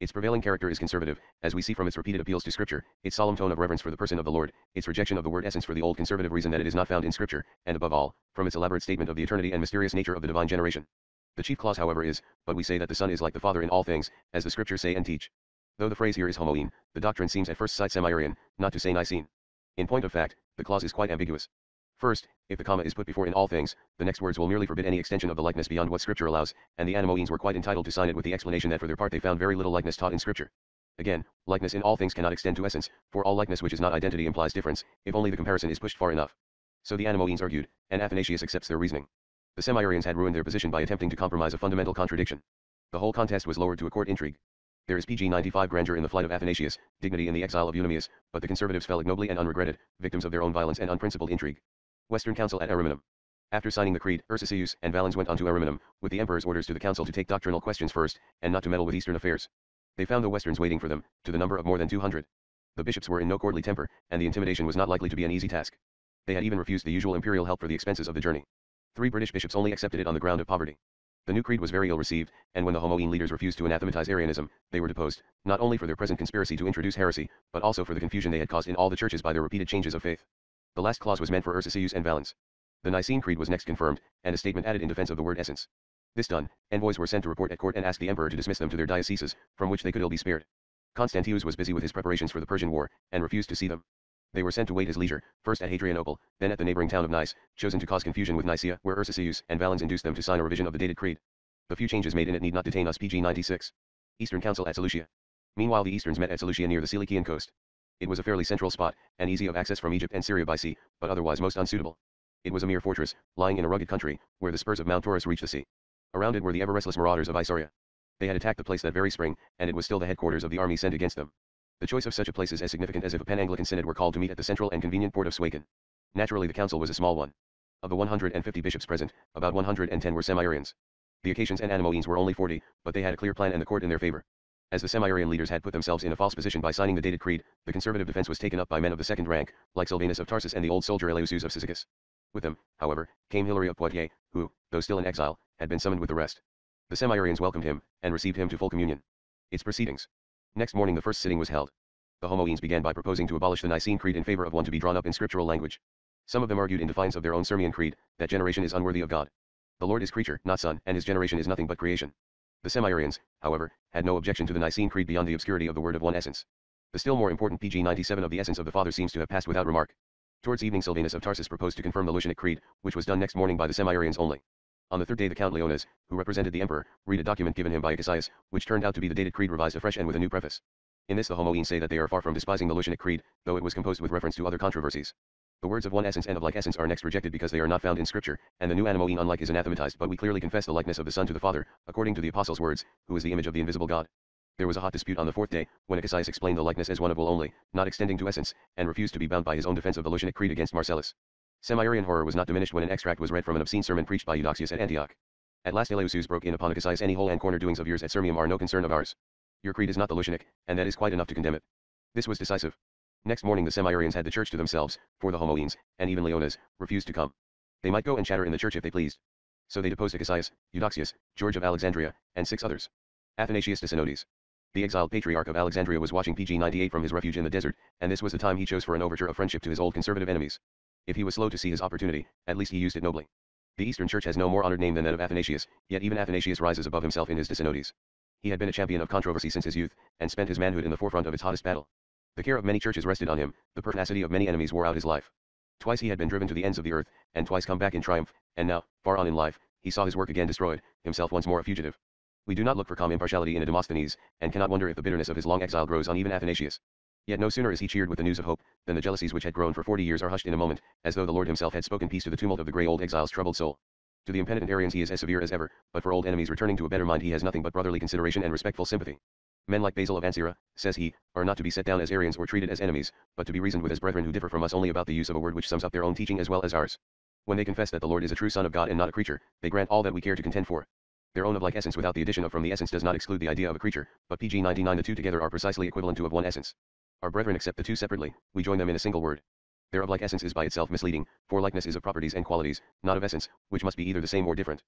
Its prevailing character is conservative, as we see from its repeated appeals to Scripture, its solemn tone of reverence for the person of the Lord, its rejection of the word essence for the old conservative reason that it is not found in Scripture, and above all, from its elaborate statement of the eternity and mysterious nature of the divine generation. The chief clause, however, is, but we say that the Son is like the Father in all things, as the Scriptures say and teach. Though the phrase here is homoene, the doctrine seems at first sight semi-Arian, not to say Nicene. In point of fact, the clause is quite ambiguous. First, if the comma is put before in all things, the next words will merely forbid any extension of the likeness beyond what Scripture allows, and the Anomoeans were quite entitled to sign it with the explanation that for their part they found very little likeness taught in Scripture. Again, likeness in all things cannot extend to essence, for all likeness which is not identity implies difference, if only the comparison is pushed far enough. So the Anomoeans argued, and Athanasius accepts their reasoning. The semi-Arians had ruined their position by attempting to compromise a fundamental contradiction. The whole contest was lowered to a court intrigue. There is page ninety-five grandeur in the flight of Athanasius, dignity in the exile of Eunomius, but the conservatives fell ignobly and unregretted, victims of their own violence and unprincipled intrigue. Western Council at Ariminum. After signing the creed, Ursiceus and Valens went on to Ariminum, with the emperor's orders to the council to take doctrinal questions first, and not to meddle with Eastern affairs. They found the Westerns waiting for them, to the number of more than two hundred. The bishops were in no courtly temper, and the intimidation was not likely to be an easy task. They had even refused the usual imperial help for the expenses of the journey. Three British bishops only accepted it on the ground of poverty. The new creed was very ill received, and when the Homoene leaders refused to anathematize Arianism, they were deposed, not only for their present conspiracy to introduce heresy, but also for the confusion they had caused in all the churches by their repeated changes of faith. The last clause was meant for Ursiceus and Valens. The Nicene Creed was next confirmed, and a statement added in defense of the word essence. This done, envoys were sent to report at court and ask the emperor to dismiss them to their dioceses, from which they could ill be spared. Constantius was busy with his preparations for the Persian War, and refused to see them. They were sent to wait his leisure, first at Hadrianople, then at the neighboring town of Nice, chosen to cause confusion with Nicaea, where Ursiceus and Valens induced them to sign a revision of the dated creed. The few changes made in it need not detain us. Page ninety-six. Eastern Council at Seleucia. Meanwhile the Easterns met at Seleucia near the Cilician coast. It was a fairly central spot, and easy of access from Egypt and Syria by sea, but otherwise most unsuitable. It was a mere fortress, lying in a rugged country, where the spurs of Mount Taurus reached the sea. Around it were the ever-restless marauders of Isauria. They had attacked the place that very spring, and it was still the headquarters of the army sent against them. The choice of such a place is as significant as if a Pan-Anglican synod were called to meet at the central and convenient port of Suakin. Naturally the council was a small one. Of the one hundred fifty bishops present, about one hundred ten were semi-Arians. The Acacians and Anomoeans were only forty, but they had a clear plan and the court in their favor. As the semi-Arian leaders had put themselves in a false position by signing the dated creed, the conservative defense was taken up by men of the second rank, like Silvanus of Tarsus and the old soldier Eleusis of Cyzicus. With them, however, came Hilary of Poitiers, who, though still in exile, had been summoned with the rest. The semi-Arians welcomed him, and received him to full communion. Its proceedings. Next morning the first sitting was held. The Homoeans began by proposing to abolish the Nicene Creed in favor of one to be drawn up in scriptural language. Some of them argued in defiance of their own Sirmian creed, that generation is unworthy of God. The Lord is creature, not son, and his generation is nothing but creation. The semi-Arians, however, had no objection to the Nicene Creed beyond the obscurity of the word of one essence. The still more important page ninety-seven of the essence of the Father seems to have passed without remark. Towards evening Silvanus of Tarsus proposed to confirm the Lucianic Creed, which was done next morning by the semi-Arians only. On the third day the Count Leonas, who represented the emperor, read a document given him by Acacius, which turned out to be the dated creed revised afresh and with a new preface. In this the Homoeans say that they are far from despising the Lucianic Creed, though it was composed with reference to other controversies. The words of one essence and of like essence are next rejected because they are not found in Scripture, and the new Anomoean unlike is anathematized, but we clearly confess the likeness of the Son to the Father, according to the Apostles' words, who is the image of the invisible God. There was a hot dispute on the fourth day, when Acacius explained the likeness as one of will only, not extending to essence, and refused to be bound by his own defense of the Lucianic Creed against Marcellus. Semi-Arian horror was not diminished when an extract was read from an obscene sermon preached by Eudoxius at Antioch. At last Eleusis broke in upon Acacius: any hole and corner doings of yours at Sirmium are no concern of ours. Your creed is not the Lucianic, and that is quite enough to condemn it. This was decisive. Next morning the semi-Arians had the church to themselves, for the Homoeans, and even Leonas, refused to come. They might go and chatter in the church if they pleased. So they deposed Acacius, Eudoxius, George of Alexandria, and six others. Athanasius de Synodes. The exiled patriarch of Alexandria was watching page ninety-eight from his refuge in the desert, and this was the time he chose for an overture of friendship to his old conservative enemies. If he was slow to see his opportunity, at least he used it nobly. The Eastern Church has no more honored name than that of Athanasius, yet even Athanasius rises above himself in his de Synodes. He had been a champion of controversy since his youth, and spent his manhood in the forefront of its hottest battle. The care of many churches rested on him, the pertinacity of many enemies wore out his life. Twice he had been driven to the ends of the earth, and twice come back in triumph, and now, far on in life, he saw his work again destroyed, himself once more a fugitive. We do not look for calm impartiality in a Demosthenes, and cannot wonder if the bitterness of his long exile grows on even Athanasius. Yet no sooner is he cheered with the news of hope, than the jealousies which had grown for forty years are hushed in a moment, as though the Lord himself had spoken peace to the tumult of the grey old exile's troubled soul. To the impenitent Arians he is as severe as ever, but for old enemies returning to a better mind he has nothing but brotherly consideration and respectful sympathy. Men like Basil of Ancyra, says he, are not to be set down as Arians or treated as enemies, but to be reasoned with as brethren who differ from us only about the use of a word which sums up their own teaching as well as ours. When they confess that the Lord is a true Son of God and not a creature, they grant all that we care to contend for. Their own of like essence without the addition of from the essence does not exclude the idea of a creature, but page ninety-nine the two together are precisely equivalent to of one essence. Our brethren accept the two separately, we join them in a single word. Their of like essence is by itself misleading, for likeness is of properties and qualities, not of essence, which must be either the same or different.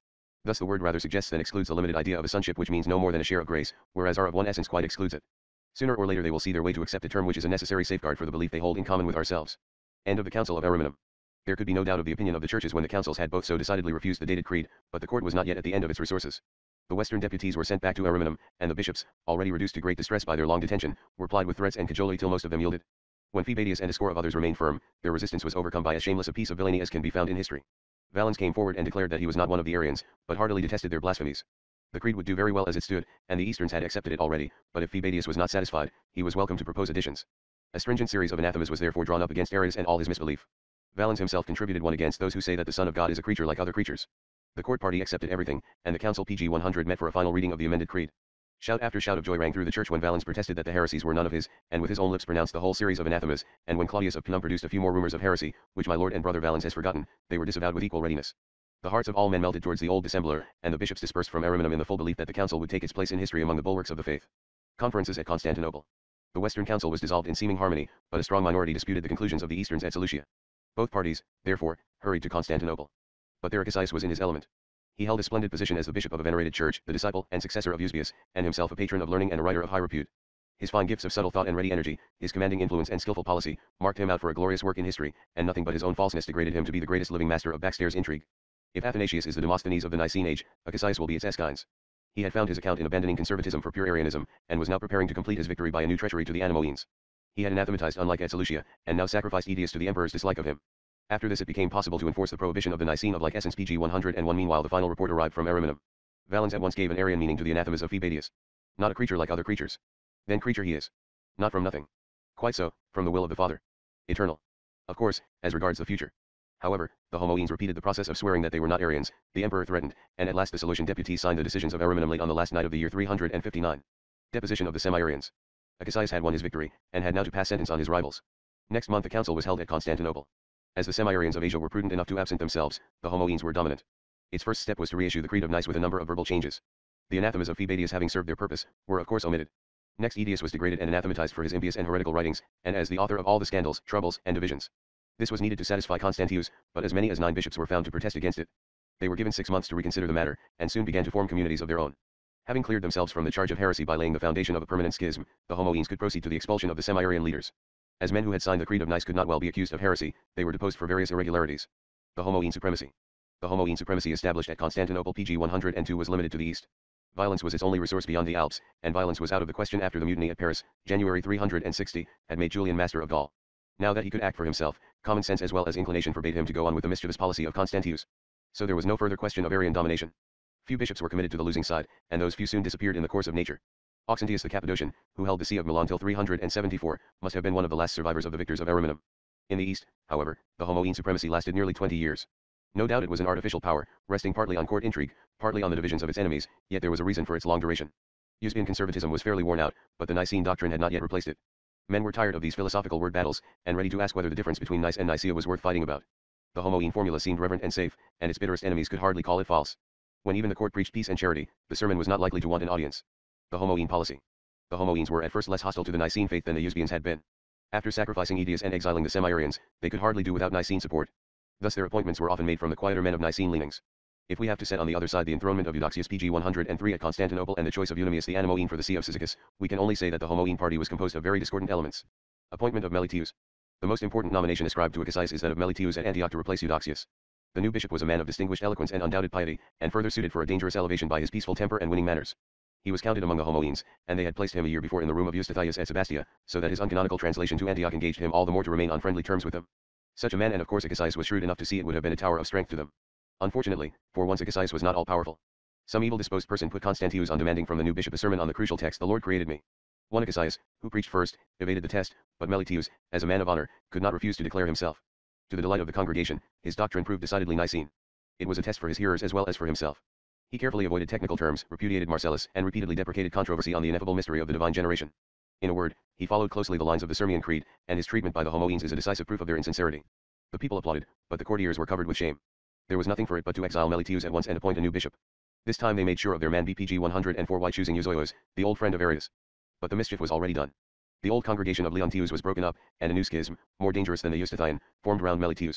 Thus the word rather suggests than excludes the limited idea of a sonship, which means no more than a share of grace, whereas are of one essence quite excludes it. Sooner or later they will see their way to accept a term which is a necessary safeguard for the belief they hold in common with ourselves. End of the Council of Ariminum. There could be no doubt of the opinion of the churches when the councils had both so decidedly refused the dated creed, but the court was not yet at the end of its resources. The Western deputies were sent back to Ariminum, and the bishops, already reduced to great distress by their long detention, were plied with threats and cajolery till most of them yielded. When Phoebadius and a score of others remained firm, their resistance was overcome by as shameless a piece of villainy as can be found in history. Valens came forward and declared that he was not one of the Arians, but heartily detested their blasphemies. The creed would do very well as it stood, and the Easterns had accepted it already, but if Phoebadius was not satisfied, he was welcome to propose additions. A stringent series of anathemas was therefore drawn up against Arius and all his misbelief. Valens himself contributed one against those who say that the Son of God is a creature like other creatures. The court party accepted everything, and the council P G one hundred met for a final reading of the amended creed. Shout after shout of joy rang through the church when Valens protested that the heresies were none of his, and with his own lips pronounced the whole series of anathemas, and when Claudius of Pnum produced a few more rumors of heresy, which my lord and brother Valens has forgotten, they were disavowed with equal readiness. The hearts of all men melted towards the old dissembler, and the bishops dispersed from Ariminum in the full belief that the council would take its place in history among the bulwarks of the faith. Conferences at Constantinople. The Western Council was dissolved in seeming harmony, but a strong minority disputed the conclusions of the Easterns at Seleucia. Both parties, therefore, hurried to Constantinople. But there Acacius was in his element. He held a splendid position as the bishop of a venerated church, the disciple and successor of Eusebius, and himself a patron of learning and a writer of high repute. His fine gifts of subtle thought and ready energy, his commanding influence and skillful policy, marked him out for a glorious work in history, and nothing but his own falseness degraded him to be the greatest living master of backstairs intrigue. If Athanasius is the Demosthenes of the Nicene age, Acacius will be its Aeschines. He had found his account in abandoning conservatism for pure Arianism, and was now preparing to complete his victory by a new treachery to the Anomoeans. He had anathematized unlike at Seleucia, and now sacrificed Aetius to the emperor's dislike of him. After this it became possible to enforce the prohibition of the Nicene of like essence P G one hundred one. Meanwhile the final report arrived from Ariminum. Valens at once gave an Arian meaning to the anathemas of Phoebadius. Not a creature like other creatures. Then creature he is. Not from nothing. Quite so, from the will of the Father. Eternal. Of course, as regards the future. However, the Homoeans repeated the process of swearing that they were not Arians, the emperor threatened, and at last the Seleucian deputies signed the decisions of Ariminum late on the last night of the year three hundred fifty-nine. Deposition of the Semi-Arians. Acacius had won his victory, and had now to pass sentence on his rivals. Next month the council was held at Constantinople. As the Semi-Arians of Asia were prudent enough to absent themselves, the Homoeans were dominant. Its first step was to reissue the Creed of Nice with a number of verbal changes. The anathemas of Phoebadius having served their purpose, were of course omitted. Next Aetius was degraded and anathematized for his impious and heretical writings, and as the author of all the scandals, troubles, and divisions. This was needed to satisfy Constantius, but as many as nine bishops were found to protest against it. They were given six months to reconsider the matter, and soon began to form communities of their own. Having cleared themselves from the charge of heresy by laying the foundation of a permanent schism, the Homoeans could proceed to the expulsion of the Semi-Arian leaders. As men who had signed the Creed of Nice could not well be accused of heresy, they were deposed for various irregularities. The Homoean supremacy. The Homoean supremacy established at Constantinople P G one hundred two was limited to the east. Violence was its only resource beyond the Alps, and violence was out of the question after the mutiny at Paris, January three hundred sixty, had made Julian master of Gaul. Now that he could act for himself, common sense as well as inclination forbade him to go on with the mischievous policy of Constantius. So there was no further question of Arian domination. Few bishops were committed to the losing side, and those few soon disappeared in the course of nature. Auxentius the Cappadocian, who held the see of Milan till three hundred seventy-four, must have been one of the last survivors of the victors of Ariminum. In the east, however, the Homoean supremacy lasted nearly twenty years. No doubt it was an artificial power, resting partly on court intrigue, partly on the divisions of its enemies, yet there was a reason for its long duration. Eusebian conservatism was fairly worn out, but the Nicene doctrine had not yet replaced it. Men were tired of these philosophical word battles, and ready to ask whether the difference between Nice and Nicaea was worth fighting about. The Homoean formula seemed reverent and safe, and its bitterest enemies could hardly call it false. When even the court preached peace and charity, the sermon was not likely to want an audience. The Homoean policy. The Homoeans were at first less hostile to the Nicene faith than the Eusebians had been. After sacrificing Aetius and exiling the Semi-Arians, they could hardly do without Nicene support. Thus their appointments were often made from the quieter men of Nicene leanings. If we have to set on the other side the enthronement of Eudoxius P G one hundred three at Constantinople and the choice of Eunomius the Anomoean for the see of Cyzicus, we can only say that the Homoean party was composed of very discordant elements. Appointment of Meletius. The most important nomination ascribed to Acacius is that of Meletius at Antioch to replace Eudoxius. The new bishop was a man of distinguished eloquence and undoubted piety, and further suited for a dangerous elevation by his peaceful temper and winning manners. He was counted among the Homoeans, and they had placed him a year before in the room of Eustathius at Sebastia, so that his uncanonical translation to Antioch engaged him all the more to remain on friendly terms with them. Such a man, and of course Acacius was shrewd enough to see it would have been a tower of strength to them. Unfortunately, for once Acacius was not all-powerful. Some evil-disposed person put Constantius on demanding from the new bishop a sermon on the crucial text, "The Lord created me." One Acacius, who preached first, evaded the test, but Meletius, as a man of honor, could not refuse to declare himself. To the delight of the congregation, his doctrine proved decidedly Nicene. It was a test for his hearers as well as for himself. He carefully avoided technical terms, repudiated Marcellus, and repeatedly deprecated controversy on the ineffable mystery of the divine generation. In a word, he followed closely the lines of the Sirmian Creed, and his treatment by the Homoeans is a decisive proof of their insincerity. The people applauded, but the courtiers were covered with shame. There was nothing for it but to exile Meletius at once and appoint a new bishop. This time they made sure of their man B P G one hundred four by choosing Euzoius, the old friend of Arius. But the mischief was already done. The old congregation of Leontius was broken up, and a new schism, more dangerous than the Eustathian, formed round Meletius.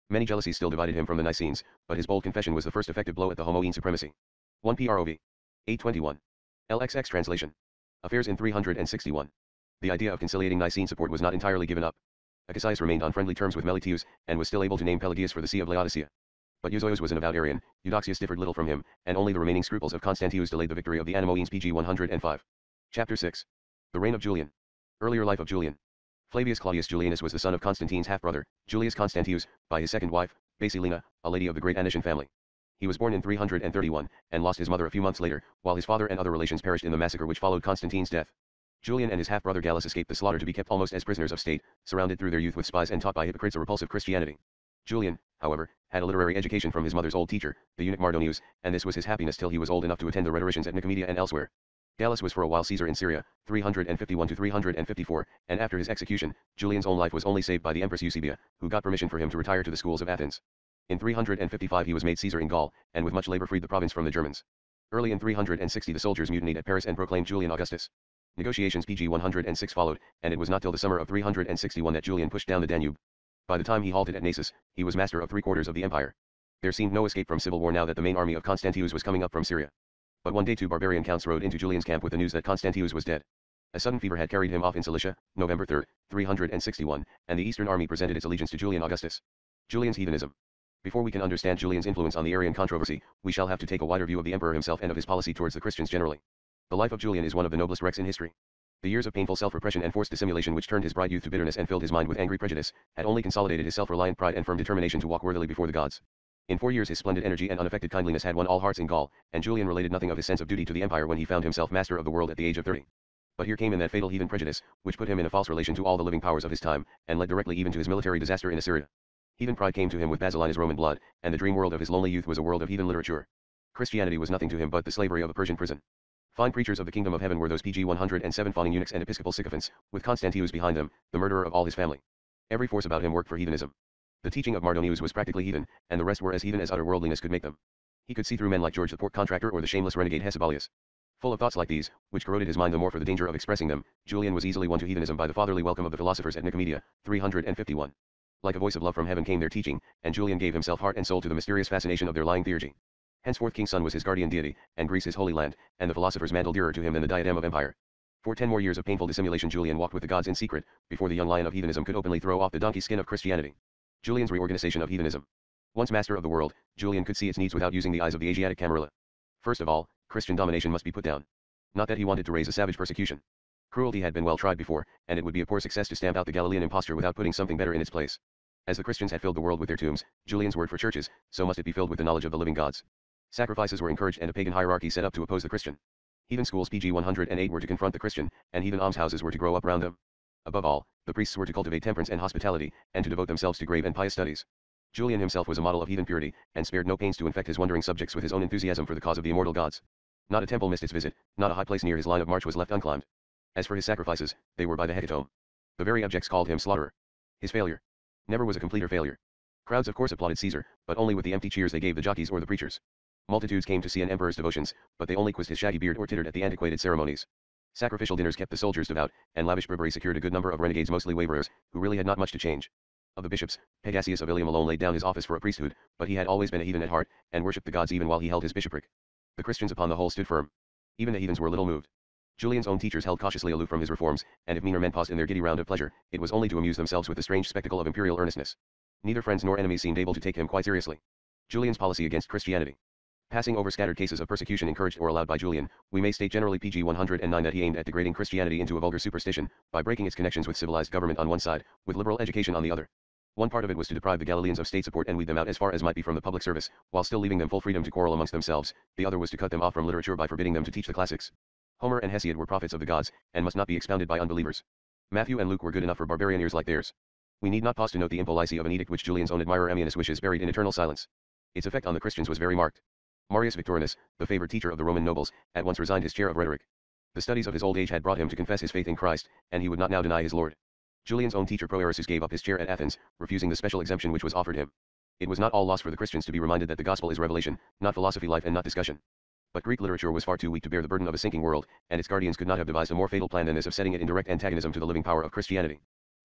Many jealousies still divided him from the Nicenes, but his bold confession was the first effective blow at the Homoian supremacy. one Prov. eight twenty-one. L X X translation. Affairs in three hundred sixty-one. The idea of conciliating Nicene support was not entirely given up. Acacius remained on friendly terms with Meletius, and was still able to name Pelagius for the See of Laodicea. But Euzoius was an avowed Arian, Eudoxius differed little from him, and only the remaining scruples of Constantius delayed the victory of the Anomoeans pg one hundred five. Chapter six. The reign of Julian. Earlier life of Julian. Flavius Claudius Julianus was the son of Constantine's half-brother, Julius Constantius, by his second wife, Basilina, a lady of the great Anician family. He was born in three hundred thirty-one, and lost his mother a few months later, while his father and other relations perished in the massacre which followed Constantine's death. Julian and his half-brother Gallus escaped the slaughter to be kept almost as prisoners of state, surrounded through their youth with spies and taught by hypocrites a repulsive Christianity. Julian, however, had a literary education from his mother's old teacher, the eunuch Mardonius, and this was his happiness till he was old enough to attend the rhetoricians at Nicomedia and elsewhere. Gallus was for a while Caesar in Syria, three hundred fifty-one to three hundred fifty-four, and after his execution, Julian's own life was only saved by the Empress Eusebia, who got permission for him to retire to the schools of Athens. In three hundred fifty-five he was made Caesar in Gaul, and with much labor freed the province from the Germans. Early in three hundred sixty the soldiers mutinied at Paris and proclaimed Julian Augustus. Negotiations pg one hundred six followed, and it was not till the summer of three hundred sixty-one that Julian pushed down the Danube. By the time he halted at Naissus, he was master of three quarters of the empire. There seemed no escape from civil war now that the main army of Constantius was coming up from Syria. But one day two barbarian counts rode into Julian's camp with the news that Constantius was dead. A sudden fever had carried him off in Cilicia, November third, three hundred sixty-one, and the eastern army presented its allegiance to Julian Augustus. Julian's heathenism. Before we can understand Julian's influence on the Arian controversy, we shall have to take a wider view of the emperor himself and of his policy towards the Christians generally. The life of Julian is one of the noblest wrecks in history. The years of painful self-repression and forced dissimulation which turned his bright youth to bitterness and filled his mind with angry prejudice, had only consolidated his self-reliant pride and firm determination to walk worthily before the gods. In four years his splendid energy and unaffected kindliness had won all hearts in Gaul, and Julian related nothing of his sense of duty to the empire when he found himself master of the world at the age of thirty. But here came in that fatal heathen prejudice, which put him in a false relation to all the living powers of his time, and led directly even to his military disaster in Assyria. Heathen pride came to him with Basilina's Roman blood, and the dream world of his lonely youth was a world of heathen literature. Christianity was nothing to him but the slavery of a Persian prison. Fine preachers of the kingdom of heaven were those pg one hundred seven fawning eunuchs and episcopal sycophants, with Constantius behind them, the murderer of all his family. Every force about him worked for heathenism. The teaching of Mardonius was practically heathen, and the rest were as heathen as utter worldliness could make them. He could see through men like George the pork contractor or the shameless renegade Hecebalius. Full of thoughts like these, which corroded his mind the more for the danger of expressing them, Julian was easily won to heathenism by the fatherly welcome of the philosophers at Nicomedia, three hundred fifty-one. Like a voice of love from heaven came their teaching, and Julian gave himself heart and soul to the mysterious fascination of their lying theurgy. Henceforth King Sun was his guardian deity, and Greece his holy land, and the philosophers mantled dearer to him than the diadem of empire. For ten more years of painful dissimulation Julian walked with the gods in secret, before the young lion of heathenism could openly throw off the donkey skin of Christianity. Julian's reorganization of heathenism. Once master of the world, Julian could see its needs without using the eyes of the Asiatic Camarilla. First of all, Christian domination must be put down. Not that he wanted to raise a savage persecution. Cruelty had been well tried before, and it would be a poor success to stamp out the Galilean imposture without putting something better in its place. As the Christians had filled the world with their tombs, Julian's word for churches, so must it be filled with the knowledge of the living gods. Sacrifices were encouraged and a pagan hierarchy set up to oppose the Christian. Heathen schools pg one hundred eight were to confront the Christian, and heathen almshouses were to grow up round them. Above all, the priests were to cultivate temperance and hospitality, and to devote themselves to grave and pious studies. Julian himself was a model of heathen purity, and spared no pains to infect his wondering subjects with his own enthusiasm for the cause of the immortal gods. Not a temple missed its visit, not a high place near his line of march was left unclimbed. As for his sacrifices, they were by the hecatomb. The very objects called him slaughterer. His failure never was a completer failure. Crowds of course applauded Caesar, but only with the empty cheers they gave the jockeys or the preachers. Multitudes came to see an emperor's devotions, but they only quizzed his shaggy beard or tittered at the antiquated ceremonies. Sacrificial dinners kept the soldiers devout, and lavish breviary secured a good number of renegades mostly waverers, who really had not much to change. Of the bishops, Pegasius of Ilium alone laid down his office for a priesthood, but he had always been a heathen at heart, and worshipped the gods even while he held his bishopric. The Christians upon the whole stood firm. Even the heathens were little moved. Julian's own teachers held cautiously aloof from his reforms, and if meaner men paused in their giddy round of pleasure, it was only to amuse themselves with the strange spectacle of imperial earnestness. Neither friends nor enemies seemed able to take him quite seriously. Julian's policy against Christianity. Passing over scattered cases of persecution encouraged or allowed by Julian, we may state generally pg one hundred nine that he aimed at degrading Christianity into a vulgar superstition, by breaking its connections with civilized government on one side, with liberal education on the other. One part of it was to deprive the Galileans of state support and weed them out as far as might be from the public service, while still leaving them full freedom to quarrel amongst themselves. The other was to cut them off from literature by forbidding them to teach the classics. Homer and Hesiod were prophets of the gods, and must not be expounded by unbelievers. Matthew and Luke were good enough for barbarian ears like theirs. We need not pause to note the impolicy of an edict which Julian's own admirer Ammianus wishes buried in eternal silence. Its effect on the Christians was very marked. Marius Victorinus, the favored teacher of the Roman nobles, at once resigned his chair of rhetoric. The studies of his old age had brought him to confess his faith in Christ, and he would not now deny his Lord. Julian's own teacher Proerasus gave up his chair at Athens, refusing the special exemption which was offered him. It was not all loss for the Christians to be reminded that the gospel is revelation, not philosophy life and not discussion. But Greek literature was far too weak to bear the burden of a sinking world, and its guardians could not have devised a more fatal plan than this of setting it in direct antagonism to the living power of Christianity.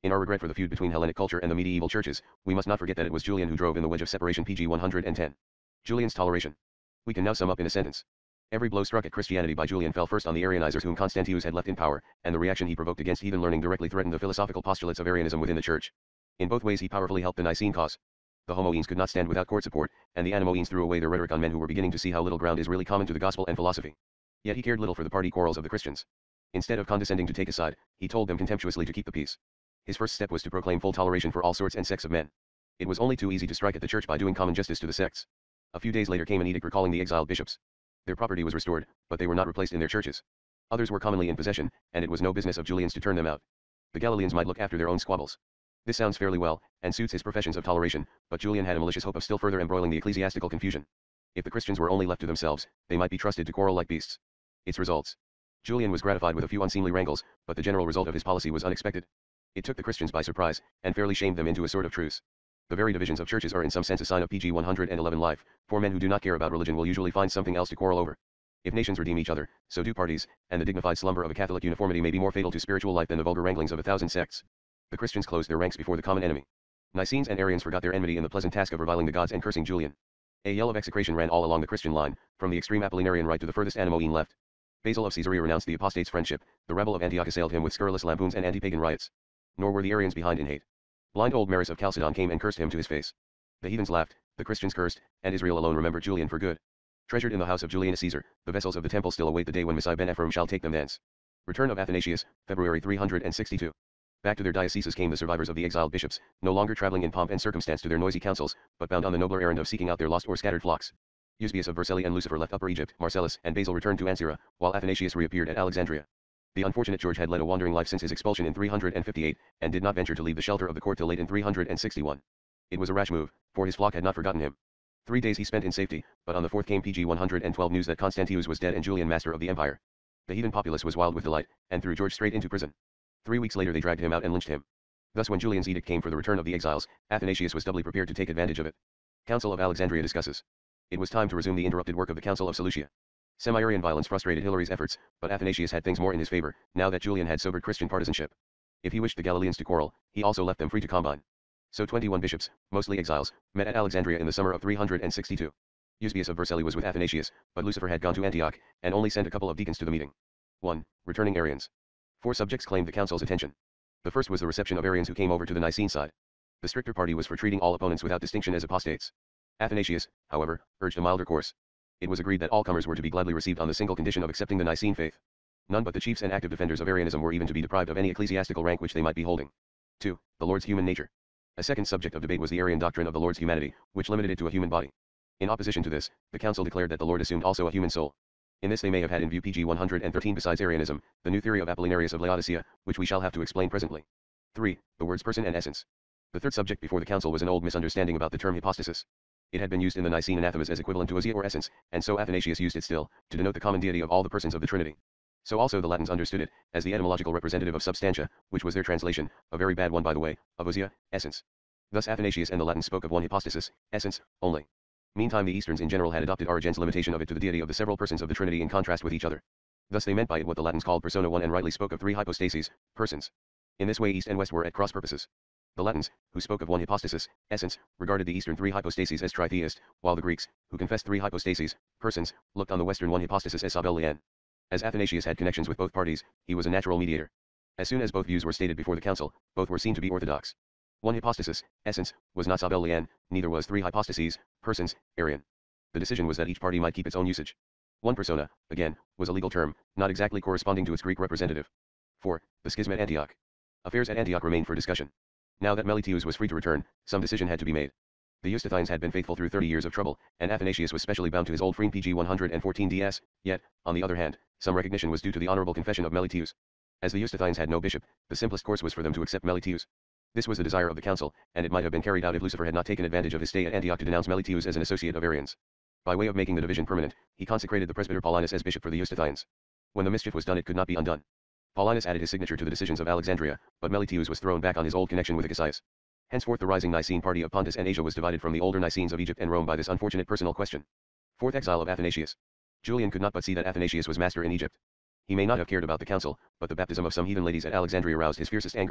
In our regret for the feud between Hellenic culture and the medieval churches, we must not forget that it was Julian who drove in the wedge of separation. Page one hundred ten. Julian's toleration. We can now sum up in a sentence. Every blow struck at Christianity by Julian fell first on the Arianizers whom Constantius had left in power, and the reaction he provoked against heathen learning directly threatened the philosophical postulates of Arianism within the church. In both ways he powerfully helped the Nicene cause. The Homoeans could not stand without court support, and the Anomoeans threw away their rhetoric on men who were beginning to see how little ground is really common to the gospel and philosophy. Yet he cared little for the party quarrels of the Christians. Instead of condescending to take a side, he told them contemptuously to keep the peace. His first step was to proclaim full toleration for all sorts and sects of men. It was only too easy to strike at the church by doing common justice to the sects. A few days later came an edict recalling the exiled bishops. Their property was restored, but they were not replaced in their churches. Others were commonly in possession, and it was no business of Julian's to turn them out. The Galileans might look after their own squabbles. This sounds fairly well, and suits his professions of toleration, but Julian had a malicious hope of still further embroiling the ecclesiastical confusion. If the Christians were only left to themselves, they might be trusted to quarrel like beasts. Its results. Julian was gratified with a few unseemly wrangles, but the general result of his policy was unexpected. It took the Christians by surprise, and fairly shamed them into a sort of truce. The very divisions of churches are in some sense a sign of Page one hundred eleven life, for men who do not care about religion will usually find something else to quarrel over. If nations redeem each other, so do parties, and the dignified slumber of a Catholic uniformity may be more fatal to spiritual life than the vulgar wranglings of a thousand sects. The Christians closed their ranks before the common enemy. Nicenes and Arians forgot their enmity in the pleasant task of reviling the gods and cursing Julian. A yell of execration ran all along the Christian line, from the extreme Apollinarian right to the furthest Anomoean left. Basil of Caesarea renounced the apostate's friendship, the rebel of Antioch assailed him with scurrilous lampoons and anti-pagan riots. Nor were the Arians behind in hate. Blind old Maris of Chalcedon came and cursed him to his face. The heathens laughed, the Christians cursed, and Israel alone remembered Julian for good. Treasured in the house of Julianus Caesar, the vessels of the temple still await the day when Messiah ben Ephraim shall take them thence. Return of Athanasius, February three hundred sixty-two. Back to their dioceses came the survivors of the exiled bishops, no longer traveling in pomp and circumstance to their noisy councils, but bound on the nobler errand of seeking out their lost or scattered flocks. Eusebius of Vercelli and Lucifer left Upper Egypt, Marcellus and Basil returned to Ancyra, while Athanasius reappeared at Alexandria. The unfortunate George had led a wandering life since his expulsion in three hundred fifty-eight, and did not venture to leave the shelter of the court till late in three hundred sixty-one. It was a rash move, for his flock had not forgotten him. Three days he spent in safety, but on the fourth came Page one hundred twelve news that Constantius was dead and Julian master of the empire. The heathen populace was wild with delight, and threw George straight into prison. Three weeks later they dragged him out and lynched him. Thus when Julian's edict came for the return of the exiles, Athanasius was doubly prepared to take advantage of it. Council of Alexandria discusses. It was time to resume the interrupted work of the Council of Seleucia. Semi-Arian violence frustrated Hilary's efforts, but Athanasius had things more in his favor, now that Julian had sobered Christian partisanship. If he wished the Galileans to quarrel, he also left them free to combine. So twenty-one bishops, mostly exiles, met at Alexandria in the summer of three hundred sixty-two. Eusebius of Vercelli was with Athanasius, but Lucifer had gone to Antioch, and only sent a couple of deacons to the meeting. one. Returning Arians. Four subjects claimed the council's attention. The first was the reception of Arians who came over to the Nicene side. The stricter party was for treating all opponents without distinction as apostates. Athanasius, however, urged a milder course. It was agreed that all comers were to be gladly received on the single condition of accepting the Nicene faith. None but the chiefs and active defenders of Arianism were even to be deprived of any ecclesiastical rank which they might be holding. two. The Lord's human nature. A second subject of debate was the Arian doctrine of the Lord's humanity, which limited it to a human body. In opposition to this, the council declared that the Lord assumed also a human soul. In this they may have had in view Page one hundred thirteen besides Arianism, the new theory of Apollinarius of Laodicea, which we shall have to explain presently. three. The words person and essence. The third subject before the council was an old misunderstanding about the term hypostasis. It had been used in the Nicene anathemas as equivalent to ousia or essence, and so Athanasius used it still, to denote the common deity of all the persons of the Trinity. So also the Latins understood it, as the etymological representative of substantia, which was their translation, a very bad one by the way, of ousia, essence. Thus Athanasius and the Latins spoke of one hypostasis, essence, only. Meantime the Easterns in general had adopted Origen's limitation of it to the deity of the several persons of the Trinity in contrast with each other. Thus they meant by it what the Latins called persona one and rightly spoke of three hypostases, persons. In this way East and West were at cross purposes. The Latins, who spoke of one hypostasis, essence, regarded the Eastern three hypostases as tritheist, while the Greeks, who confessed three hypostases, persons, looked on the Western one hypostasis as sabellian. As Athanasius had connections with both parties, he was a natural mediator. As soon as both views were stated before the council, both were seen to be orthodox. One hypostasis, essence, was not sabellian, neither was three hypostases, persons, Arian. The decision was that each party might keep its own usage. One persona, again, was a legal term, not exactly corresponding to its Greek representative. four. The schism at Antioch. Affairs at Antioch remained for discussion. Now that Meletius was free to return, some decision had to be made. The Eustathians had been faithful through thirty years of trouble, and Athanasius was specially bound to his old friend Page one hundred fourteen D S, yet, on the other hand, some recognition was due to the honorable confession of Meletius. As the Eustathians had no bishop, the simplest course was for them to accept Meletius. This was the desire of the council, and it might have been carried out if Lucifer had not taken advantage of his stay at Antioch to denounce Meletius as an associate of Arians. By way of making the division permanent, he consecrated the presbyter Paulinus as bishop for the Eustathians. When the mischief was done it could not be undone. Paulinus added his signature to the decisions of Alexandria, but Meletius was thrown back on his old connection with Acacius. Henceforth the rising Nicene party of Pontus and Asia was divided from the older Nicenes of Egypt and Rome by this unfortunate personal question. Fourth exile of Athanasius. Julian could not but see that Athanasius was master in Egypt. He may not have cared about the council, but the baptism of some heathen ladies at Alexandria roused his fiercest anger.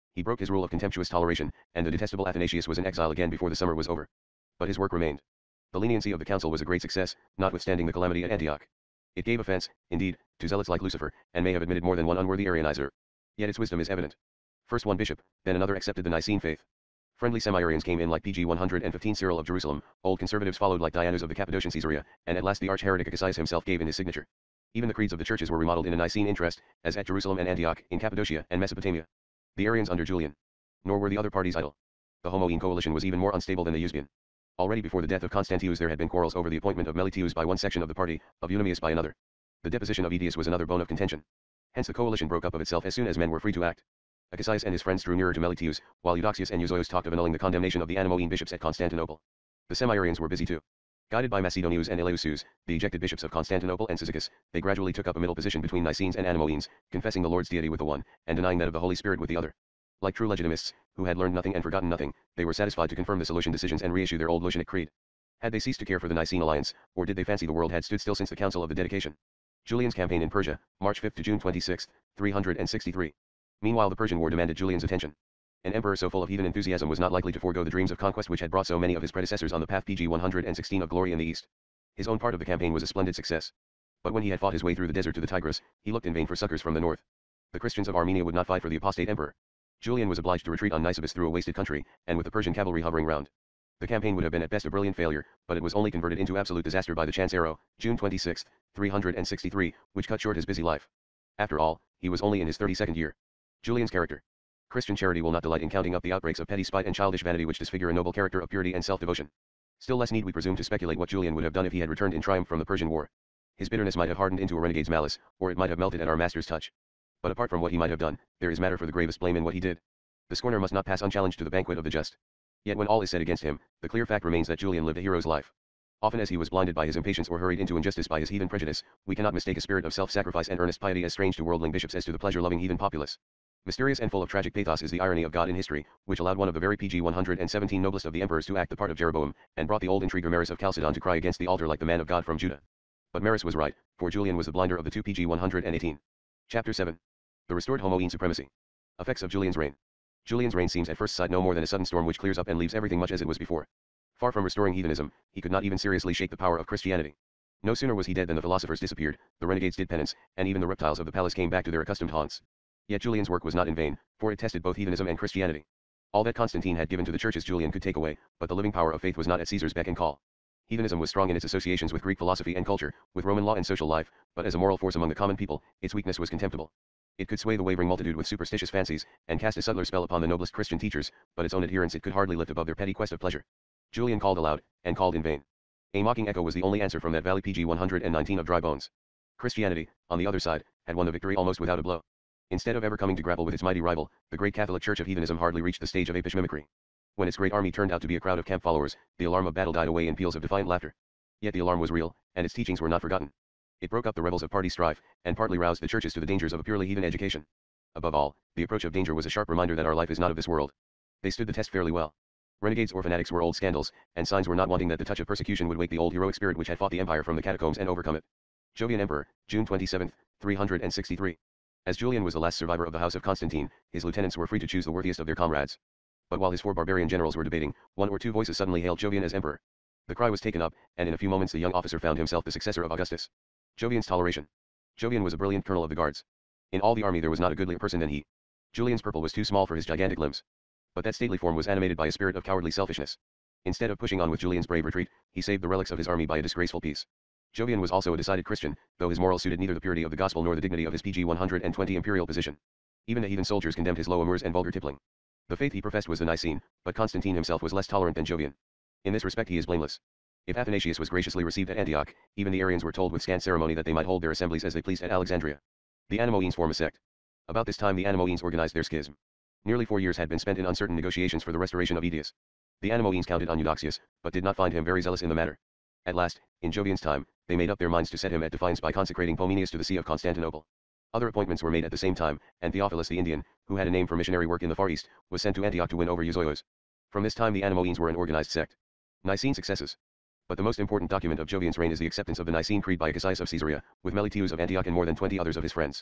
He broke his rule of contemptuous toleration, and the detestable Athanasius was in exile again before the summer was over. But his work remained. The leniency of the council was a great success, notwithstanding the calamity at Antioch. It gave offense, indeed, to zealots like Lucifer, and may have admitted more than one unworthy Arianizer. Yet its wisdom is evident. First one bishop, then another accepted the Nicene faith. Friendly semi-Arians came in like P G one hundred fifteen Cyril of Jerusalem, old conservatives followed like Dianus of the Cappadocian Caesarea, and at last the arch-heretic Acacius himself gave in his signature. Even the creeds of the churches were remodeled in a Nicene interest, as at Jerusalem and Antioch, in Cappadocia and Mesopotamia. The Arians under Julian. Nor were the other parties idle. The Homoian coalition was even more unstable than the Eusebian. Already before the death of Constantius there had been quarrels over the appointment of Meletius by one section of the party, of Eunomius by another. The deposition of Edius was another bone of contention. Hence the coalition broke up of itself as soon as men were free to act. Acacius and his friends drew nearer to Meletius, while Eudoxius and Euzoius talked of annulling the condemnation of the Anamoene bishops at Constantinople. The semi-Arians were busy too. Guided by Macedonius and Eleusis, the ejected bishops of Constantinople and Cyzicus, they gradually took up a middle position between Nicenes and Anamoenes, confessing the Lord's deity with the one, and denying that of the Holy Spirit with the other. Like true legitimists, who had learned nothing and forgotten nothing, they were satisfied to confirm the Seleucian decisions and reissue their old Lucianic creed. Had they ceased to care for the Nicene alliance, or did they fancy the world had stood still since the Council of the Dedication? Julian's campaign in Persia, March fifth to June twenty-sixth, three hundred sixty-three. Meanwhile the Persian War demanded Julian's attention. An emperor so full of heathen enthusiasm was not likely to forego the dreams of conquest which had brought so many of his predecessors on the path P G one hundred sixteen of glory in the East. His own part of the campaign was a splendid success. But when he had fought his way through the desert to the Tigris, he looked in vain for succors from the north. The Christians of Armenia would not fight for the apostate emperor. Julian was obliged to retreat on Nisibis through a wasted country, and with the Persian cavalry hovering round. The campaign would have been at best a brilliant failure, but it was only converted into absolute disaster by the chance arrow, June twenty-sixth, three hundred sixty-three, which cut short his busy life. After all, he was only in his thirty-second year. Julian's character. Christian charity will not delight in counting up the outbreaks of petty spite and childish vanity which disfigure a noble character of purity and self-devotion. Still less need we presume to speculate what Julian would have done if he had returned in triumph from the Persian War. His bitterness might have hardened into a renegade's malice, or it might have melted at our master's touch. But apart from what he might have done, there is matter for the gravest blame in what he did. The scorner must not pass unchallenged to the banquet of the just. Yet when all is said against him, the clear fact remains that Julian lived a hero's life. Often as he was blinded by his impatience or hurried into injustice by his heathen prejudice, we cannot mistake a spirit of self-sacrifice and earnest piety as strange to worldling bishops as to the pleasure-loving heathen populace. Mysterious and full of tragic pathos is the irony of God in history, which allowed one of the very P G one hundred seventeen noblest of the emperors to act the part of Jeroboam, and brought the old intriguer Maris of Chalcedon to cry against the altar like the man of God from Judah. But Maris was right, for Julian was the blinder of the two P G one hundred eighteen. Chapter seven. The restored Homoian supremacy. Effects of Julian's reign. Julian's reign seems at first sight no more than a sudden storm which clears up and leaves everything much as it was before. Far from restoring heathenism, he could not even seriously shake the power of Christianity. No sooner was he dead than the philosophers disappeared, the renegades did penance, and even the reptiles of the palace came back to their accustomed haunts. Yet Julian's work was not in vain, for it tested both heathenism and Christianity. All that Constantine had given to the churches Julian could take away, but the living power of faith was not at Caesar's beck and call. Heathenism was strong in its associations with Greek philosophy and culture, with Roman law and social life, but as a moral force among the common people, its weakness was contemptible. It could sway the wavering multitude with superstitious fancies, and cast a subtler spell upon the noblest Christian teachers, but its own adherents it could hardly lift above their petty quest of pleasure. Julian called aloud, and called in vain. A mocking echo was the only answer from that valley P G one hundred nineteen of dry bones. Christianity, on the other side, had won the victory almost without a blow. Instead of ever coming to grapple with its mighty rival, the great Catholic Church of heathenism hardly reached the stage of apish mimicry. When its great army turned out to be a crowd of camp followers, the alarm of battle died away in peals of defiant laughter. Yet the alarm was real, and its teachings were not forgotten. It broke up the rebels of party strife, and partly roused the churches to the dangers of a purely heathen education. Above all, the approach of danger was a sharp reminder that our life is not of this world. They stood the test fairly well. Renegades or fanatics were old scandals, and signs were not wanting that the touch of persecution would wake the old heroic spirit which had fought the empire from the catacombs and overcome it. Jovian Emperor, June twenty-seventh, three hundred sixty-three. As Julian was the last survivor of the house of Constantine, his lieutenants were free to choose the worthiest of their comrades. But while his four barbarian generals were debating, one or two voices suddenly hailed Jovian as emperor. The cry was taken up, and in a few moments the young officer found himself the successor of Augustus. Jovian's toleration. Jovian was a brilliant colonel of the guards. In all the army there was not a goodlier person than he. Julian's purple was too small for his gigantic limbs. But that stately form was animated by a spirit of cowardly selfishness. Instead of pushing on with Julian's brave retreat, he saved the relics of his army by a disgraceful peace. Jovian was also a decided Christian, though his morals suited neither the purity of the gospel nor the dignity of his P G one hundred twenty imperial position. Even the heathen soldiers condemned his low amours and vulgar tippling. The faith he professed was the Nicene, but Constantine himself was less tolerant than Jovian. In this respect he is blameless. If Athanasius was graciously received at Antioch, even the Arians were told with scant ceremony that they might hold their assemblies as they pleased at Alexandria. The Anamoenes form a sect. About this time the Anamoenes organized their schism. Nearly four years had been spent in uncertain negotiations for the restoration of Edius. The Anamoenes counted on Eudoxius, but did not find him very zealous in the matter. At last, in Jovian's time, they made up their minds to set him at defiance by consecrating Pomenius to the see of Constantinople. Other appointments were made at the same time, and Theophilus the Indian, who had a name for missionary work in the Far East, was sent to Antioch to win over Euzoios. From this time the Anamoenes were an organized sect. Nicene successes. But the most important document of Jovian's reign is the acceptance of the Nicene Creed by Acacius of Caesarea, with Meletius of Antioch and more than twenty others of his friends.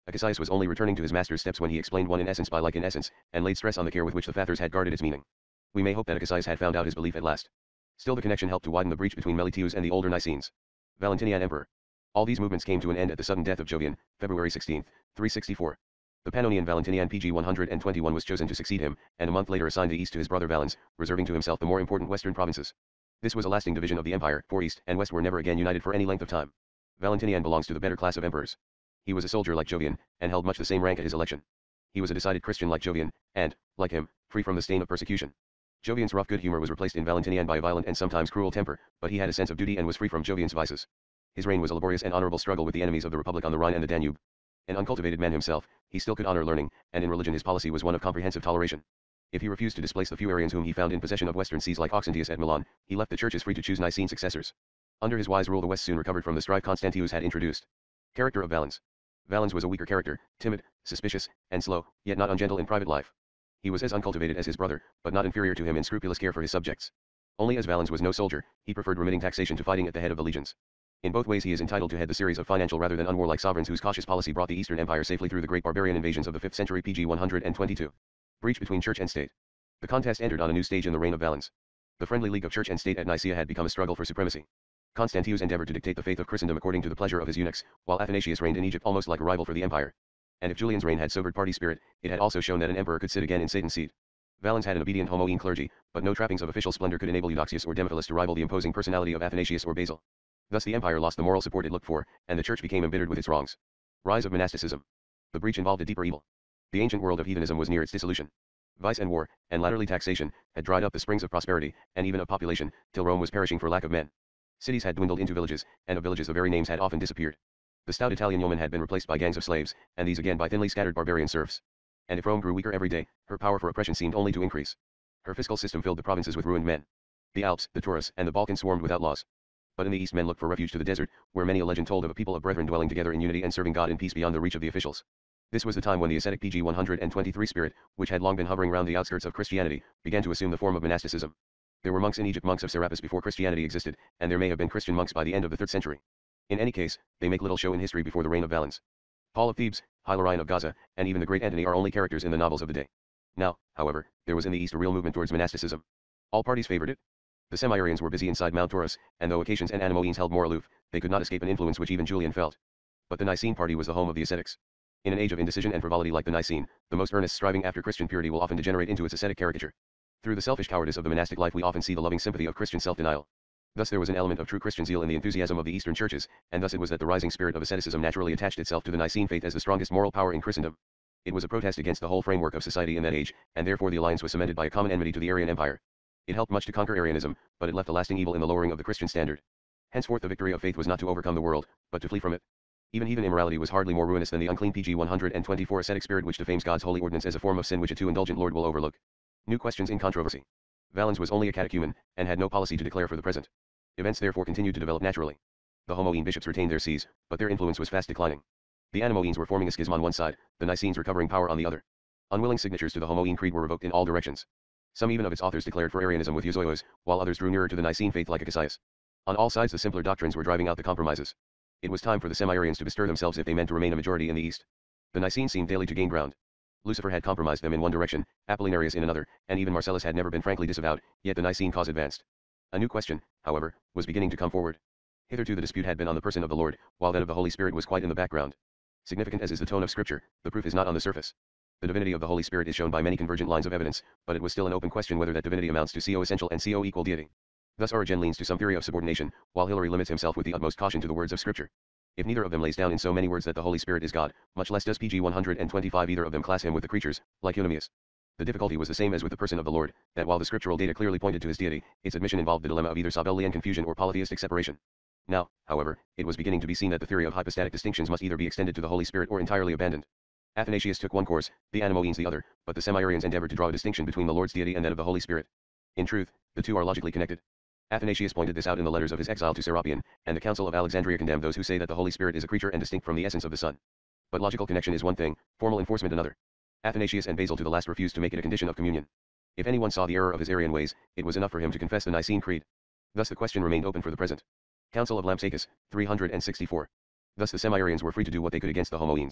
Acacius was only returning to his master's steps when he explained one in essence by like in essence, and laid stress on the care with which the Fathers had guarded its meaning. We may hope that Acacius had found out his belief at last. Still the connection helped to widen the breach between Meletius and the older Nicenes. Valentinian Emperor. All these movements came to an end at the sudden death of Jovian, February sixteenth, three sixty-four. The Pannonian Valentinian P G one hundred twenty-one was chosen to succeed him, and a month later assigned the east to his brother Valens, reserving to himself the more important western provinces. This was a lasting division of the empire, for east and west were never again united for any length of time. Valentinian belongs to the better class of emperors. He was a soldier like Jovian, and held much the same rank at his election. He was a decided Christian like Jovian, and, like him, free from the stain of persecution. Jovian's rough good humor was replaced in Valentinian by a violent and sometimes cruel temper, but he had a sense of duty and was free from Jovian's vices. His reign was a laborious and honorable struggle with the enemies of the Republic on the Rhine and the Danube. An uncultivated man himself, he still could honor learning, and in religion his policy was one of comprehensive toleration. If he refused to displace the few Arians whom he found in possession of western sees like Auxentius at Milan, he left the churches free to choose Nicene successors. Under his wise rule the West soon recovered from the strife Constantius had introduced. Character of Valens. Valens was a weaker character, timid, suspicious, and slow, yet not ungentle in private life. He was as uncultivated as his brother, but not inferior to him in scrupulous care for his subjects. Only as Valens was no soldier, he preferred remitting taxation to fighting at the head of the legions. In both ways he is entitled to head the series of financial rather than unwarlike sovereigns whose cautious policy brought the Eastern Empire safely through the great barbarian invasions of the fifth century P G one hundred twenty-two. Breach between church and state. The contest entered on a new stage in the reign of Valens. The friendly league of church and state at Nicaea had become a struggle for supremacy. Constantius endeavored to dictate the faith of Christendom according to the pleasure of his eunuchs, while Athanasius reigned in Egypt almost like a rival for the empire. And if Julian's reign had sobered party spirit, it had also shown that an emperor could sit again in Satan's seat. Valens had an obedient Homoene clergy, but no trappings of official splendor could enable Eudoxius or Demophilus to rival the imposing personality of Athanasius or Basil. Thus the empire lost the moral support it looked for, and the church became embittered with its wrongs. Rise of monasticism. The breach involved a deeper evil. The ancient world of heathenism was near its dissolution. Vice and war, and latterly taxation, had dried up the springs of prosperity, and even of population, till Rome was perishing for lack of men. Cities had dwindled into villages, and of villages the very names had often disappeared. The stout Italian yeoman had been replaced by gangs of slaves, and these again by thinly scattered barbarian serfs. And if Rome grew weaker every day, her power for oppression seemed only to increase. Her fiscal system filled the provinces with ruined men. The Alps, the Taurus, and the Balkans swarmed with outlaws. But in the east men looked for refuge to the desert, where many a legend told of a people of brethren dwelling together in unity and serving God in peace beyond the reach of the officials. This was the time when the ascetic P G one hundred twenty-three spirit, which had long been hovering round the outskirts of Christianity, began to assume the form of monasticism. There were monks in Egypt, monks of Serapis before Christianity existed, and there may have been Christian monks by the end of the third century. In any case, they make little show in history before the reign of Valens. Paul of Thebes, Hilarion of Gaza, and even the great Antony are only characters in the novels of the day. Now, however, there was in the east a real movement towards monasticism. All parties favored it. The Semi-Arians were busy inside Mount Taurus, and though Acacians and Anomoeans held more aloof, they could not escape an influence which even Julian felt. But the Nicene party was the home of the ascetics. In an age of indecision and frivolity like the Nicene, the most earnest striving after Christian purity will often degenerate into its ascetic caricature. Through the selfish cowardice of the monastic life we often see the loving sympathy of Christian self-denial. Thus there was an element of true Christian zeal in the enthusiasm of the Eastern churches, and thus it was that the rising spirit of asceticism naturally attached itself to the Nicene faith as the strongest moral power in Christendom. It was a protest against the whole framework of society in that age, and therefore the alliance was cemented by a common enmity to the Arian Empire. It helped much to conquer Arianism, but it left a lasting evil in the lowering of the Christian standard. Henceforth the victory of faith was not to overcome the world, but to flee from it. Even heathen immorality was hardly more ruinous than the unclean P G one hundred twenty-four ascetic spirit which defames God's holy ordinance as a form of sin which a too indulgent Lord will overlook. New questions in controversy. Valens was only a catechumen, and had no policy to declare for the present. Events therefore continued to develop naturally. The Homoene bishops retained their sees, but their influence was fast declining. The Anomoeans were forming a schism on one side, the Nicenes recovering power on the other. Unwilling signatures to the Homoene creed were revoked in all directions. Some even of its authors declared for Arianism with Euzoios, while others drew nearer to the Nicene faith like Acacius. On all sides the simpler doctrines were driving out the compromises. It was time for the Semi-Arians to bestir themselves if they meant to remain a majority in the East. The Nicene seemed daily to gain ground. Lucifer had compromised them in one direction, Apollinarius in another, and even Marcellus had never been frankly disavowed, yet the Nicene cause advanced. A new question, however, was beginning to come forward. Hitherto the dispute had been on the person of the Lord, while that of the Holy Spirit was quite in the background. Significant as is the tone of Scripture, the proof is not on the surface. The divinity of the Holy Spirit is shown by many convergent lines of evidence, but it was still an open question whether that divinity amounts to co essential and co equal deity. Thus Origen leans to some theory of subordination, while Hilary limits himself with the utmost caution to the words of Scripture. If neither of them lays down in so many words that the Holy Spirit is God, much less does P G one hundred twenty-five either of them class him with the creatures, like Eunomius. The difficulty was the same as with the person of the Lord, that while the scriptural data clearly pointed to his deity, its admission involved the dilemma of either Sabellian confusion or polytheistic separation. Now, however, it was beginning to be seen that the theory of hypostatic distinctions must either be extended to the Holy Spirit or entirely abandoned. Athanasius took one course, the Anomoeans the other, but the Semi-Arians endeavored to draw a distinction between the Lord's deity and that of the Holy Spirit. In truth, the two are logically connected. Athanasius pointed this out in the letters of his exile to Serapion, and the Council of Alexandria condemned those who say that the Holy Spirit is a creature and distinct from the essence of the Son. But logical connection is one thing, formal enforcement another. Athanasius and Basil to the last refused to make it a condition of communion. If anyone saw the error of his Arian ways, it was enough for him to confess the Nicene Creed. Thus the question remained open for the present. Council of Lampsacus, three hundred sixty-four. Thus the Semi-Arians were free to do what they could against the Homoeans.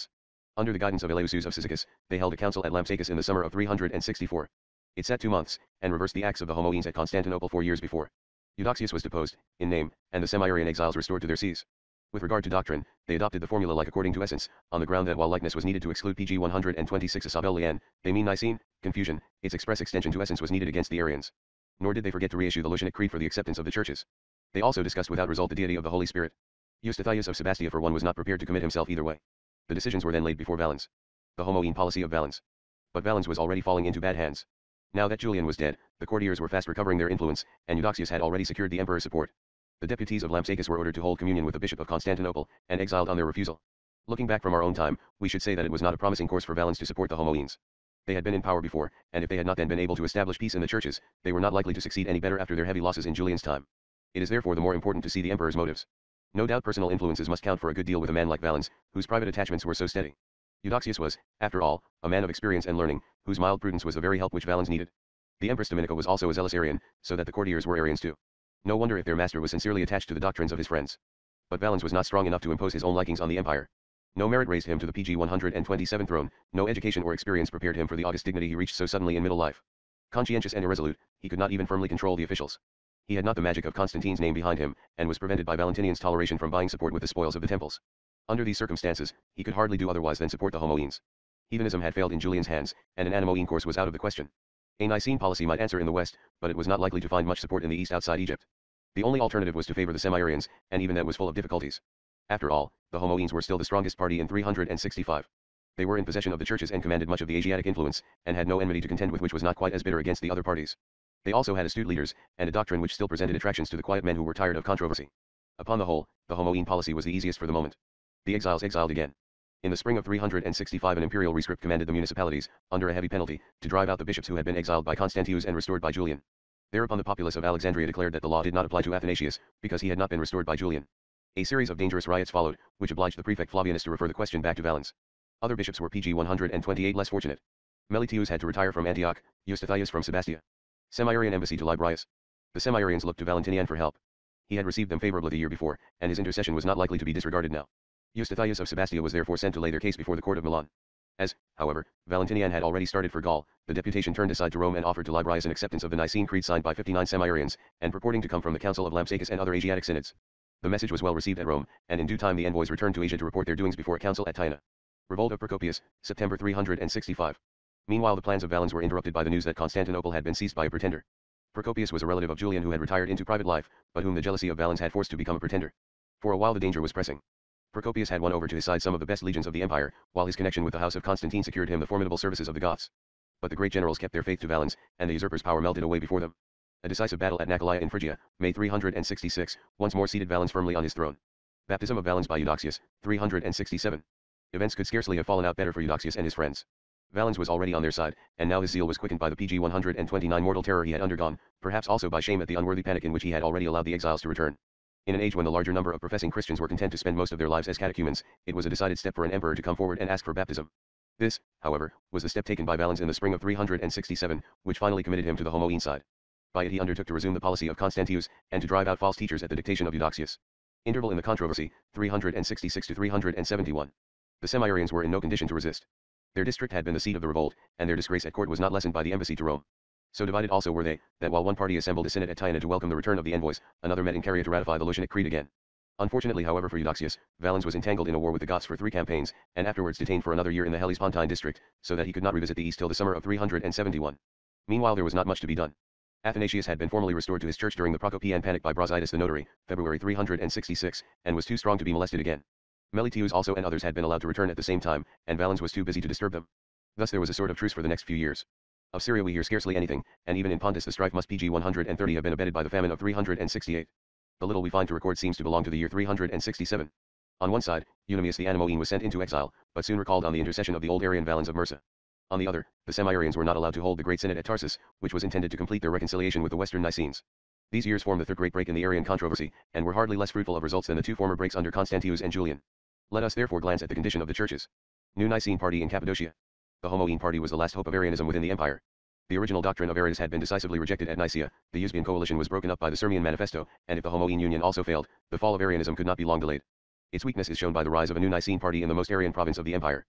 Under the guidance of Eleusis of Cyzicus, they held a council at Lampsacus in the summer of three hundred sixty-four. It sat two months, and reversed the acts of the Homoeans at Constantinople four years before. Eudoxius was deposed, in name, and the semi-Arian exiles restored to their sees. With regard to doctrine, they adopted the formula like according to essence, on the ground that while likeness was needed to exclude page one hundred twenty-six Isabel Lian, they mean Nicene, confusion, its express extension to essence was needed against the Arians. Nor did they forget to reissue the Lucianic Creed for the acceptance of the churches. They also discussed without result the deity of the Holy Spirit. Eustathius of Sebastia for one was not prepared to commit himself either way. The decisions were then laid before Valens. The Homoean policy of Valens. But Valens was already falling into bad hands. Now that Julian was dead, the courtiers were fast recovering their influence, and Eudoxius had already secured the emperor's support. The deputies of Lampsacus were ordered to hold communion with the bishop of Constantinople, and exiled on their refusal. Looking back from our own time, we should say that it was not a promising course for Valens to support the Homoeans. They had been in power before, and if they had not then been able to establish peace in the churches, they were not likely to succeed any better after their heavy losses in Julian's time. It is therefore the more important to see the emperor's motives. No doubt personal influences must count for a good deal with a man like Valens, whose private attachments were so steady. Eudoxius was, after all, a man of experience and learning, whose mild prudence was the very help which Valens needed. The Empress Dominica was also a zealous Arian, so that the courtiers were Arians too. No wonder if their master was sincerely attached to the doctrines of his friends. But Valens was not strong enough to impose his own likings on the empire. No merit raised him to the page one hundred twenty-seven throne, no education or experience prepared him for the august dignity he reached so suddenly in middle life. Conscientious and irresolute, he could not even firmly control the officials. He had not the magic of Constantine's name behind him, and was prevented by Valentinian's toleration from buying support with the spoils of the temples. Under these circumstances, he could hardly do otherwise than support the Homoeans. Heathenism had failed in Julian's hands, and an Anomoean course was out of the question. A Nicene policy might answer in the west, but it was not likely to find much support in the east outside Egypt. The only alternative was to favor the semi-Arians, and even that was full of difficulties. After all, the Homoeans were still the strongest party in three hundred sixty-five. They were in possession of the churches and commanded much of the Asiatic influence, and had no enmity to contend with which was not quite as bitter against the other parties. They also had astute leaders, and a doctrine which still presented attractions to the quiet men who were tired of controversy. Upon the whole, the Homoean policy was the easiest for the moment. The exiles exiled again. In the spring of three hundred sixty-five an imperial rescript commanded the municipalities, under a heavy penalty, to drive out the bishops who had been exiled by Constantius and restored by Julian. Thereupon the populace of Alexandria declared that the law did not apply to Athanasius, because he had not been restored by Julian. A series of dangerous riots followed, which obliged the prefect Flavianus to refer the question back to Valens. Other bishops were page one hundred twenty-eight less fortunate. Meletius had to retire from Antioch, Eustathius from Sebastia. Semi-Arian embassy to Librius. The Semi-Arians looked to Valentinian for help. He had received them favorably the year before, and his intercession was not likely to be disregarded now. Eustathius of Sebastia was therefore sent to lay their case before the court of Milan. As, however, Valentinian had already started for Gaul, the deputation turned aside to Rome and offered to Librius an acceptance of the Nicene Creed signed by fifty-nine Semi-Arians, and purporting to come from the Council of Lampsacus and other Asiatic synods. The message was well received at Rome, and in due time the envoys returned to Asia to report their doings before a council at Tyana. Revolt of Procopius, September three hundred sixty-five. Meanwhile the plans of Valens were interrupted by the news that Constantinople had been seized by a pretender. Procopius was a relative of Julian who had retired into private life, but whom the jealousy of Valens had forced to become a pretender. For a while the danger was pressing. Procopius had won over to his side some of the best legions of the empire, while his connection with the house of Constantine secured him the formidable services of the Goths. But the great generals kept their faith to Valens, and the usurper's power melted away before them. A decisive battle at Nicolia in Phrygia, May three hundred sixty-six, once more seated Valens firmly on his throne. Baptism of Valens by Eudoxius, three hundred sixty-seven. Events could scarcely have fallen out better for Eudoxius and his friends. Valens was already on their side, and now his zeal was quickened by the page one hundred twenty-nine mortal terror he had undergone, perhaps also by shame at the unworthy panic in which he had already allowed the exiles to return. In an age when the larger number of professing Christians were content to spend most of their lives as catechumens, it was a decided step for an emperor to come forward and ask for baptism. This, however, was the step taken by Valens in the spring of three hundred sixty-seven, which finally committed him to the Homoean side. By it he undertook to resume the policy of Constantius, and to drive out false teachers at the dictation of Eudoxius. Interval in the controversy, three hundred sixty-six to three hundred seventy-one. The Semi-Arians were in no condition to resist. Their district had been the seat of the revolt, and their disgrace at court was not lessened by the embassy to Rome. So divided also were they, that while one party assembled a synod at Tyana to welcome the return of the envoys, another met in Caria to ratify the Lucianic Creed again. Unfortunately however for Eudoxius, Valens was entangled in a war with the Goths for three campaigns, and afterwards detained for another year in the Hellespontine district, so that he could not revisit the east till the summer of three hundred seventy-one. Meanwhile there was not much to be done. Athanasius had been formally restored to his church during the Procopian panic by Brasidas the notary, February three hundred sixty-six, and was too strong to be molested again. Meletius also and others had been allowed to return at the same time, and Valens was too busy to disturb them. Thus there was a sort of truce for the next few years. Of Syria we hear scarcely anything, and even in Pontus the strife must page one hundred thirty have been abetted by the famine of three hundred sixty-eight. The little we find to record seems to belong to the year three hundred sixty-seven. On one side, Eunomius the Anomoean was sent into exile, but soon recalled on the intercession of the old Arian Valens of Mursa. On the other, the Semi-Arians were not allowed to hold the great synod at Tarsus, which was intended to complete their reconciliation with the Western Nicenes. These years formed the third great break in the Arian controversy, and were hardly less fruitful of results than the two former breaks under Constantius and Julian. Let us therefore glance at the condition of the churches. New Nicene party in Cappadocia. The Homoean party was the last hope of Arianism within the empire. The original doctrine of Arius had been decisively rejected at Nicaea, the Eusbian coalition was broken up by the Sirmian Manifesto, and if the Homoean union also failed, the fall of Arianism could not be long delayed. Its weakness is shown by the rise of a new Nicene party in the most Arian province of the empire.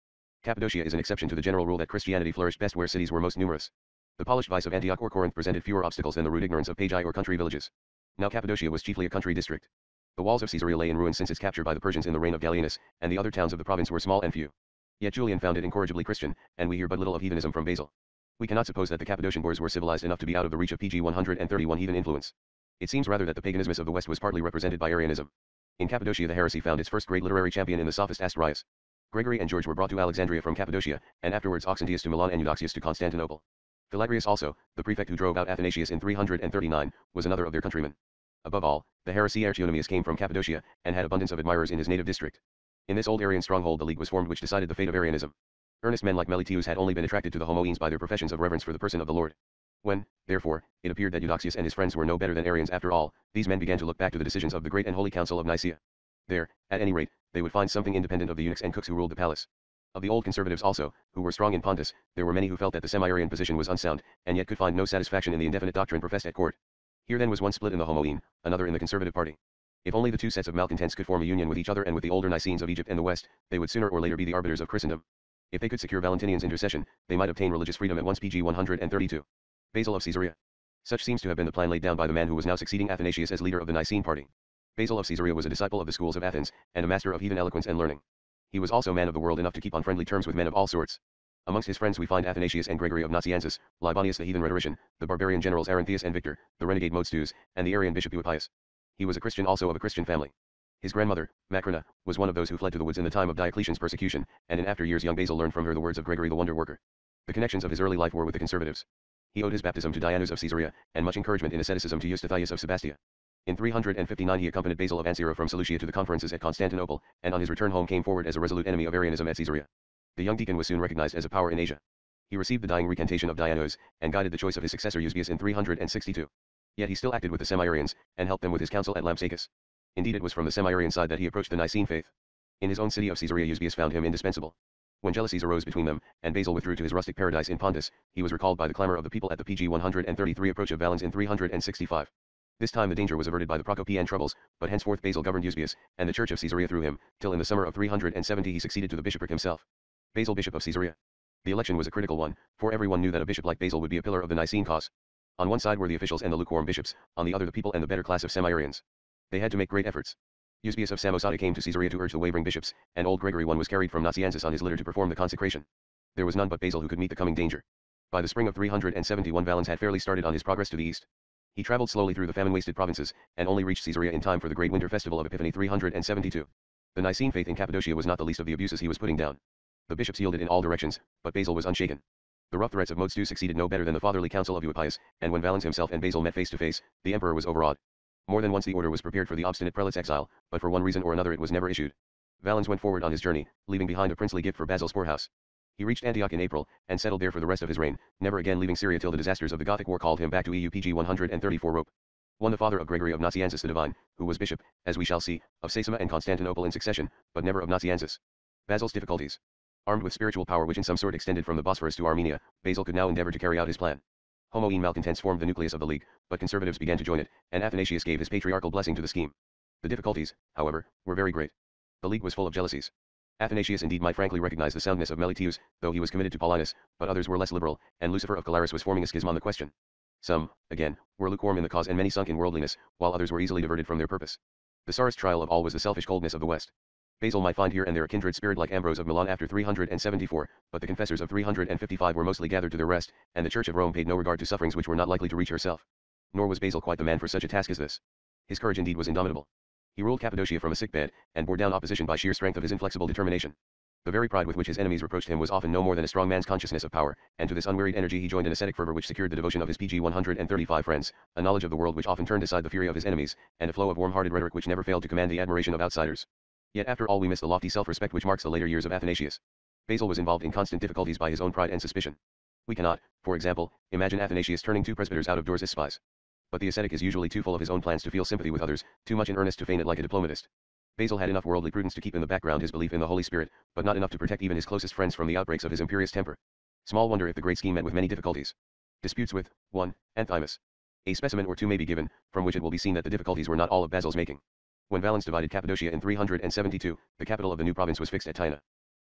Cappadocia is an exception to the general rule that Christianity flourished best where cities were most numerous. The polished vice of Antioch or Corinth presented fewer obstacles than the rude ignorance of Pagi or country villages. Now Cappadocia was chiefly a country district. The walls of Caesarea lay in ruins since its capture by the Persians in the reign of Gallienus, and the other towns of the province were small and few. Yet Julian found it incorrigibly Christian, and we hear but little of heathenism from Basil. We cannot suppose that the Cappadocian boors were civilized enough to be out of the reach of P G one hundred thirty-one heathen influence. It seems rather that the paganismus of the West was partly represented by Arianism. In Cappadocia the heresy found its first great literary champion in the sophist Asterius. Gregory and George were brought to Alexandria from Cappadocia, and afterwards Oxentius to Milan and Eudoxius to Constantinople. Philagrius also, the prefect who drove out Athanasius in three hundred thirty-nine, was another of their countrymen. Above all, the heresy Archionomius came from Cappadocia, and had abundance of admirers in his native district. In this old Arian stronghold the league was formed which decided the fate of Arianism. Earnest men like Meletius had only been attracted to the Homoeans by their professions of reverence for the person of the Lord. When, therefore, it appeared that Eudoxius and his friends were no better than Arians after all, these men began to look back to the decisions of the great and holy council of Nicaea. There, at any rate, they would find something independent of the eunuchs and cooks who ruled the palace. Of the old conservatives also, who were strong in Pontus, there were many who felt that the semi-Arian position was unsound, and yet could find no satisfaction in the indefinite doctrine professed at court. Here then was one split in the Homoean, another in the conservative party. If only the two sets of malcontents could form a union with each other and with the older Nicenes of Egypt and the West, they would sooner or later be the arbiters of Christendom. If they could secure Valentinian's intercession, they might obtain religious freedom at once. P G one hundred thirty-two. Basil of Caesarea. Such seems to have been the plan laid down by the man who was now succeeding Athanasius as leader of the Nicene party. Basil of Caesarea was a disciple of the schools of Athens, and a master of heathen eloquence and learning. He was also man of the world enough to keep on friendly terms with men of all sorts. Amongst his friends we find Athanasius and Gregory of Nazianzus, Libanius the heathen rhetorician, the barbarian generals Aranthius and Victor, the renegade Modestus, and the Arian bishop Eutychius. He was a Christian also of a Christian family. His grandmother, Macrina, was one of those who fled to the woods in the time of Diocletian's persecution, and in after years young Basil learned from her the words of Gregory the wonder worker. The connections of his early life were with the conservatives. He owed his baptism to Dianus of Caesarea, and much encouragement in asceticism to Eustathius of Sebastia. In three hundred fifty-nine he accompanied Basil of Ancyra from Seleucia to the conferences at Constantinople, and on his return home came forward as a resolute enemy of Arianism at Caesarea. The young deacon was soon recognized as a power in Asia. He received the dying recantation of Dianus, and guided the choice of his successor Eusebius in three hundred sixty-two. Yet he still acted with the semi-Arians, and helped them with his council at Lampsacus. Indeed it was from the semi-Arian side that he approached the Nicene faith. In his own city of Caesarea Eusebius found him indispensable. When jealousies arose between them, and Basil withdrew to his rustic paradise in Pontus, he was recalled by the clamor of the people at the P G one hundred thirty-three approach of Valens in three hundred sixty-five. This time the danger was averted by the Procopian troubles, but henceforth Basil governed Eusebius, and the church of Caesarea through him, till in the summer of three hundred seventy he succeeded to the bishopric himself. Basil bishop of Caesarea. The election was a critical one, for everyone knew that a bishop like Basil would be a pillar of the Nicene cause. On one side were the officials and the lukewarm bishops, on the other the people and the better class of semi-Arians. They had to make great efforts. Eusebius of Samosata came to Caesarea to urge the wavering bishops, and old Gregory I was carried from Nazianzus on his litter to perform the consecration. There was none but Basil who could meet the coming danger. By the spring of three hundred seventy-one Valens had fairly started on his progress to the east. He traveled slowly through the famine-wasted provinces, and only reached Caesarea in time for the great winter festival of Epiphany three hundred seventy-two. The Nicene faith in Cappadocia was not the least of the abuses he was putting down. The bishops yielded in all directions, but Basil was unshaken. The rough threats of Modestus succeeded no better than the fatherly counsel of Eutychius, and when Valens himself and Basil met face to face, the emperor was overawed. More than once the order was prepared for the obstinate prelate's exile, but for one reason or another it was never issued. Valens went forward on his journey, leaving behind a princely gift for Basil's poorhouse. He reached Antioch in April, and settled there for the rest of his reign, never again leaving Syria till the disasters of the Gothic War called him back to E U. P G one hundred thirty-four Rope. One the father of Gregory of Nazianzus the Divine, who was bishop, as we shall see, of Sasima and Constantinople in succession, but never of Nazianzus. Basil's difficulties. Armed with spiritual power which in some sort extended from the Bosphorus to Armenia, Basil could now endeavor to carry out his plan. Homoean malcontents formed the nucleus of the league, but conservatives began to join it, and Athanasius gave his patriarchal blessing to the scheme. The difficulties, however, were very great. The league was full of jealousies. Athanasius indeed might frankly recognize the soundness of Meletius, though he was committed to Paulinus, but others were less liberal, and Lucifer of Calaris was forming a schism on the question. Some, again, were lukewarm in the cause and many sunk in worldliness, while others were easily diverted from their purpose. The sorest trial of all was the selfish coldness of the West. Basil might find here and there a kindred spirit like Ambrose of Milan after three hundred seventy-four, but the confessors of three hundred fifty-five were mostly gathered to their rest, and the Church of Rome paid no regard to sufferings which were not likely to reach herself. Nor was Basil quite the man for such a task as this. His courage indeed was indomitable. He ruled Cappadocia from a sickbed, and bore down opposition by sheer strength of his inflexible determination. The very pride with which his enemies reproached him was often no more than a strong man's consciousness of power, and to this unwearied energy he joined an ascetic fervor which secured the devotion of his P G one hundred thirty-five friends, a knowledge of the world which often turned aside the fury of his enemies, and a flow of warm-hearted rhetoric which never failed to command the admiration of outsiders. Yet after all we miss the lofty self-respect which marks the later years of Athanasius. Basil was involved in constant difficulties by his own pride and suspicion. We cannot, for example, imagine Athanasius turning two presbyters out of doors as spies. But the ascetic is usually too full of his own plans to feel sympathy with others, too much in earnest to feign it like a diplomatist. Basil had enough worldly prudence to keep in the background his belief in the Holy Spirit, but not enough to protect even his closest friends from the outbreaks of his imperious temper. Small wonder if the great scheme met with many difficulties. Disputes with, one Anthimus. A specimen or two may be given, from which it will be seen that the difficulties were not all of Basil's making. When Valens divided Cappadocia in three hundred seventy-two, the capital of the new province was fixed at Tyana.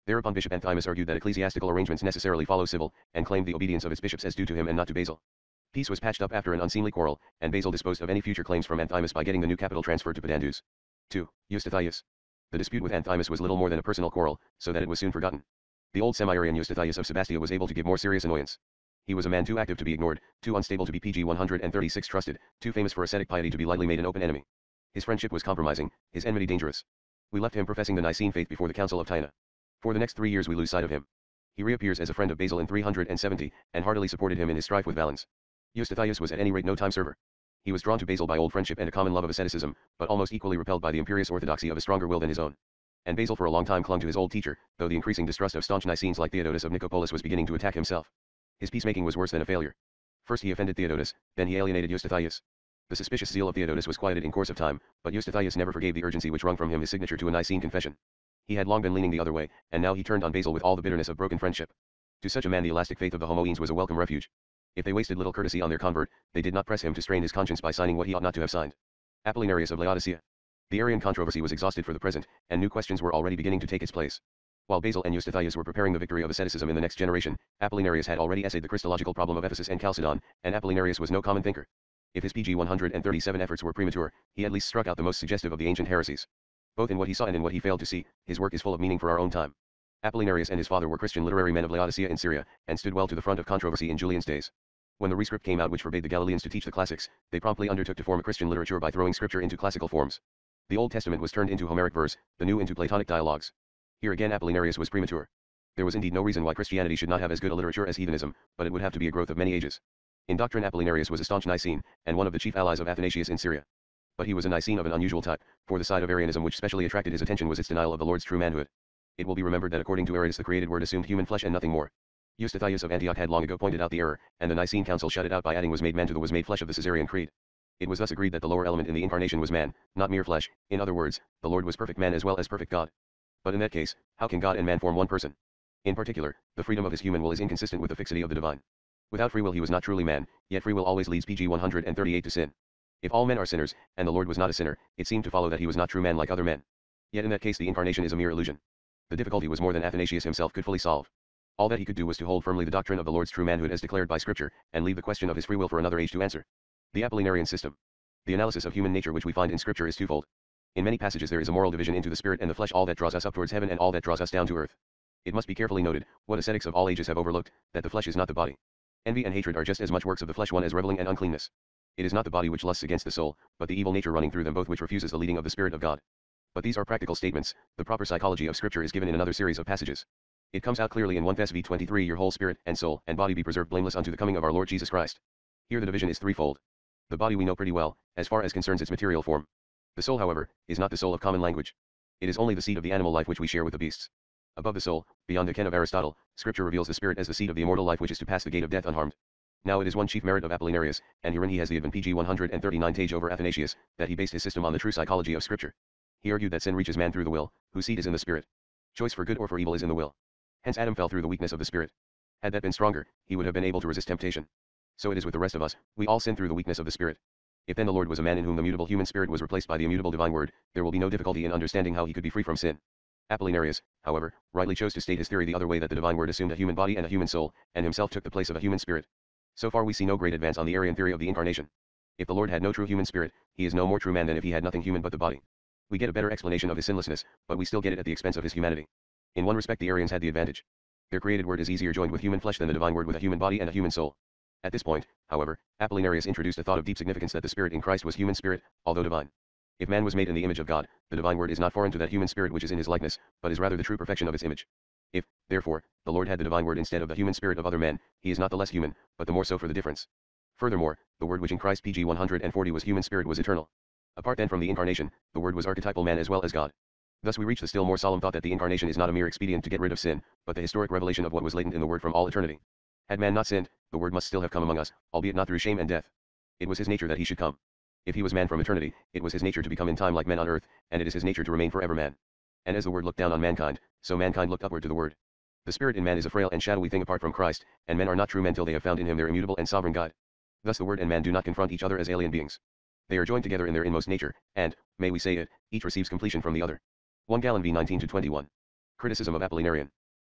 Thereupon Bishop Anthimus argued that ecclesiastical arrangements necessarily follow civil, and claimed the obedience of its bishops as due to him and not to Basil. Peace was patched up after an unseemly quarrel, and Basil disposed of any future claims from Anthimus by getting the new capital transferred to Pedandus. two. Eustathius. The dispute with Anthimus was little more than a personal quarrel, so that it was soon forgotten. The old semi-Arian Eustathius of Sebastia was able to give more serious annoyance. He was a man too active to be ignored, too unstable to be P G one thirty-six trusted, too famous for ascetic piety to be lightly made an open enemy. His friendship was compromising, his enmity dangerous. We left him professing the Nicene faith before the Council of Tyana. For the next three years we lose sight of him. He reappears as a friend of Basil in three hundred seventy, and heartily supported him in his strife with Valens. Eustathius was at any rate no time server. He was drawn to Basil by old friendship and a common love of asceticism, but almost equally repelled by the imperious orthodoxy of a stronger will than his own. And Basil for a long time clung to his old teacher, though the increasing distrust of staunch Nicenes like Theodotus of Nicopolis was beginning to attack himself. His peacemaking was worse than a failure. First he offended Theodotus, then he alienated Eustathius. The suspicious zeal of Theodotus was quieted in course of time, but Eustathius never forgave the urgency which wrung from him his signature to a Nicene confession. He had long been leaning the other way, and now he turned on Basil with all the bitterness of broken friendship. To such a man the elastic faith of the Homoeans was a welcome refuge. If they wasted little courtesy on their convert, they did not press him to strain his conscience by signing what he ought not to have signed. Apollinarius of Laodicea. The Arian controversy was exhausted for the present, and new questions were already beginning to take its place. While Basil and Eustathius were preparing the victory of asceticism in the next generation, Apollinarius had already essayed the Christological problem of Ephesus and Chalcedon, and Apollinarius was no common thinker. If his P G one thirty-seven efforts were premature, he at least struck out the most suggestive of the ancient heresies. Both in what he saw and in what he failed to see, his work is full of meaning for our own time. Apollinarius and his father were Christian literary men of Laodicea in Syria, and stood well to the front of controversy in Julian's days. When the rescript came out which forbade the Galileans to teach the classics, they promptly undertook to form a Christian literature by throwing scripture into classical forms. The Old Testament was turned into Homeric verse, the New into Platonic dialogues. Here again Apollinarius was premature. There was indeed no reason why Christianity should not have as good a literature as heathenism, but it would have to be a growth of many ages. In doctrine Apollinarius was a staunch Nicene, and one of the chief allies of Athanasius in Syria. But he was a Nicene of an unusual type, for the side of Arianism which specially attracted his attention was its denial of the Lord's true manhood. It will be remembered that according to Arius the created word assumed human flesh and nothing more. Eustathius of Antioch had long ago pointed out the error, and the Nicene Council shut it out by adding was made man to the was made flesh of the Caesarean Creed. It was thus agreed that the lower element in the incarnation was man, not mere flesh. In other words, the Lord was perfect man as well as perfect God. But in that case, how can God and man form one person? In particular, the freedom of his human will is inconsistent with the fixity of the divine. Without free will he was not truly man, yet free will always leads P G one thirty-eight to sin. If all men are sinners, and the Lord was not a sinner, it seemed to follow that he was not true man like other men. Yet in that case the incarnation is a mere illusion. The difficulty was more than Athanasius himself could fully solve. All that he could do was to hold firmly the doctrine of the Lord's true manhood as declared by Scripture, and leave the question of his free will for another age to answer. The Apollinarian system. The analysis of human nature which we find in Scripture is twofold. In many passages there is a moral division into the spirit and the flesh, all that draws us up towards heaven and all that draws us down to earth. It must be carefully noted, what ascetics of all ages have overlooked, that the flesh is not the body. Envy and hatred are just as much works of the flesh one as reveling and uncleanness. It is not the body which lusts against the soul, but the evil nature running through them both which refuses the leading of the Spirit of God. But these are practical statements. The proper psychology of Scripture is given in another series of passages. It comes out clearly in First Thessalonians twenty-three, your whole spirit, and soul, and body be preserved blameless unto the coming of our Lord Jesus Christ. Here the division is threefold. The body we know pretty well, as far as concerns its material form. The soul, however, is not the soul of common language. It is only the seat of the animal life which we share with the beasts. Above the soul, beyond the ken of Aristotle, Scripture reveals the spirit as the seat of the immortal life which is to pass the gate of death unharmed. Now it is one chief merit of Apollinarius, and herein he has the advan P G one thirty-nine tage over Athanasius, that he based his system on the true psychology of Scripture. He argued that sin reaches man through the will, whose seat is in the spirit. Choice for good or for evil is in the will. Hence Adam fell through the weakness of the spirit. Had that been stronger, he would have been able to resist temptation. So it is with the rest of us, we all sin through the weakness of the spirit. If then the Lord was a man in whom the mutable human spirit was replaced by the immutable divine word, there will be no difficulty in understanding how he could be free from sin. Apollinarius, however, rightly chose to state his theory the other way, that the divine word assumed a human body and a human soul, and himself took the place of a human spirit. So far we see no great advance on the Arian theory of the incarnation. If the Lord had no true human spirit, he is no more true man than if he had nothing human but the body. We get a better explanation of his sinlessness, but we still get it at the expense of his humanity. In one respect the Arians had the advantage. Their created word is easier joined with human flesh than the divine word with a human body and a human soul. At this point, however, Apollinarius introduced a thought of deep significance, that the spirit in Christ was human spirit, although divine. If man was made in the image of God, the divine word is not foreign to that human spirit which is in his likeness, but is rather the true perfection of its image. If, therefore, the Lord had the divine word instead of the human spirit of other men, he is not the less human, but the more so for the difference. Furthermore, the word which in Christ P G one forty was human spirit was eternal. Apart then from the incarnation, the word was archetypal man as well as God. Thus we reach the still more solemn thought that the incarnation is not a mere expedient to get rid of sin, but the historic revelation of what was latent in the word from all eternity. Had man not sinned, the word must still have come among us, albeit not through shame and death. It was his nature that he should come. If he was man from eternity, it was his nature to become in time like men on earth, and it is his nature to remain forever man. And as the word looked down on mankind, so mankind looked upward to the word. The spirit in man is a frail and shadowy thing apart from Christ, and men are not true men till they have found in him their immutable and sovereign guide. Thus the word and man do not confront each other as alien beings. They are joined together in their inmost nature, and, may we say it, each receives completion from the other. First Galen v nineteen to twenty-one. Criticism of Apollinarian.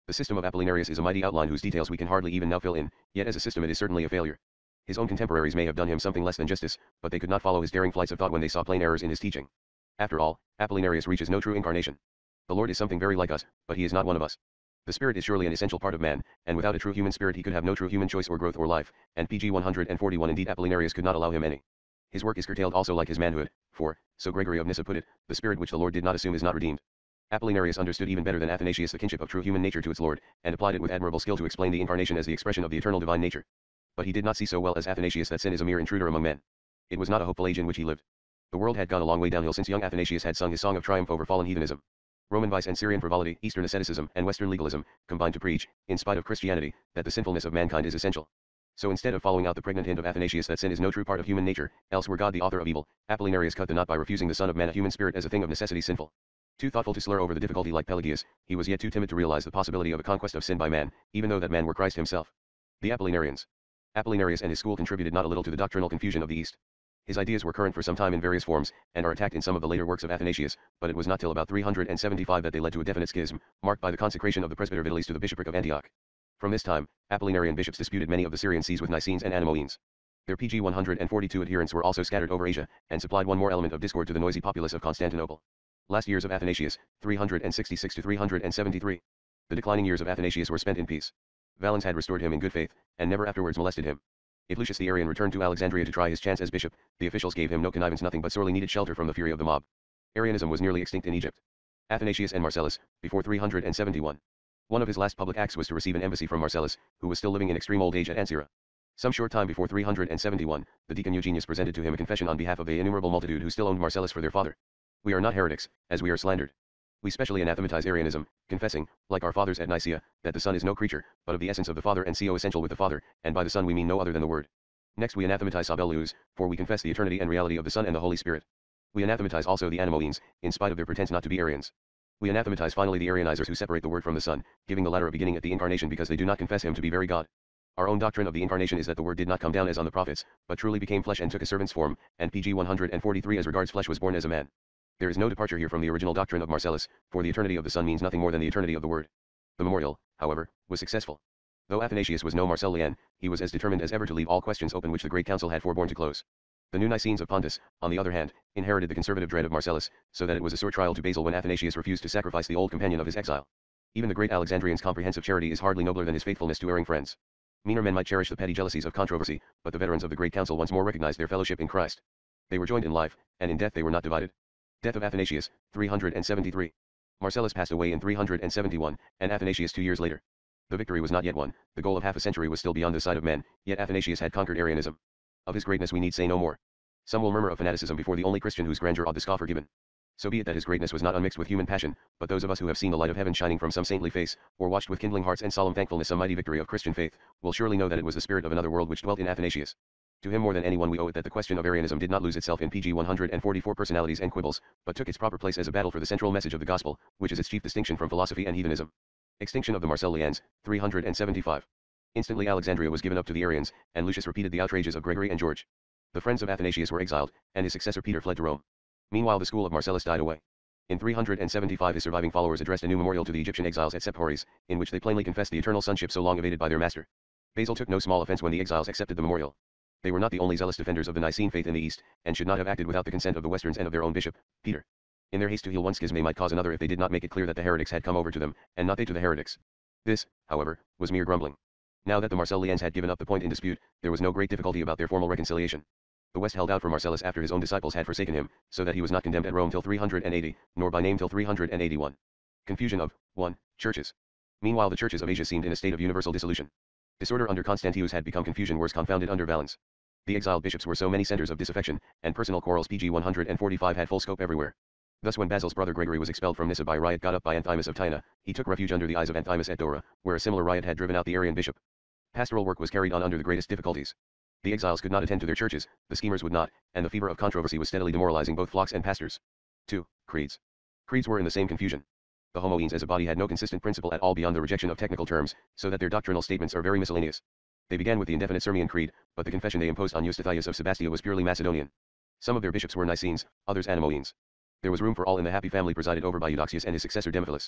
The system of Apollinarius is a mighty outline whose details we can hardly even now fill in, yet as a system it is certainly a failure. His own contemporaries may have done him something less than justice, but they could not follow his daring flights of thought when they saw plain errors in his teaching. After all, Apollinarius reaches no true incarnation. The Lord is something very like us, but he is not one of us. The spirit is surely an essential part of man, and without a true human spirit he could have no true human choice or growth or life, and page one hundred forty-one indeed Apollinarius could not allow him any. His work is curtailed also like his manhood, for, so Gregory of Nyssa put it, the spirit which the Lord did not assume is not redeemed. Apollinarius understood even better than Athanasius the kinship of true human nature to its Lord, and applied it with admirable skill to explain the incarnation as the expression of the eternal divine nature. But he did not see so well as Athanasius that sin is a mere intruder among men. It was not a hopeful age in which he lived. The world had gone a long way downhill since young Athanasius had sung his song of triumph over fallen heathenism. Roman vice and Syrian frivolity, Eastern asceticism, and Western legalism, combined to preach, in spite of Christianity, that the sinfulness of mankind is essential. So instead of following out the pregnant hint of Athanasius that sin is no true part of human nature, else were God the author of evil, Apollinarius cut the knot by refusing the Son of Man a human spirit as a thing of necessity sinful. Too thoughtful to slur over the difficulty like Pelagius, he was yet too timid to realize the possibility of a conquest of sin by man, even though that man were Christ himself. The Apollinarians. Apollinarius and his school contributed not a little to the doctrinal confusion of the East. His ideas were current for some time in various forms, and are attacked in some of the later works of Athanasius, but it was not till about three hundred seventy-five that they led to a definite schism, marked by the consecration of the presbyter Vitalis to the bishopric of Antioch. From this time, Apollinarian bishops disputed many of the Syrian sees with Nicenes and Anomoeans. Their page one hundred forty-two adherents were also scattered over Asia, and supplied one more element of discord to the noisy populace of Constantinople. Last years of Athanasius, three hundred sixty-six to three hundred seventy-three. The declining years of Athanasius were spent in peace. Valens had restored him in good faith, and never afterwards molested him. If Lucius the Arian returned to Alexandria to try his chance as bishop, the officials gave him no connivance, nothing but sorely needed shelter from the fury of the mob. Arianism was nearly extinct in Egypt. Athanasius and Marcellus, before three hundred seventy-one. One of his last public acts was to receive an embassy from Marcellus, who was still living in extreme old age at Ancyra. Some short time before three hundred seventy-one, the deacon Eugenius presented to him a confession on behalf of the innumerable multitude who still owned Marcellus for their father. We are not heretics, as we are slandered. We specially anathematize Arianism, confessing, like our fathers at Nicaea, that the Son is no creature, but of the essence of the Father and co-essential with the Father, and by the Son we mean no other than the Word. Next we anathematize Sabellius, for we confess the eternity and reality of the Son and the Holy Spirit. We anathematize also the Anomoeans, in spite of their pretense not to be Arians. We anathematize finally the Arianizers who separate the Word from the Son, giving the latter a beginning at the Incarnation because they do not confess him to be very God. Our own doctrine of the Incarnation is that the Word did not come down as on the prophets, but truly became flesh and took a servant's form, and page one hundred forty-three as regards flesh was born as a man. There is no departure here from the original doctrine of Marcellus, for the eternity of the Son means nothing more than the eternity of the Word. The memorial, however, was successful. Though Athanasius was no Marcellian, he was as determined as ever to leave all questions open which the great council had forborne to close. The new Nicenes of Pontus, on the other hand, inherited the conservative dread of Marcellus, so that it was a sore trial to Basil when Athanasius refused to sacrifice the old companion of his exile. Even the great Alexandrian's comprehensive charity is hardly nobler than his faithfulness to erring friends. Meaner men might cherish the petty jealousies of controversy, but the veterans of the great council once more recognized their fellowship in Christ. They were joined in life, and in death they were not divided. Death of Athanasius, three hundred seventy-three. Marcellus passed away in three hundred seventy-one, and Athanasius two years later. The victory was not yet won, the goal of half a century was still beyond the sight of men, yet Athanasius had conquered Arianism. Of his greatness we need say no more. Some will murmur of fanaticism before the only Christian whose grandeur ought the scoffer given. So be it that his greatness was not unmixed with human passion, but those of us who have seen the light of heaven shining from some saintly face, or watched with kindling hearts and solemn thankfulness some mighty victory of Christian faith, will surely know that it was the spirit of another world which dwelt in Athanasius. To him more than anyone we owe it that the question of Arianism did not lose itself in page one hundred forty-four personalities and quibbles, but took its proper place as a battle for the central message of the gospel, which is its chief distinction from philosophy and heathenism. Extinction of the Marcellians, three hundred seventy-five. Instantly Alexandria was given up to the Arians, and Lucius repeated the outrages of Gregory and George. The friends of Athanasius were exiled, and his successor Peter fled to Rome. Meanwhile the school of Marcellus died away. In three hundred seventy-five his surviving followers addressed a new memorial to the Egyptian exiles at Sepphoris, in which they plainly confessed the eternal sonship so long evaded by their master. Basil took no small offense when the exiles accepted the memorial. They were not the only zealous defenders of the Nicene faith in the East, and should not have acted without the consent of the Westerns and of their own bishop, Peter. In their haste to heal one schism they might cause another if they did not make it clear that the heretics had come over to them, and not they to the heretics. This, however, was mere grumbling. Now that the Marcellians had given up the point in dispute, there was no great difficulty about their formal reconciliation. The West held out for Marcellus after his own disciples had forsaken him, so that he was not condemned at Rome till three hundred eighty, nor by name till three hundred eighty-one. Confusion of one churches. Meanwhile the churches of Asia seemed in a state of universal dissolution. Disorder under Constantius had become confusion worse confounded under Valens. The exiled bishops were so many centers of disaffection, and personal quarrels page one hundred forty-five had full scope everywhere. Thus when Basil's brother Gregory was expelled from Nyssa by riot got up by Anthimus of Tyana, he took refuge under the eyes of Anthimus at Dora, where a similar riot had driven out the Arian bishop. Pastoral work was carried on under the greatest difficulties. The exiles could not attend to their churches, the schemers would not, and the fever of controversy was steadily demoralizing both flocks and pastors. two. Creeds. Creeds were in the same confusion. The Homoeans as a body had no consistent principle at all beyond the rejection of technical terms, so that their doctrinal statements are very miscellaneous. They began with the indefinite Sirmian Creed, but the confession they imposed on Eustathius of Sebastia was purely Macedonian. Some of their bishops were Nicenes, others Anomoeans. There was room for all in the happy family presided over by Eudoxius and his successor Demophilus.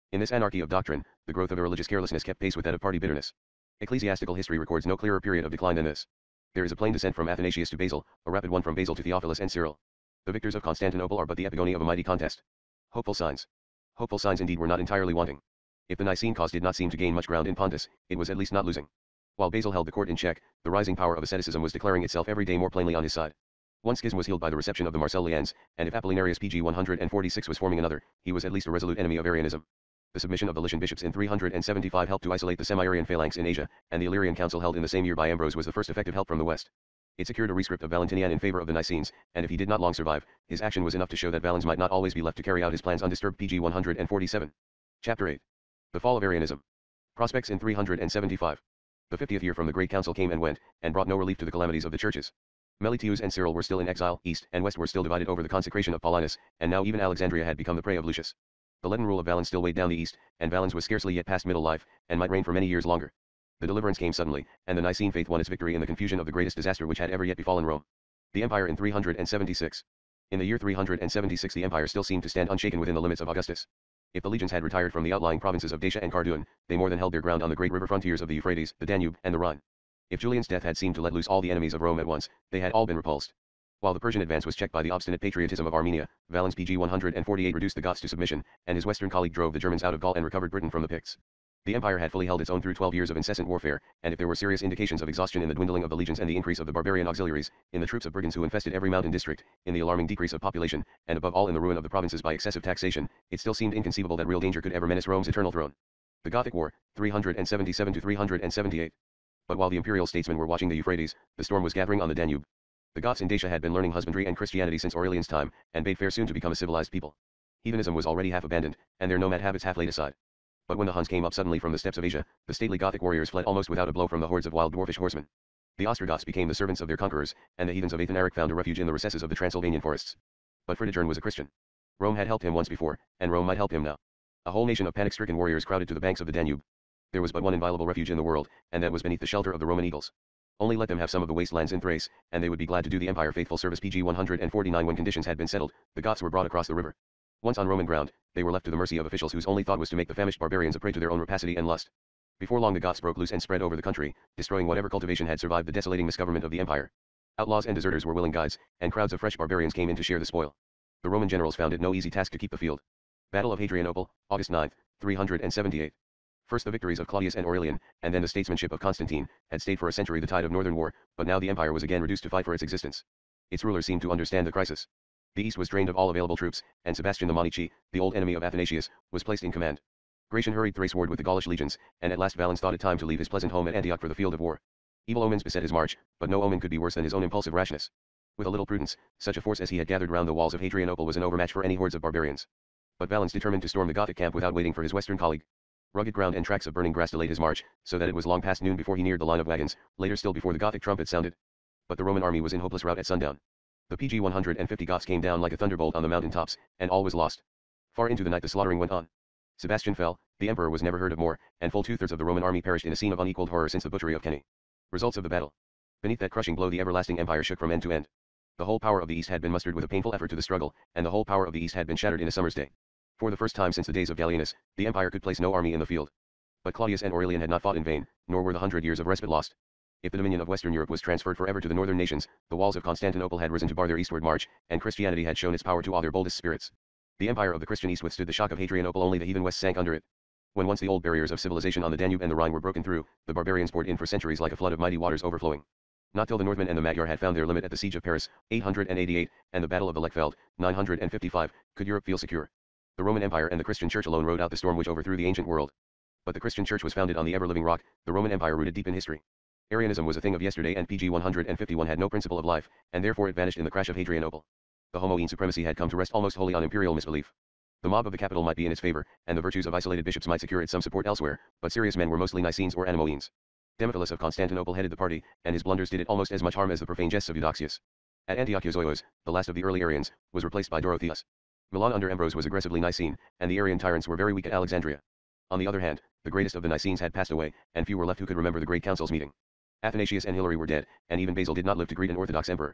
In this anarchy of doctrine, the growth of a religious carelessness kept pace with that of party bitterness. Ecclesiastical history records no clearer period of decline than this. There is a plain descent from Athanasius to Basil, a rapid one from Basil to Theophilus and Cyril. The victors of Constantinople are but the epigony of a mighty contest. Hopeful signs. Hopeful signs indeed were not entirely wanting. If the Nicene cause did not seem to gain much ground in Pontus, it was at least not losing. While Basil held the court in check, the rising power of asceticism was declaring itself every day more plainly on his side. One schism was healed by the reception of the Marcellians, and if Apollinarius P G one forty-six was forming another, he was at least a resolute enemy of Arianism. The submission of the Lycian bishops in three seventy-five helped to isolate the semi-Arian phalanx in Asia, and the Illyrian council held in the same year by Ambrose was the first effective help from the West. It secured a rescript of Valentinian in favor of the Nicenes, and if he did not long survive, his action was enough to show that Valens might not always be left to carry out his plans undisturbed. P G one forty-seven. Chapter eight. The Fall of Arianism. Prospects in three seventy-five. The fiftieth year from the Great Council came and went, and brought no relief to the calamities of the churches. Meletius and Cyril were still in exile, east and west were still divided over the consecration of Paulinus, and now even Alexandria had become the prey of Lucius. The leaden rule of Valens still weighed down the east, and Valens was scarcely yet past middle life, and might reign for many years longer. The deliverance came suddenly, and the Nicene faith won its victory in the confusion of the greatest disaster which had ever yet befallen Rome. The Empire in three seventy-six. In the year three seventy-six the Empire still seemed to stand unshaken within the limits of Augustus. If the legions had retired from the outlying provinces of Dacia and Cardoon, they more than held their ground on the great river frontiers of the Euphrates, the Danube, and the Rhine. If Julian's death had seemed to let loose all the enemies of Rome at once, they had all been repulsed. While the Persian advance was checked by the obstinate patriotism of Armenia, Valens P G one forty-eight reduced the Goths to submission, and his western colleague drove the Germans out of Gaul and recovered Britain from the Picts. The empire had fully held its own through twelve years of incessant warfare, and if there were serious indications of exhaustion in the dwindling of the legions and the increase of the barbarian auxiliaries, in the troops of brigands who infested every mountain district, in the alarming decrease of population, and above all in the ruin of the provinces by excessive taxation, it still seemed inconceivable that real danger could ever menace Rome's eternal throne. The Gothic War, three seventy-seven to three seventy-eight. But while the imperial statesmen were watching the Euphrates, the storm was gathering on the Danube. The Goths in Dacia had been learning husbandry and Christianity since Aurelian's time, and bade fair soon to become a civilized people. Heathenism was already half abandoned, and their nomad habits half laid aside. But when the Huns came up suddenly from the steppes of Asia, the stately Gothic warriors fled almost without a blow from the hordes of wild dwarfish horsemen. The Ostrogoths became the servants of their conquerors, and the heathens of Athanaric found a refuge in the recesses of the Transylvanian forests. But Fritigern was a Christian. Rome had helped him once before, and Rome might help him now. A whole nation of panic-stricken warriors crowded to the banks of the Danube. There was but one inviolable refuge in the world, and that was beneath the shelter of the Roman eagles. Only let them have some of the wastelands in Thrace, and they would be glad to do the empire faithful service. P G one forty-nine. When conditions had been settled, the Goths were brought across the river. Once on Roman ground, they were left to the mercy of officials whose only thought was to make the famished barbarians a prey to their own rapacity and lust. Before long the Goths broke loose and spread over the country, destroying whatever cultivation had survived the desolating misgovernment of the empire. Outlaws and deserters were willing guides, and crowds of fresh barbarians came in to share the spoil. The Roman generals found it no easy task to keep the field. Battle of Hadrianople, August ninth, three seventy-eight. First the victories of Claudius and Aurelian, and then the statesmanship of Constantine, had stayed for a century the tide of northern war, but now the empire was again reduced to fight for its existence. Its rulers seemed to understand the crisis. The east was drained of all available troops, and Sebastian the Manichi, the old enemy of Athanasius, was placed in command. Gratian hurried Thrace-ward with the Gaulish legions, and at last Valens thought it time to leave his pleasant home at Antioch for the field of war. Evil omens beset his march, but no omen could be worse than his own impulsive rashness. With a little prudence, such a force as he had gathered round the walls of Hadrianople was an overmatch for any hordes of barbarians. But Valens determined to storm the Gothic camp without waiting for his western colleague. Rugged ground and tracts of burning grass delayed his march, so that it was long past noon before he neared the line of wagons, later still before the Gothic trumpet sounded. But the Roman army was in hopeless rout at sundown. The P G one fifty Goths came down like a thunderbolt on the mountain tops, and all was lost. Far into the night the slaughtering went on. Sebastian fell, the emperor was never heard of more, and full two-thirds of the Roman army perished in a scene of unequaled horror since the butchery of Kenny. Results of the battle. Beneath that crushing blow the everlasting empire shook from end to end. The whole power of the East had been mustered with a painful effort to the struggle, and the whole power of the East had been shattered in a summer's day. For the first time since the days of Gallienus, the empire could place no army in the field. But Claudius and Aurelian had not fought in vain, nor were the hundred years of respite lost. If the dominion of Western Europe was transferred forever to the northern nations, the walls of Constantinople had risen to bar their eastward march, and Christianity had shown its power to awe their boldest spirits. The empire of the Christian East withstood the shock of Hadrianople, only the heathen West sank under it. When once the old barriers of civilization on the Danube and the Rhine were broken through, the barbarians poured in for centuries like a flood of mighty waters overflowing. Not till the Northmen and the Magyar had found their limit at the siege of Paris, eight eighty-eight, and the battle of the Lechfeld, nine fifty-five, could Europe feel secure. The Roman Empire and the Christian Church alone rode out the storm which overthrew the ancient world. But the Christian Church was founded on the ever-living rock, the Roman Empire rooted deep in history. Arianism was a thing of yesterday, and P G one fifty-one had no principle of life, and therefore it vanished in the crash of Hadrianople. The Homoean supremacy had come to rest almost wholly on imperial misbelief. The mob of the capital might be in its favor, and the virtues of isolated bishops might secure it some support elsewhere, but serious men were mostly Nicenes or Anomoeans. Demophilus of Constantinople headed the party, and his blunders did it almost as much harm as the profane jests of Eudoxius. At Antioch Zoios, the last of the early Arians, was replaced by Dorotheus. Milan under Ambrose was aggressively Nicene, and the Arian tyrants were very weak at Alexandria. On the other hand, the greatest of the Nicenes had passed away, and few were left who could remember the great council's meeting. Athanasius and Hilary were dead, and even Basil did not live to greet an orthodox emperor.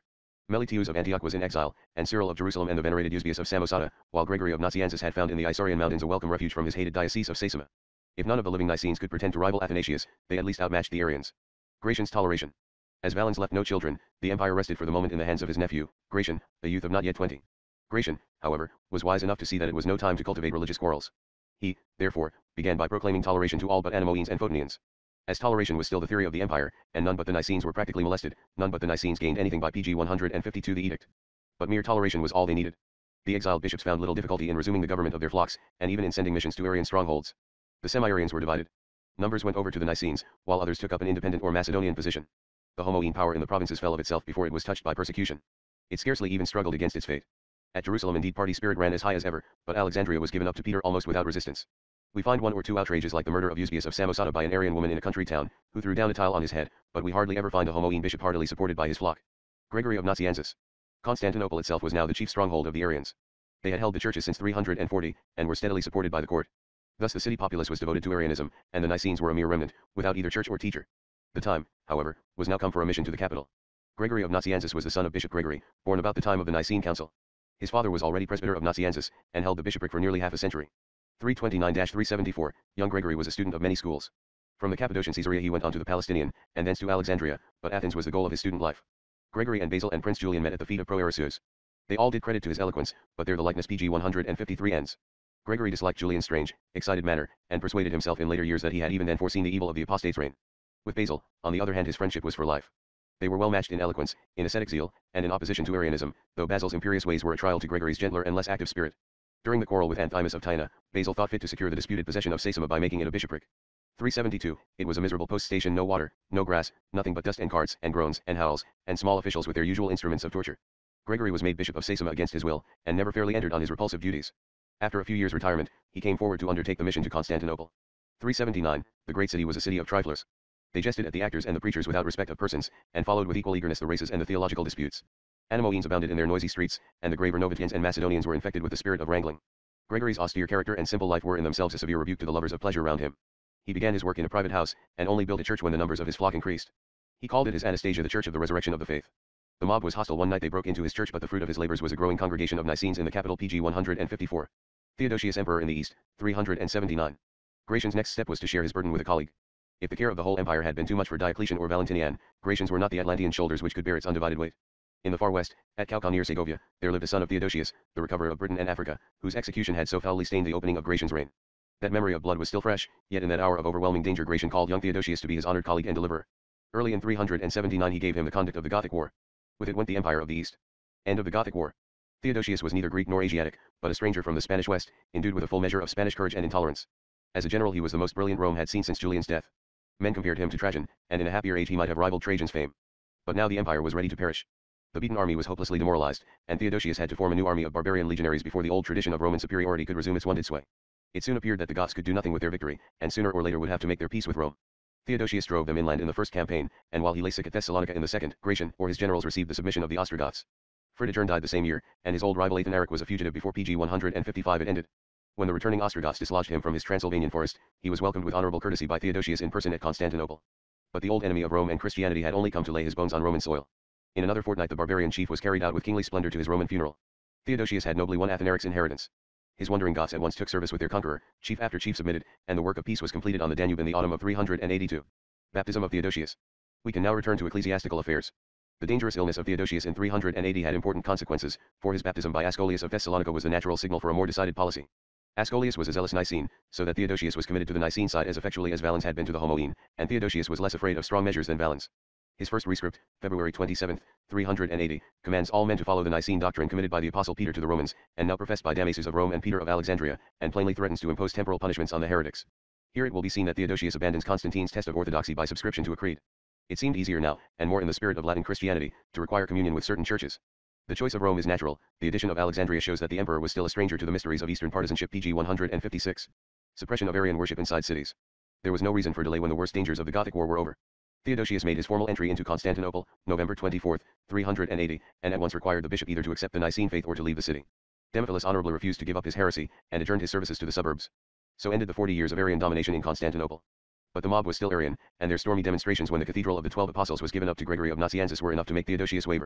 Meletius of Antioch was in exile, and Cyril of Jerusalem and the venerated Eusebius of Samosata, while Gregory of Nazianzus had found in the Isaurian mountains a welcome refuge from his hated diocese of Sassima. If none of the living Nicenes could pretend to rival Athanasius, they at least outmatched the Arians. Gratian's toleration. As Valens left no children, the empire rested for the moment in the hands of his nephew, Gratian, a youth of not yet twenty. Gratian, however, was wise enough to see that it was no time to cultivate religious quarrels. He, therefore, began by proclaiming toleration to all but Anomoeans and Photonians. As toleration was still the theory of the empire, and none but the Nicenes were practically molested, none but the Nicenes gained anything by page one hundred fifty-two the edict. But mere toleration was all they needed. The exiled bishops found little difficulty in resuming the government of their flocks, and even in sending missions to Arian strongholds. The semi-Arians were divided. Numbers went over to the Nicenes, while others took up an independent or Macedonian position. The Homoean power in the provinces fell of itself before it was touched by persecution. It scarcely even struggled against its fate. At Jerusalem indeed party spirit ran as high as ever, but Alexandria was given up to Peter almost without resistance. We find one or two outrages like the murder of Eusebius of Samosata by an Arian woman in a country town, who threw down a tile on his head, but we hardly ever find a Homoean bishop heartily supported by his flock. Gregory of Nazianzus. Constantinople itself was now the chief stronghold of the Arians. They had held the churches since three hundred forty, and were steadily supported by the court. Thus the city populace was devoted to Arianism, and the Nicenes were a mere remnant, without either church or teacher. The time, however, was now come for a mission to the capital. Gregory of Nazianzus was the son of Bishop Gregory, born about the time of the Nicene Council. His father was already presbyter of Nazianzus, and held the bishopric for nearly half a century. three twenty-nine to three seventy-four, young Gregory was a student of many schools. From the Cappadocian Caesarea he went on to the Palestinian, and thence to Alexandria, but Athens was the goal of his student life. Gregory and Basil and Prince Julian met at the feet of Proerasus. They all did credit to his eloquence, but there the likeness page one hundred fifty-three ends. Gregory disliked Julian's strange, excited manner, and persuaded himself in later years that he had even then foreseen the evil of the apostate's reign. With Basil, on the other hand, his friendship was for life. They were well matched in eloquence, in ascetic zeal, and in opposition to Arianism, though Basil's imperious ways were a trial to Gregory's gentler and less active spirit. During the quarrel with Anthimus of Tyana, Basil thought fit to secure the disputed possession of Sassima by making it a bishopric. three seventy-two, it was a miserable post station, no water, no grass, nothing but dust and carts and groans and howls, and small officials with their usual instruments of torture. Gregory was made bishop of Sassima against his will, and never fairly entered on his repulsive duties. After a few years' retirement, he came forward to undertake the mission to Constantinople. three seventy-nine, the great city was a city of triflers. They jested at the actors and the preachers without respect of persons, and followed with equal eagerness the races and the theological disputes. Anomoeans abounded in their noisy streets, and the graver Novatians and Macedonians were infected with the spirit of wrangling. Gregory's austere character and simple life were in themselves a severe rebuke to the lovers of pleasure round him. He began his work in a private house, and only built a church when the numbers of his flock increased. He called it his Anastasia, the Church of the Resurrection of the Faith. The mob was hostile. One night they broke into his church, but the fruit of his labors was a growing congregation of Nicenes in the capital page one hundred fifty-four. Theodosius Emperor in the East, three hundred seventy-nine. Gratian's next step was to share his burden with a colleague. If the care of the whole empire had been too much for Diocletian or Valentinian, Gratian's were not the Atlantean shoulders which could bear its undivided weight. In the far west, at Chalcon near Segovia, there lived a son of Theodosius, the recoverer of Britain and Africa, whose execution had so foully stained the opening of Gratian's reign. That memory of blood was still fresh, yet in that hour of overwhelming danger Gratian called young Theodosius to be his honored colleague and deliverer. Early in three hundred seventy-nine he gave him the conduct of the Gothic War. With it went the Empire of the East. End of the Gothic War. Theodosius was neither Greek nor Asiatic, but a stranger from the Spanish West, endued with a full measure of Spanish courage and intolerance. As a general he was the most brilliant Rome had seen since Julian's death. Men compared him to Trajan, and in a happier age he might have rivaled Trajan's fame. But now the empire was ready to perish. The beaten army was hopelessly demoralized, and Theodosius had to form a new army of barbarian legionaries before the old tradition of Roman superiority could resume its wonted sway. It soon appeared that the Goths could do nothing with their victory, and sooner or later would have to make their peace with Rome. Theodosius drove them inland in the first campaign, and while he lay sick at Thessalonica in the second, Gratian, or his generals, received the submission of the Ostrogoths. Fritigern died the same year, and his old rival Athanaric was a fugitive before page one hundred fifty-five it ended. When the returning Ostrogoths dislodged him from his Transylvanian forest, he was welcomed with honorable courtesy by Theodosius in person at Constantinople. But the old enemy of Rome and Christianity had only come to lay his bones on Roman soil. In another fortnight the barbarian chief was carried out with kingly splendor to his Roman funeral. Theodosius had nobly won Athanaric's inheritance. His wandering Goths at once took service with their conqueror, chief after chief submitted, and the work of peace was completed on the Danube in the autumn of three hundred eighty-two. Baptism of Theodosius. We can now return to ecclesiastical affairs. The dangerous illness of Theodosius in three hundred eighty had important consequences, for his baptism by Ascolius of Thessalonica was the natural signal for a more decided policy. Ascolius was a zealous Nicene, so that Theodosius was committed to the Nicene side as effectually as Valens had been to the Homoean, and Theodosius was less afraid of strong measures than Valens. His first rescript, February twenty-seventh, three hundred eighty, commands all men to follow the Nicene doctrine committed by the Apostle Peter to the Romans, and now professed by Damasus of Rome and Peter of Alexandria, and plainly threatens to impose temporal punishments on the heretics. Here it will be seen that Theodosius abandons Constantine's test of orthodoxy by subscription to a creed. It seemed easier now, and more in the spirit of Latin Christianity, to require communion with certain churches. The choice of Rome is natural. The addition of Alexandria shows that the emperor was still a stranger to the mysteries of Eastern partisanship. page one hundred fifty-six. Suppression of Arian worship inside cities. There was no reason for delay when the worst dangers of the Gothic War were over. Theodosius made his formal entry into Constantinople, November twenty-fourth, three hundred eighty, and at once required the bishop either to accept the Nicene faith or to leave the city. Demophilus honorably refused to give up his heresy, and adjourned his services to the suburbs. So ended the forty years of Arian domination in Constantinople. But the mob was still Arian, and their stormy demonstrations when the Cathedral of the Twelve Apostles was given up to Gregory of Nazianzus were enough to make Theodosius waver.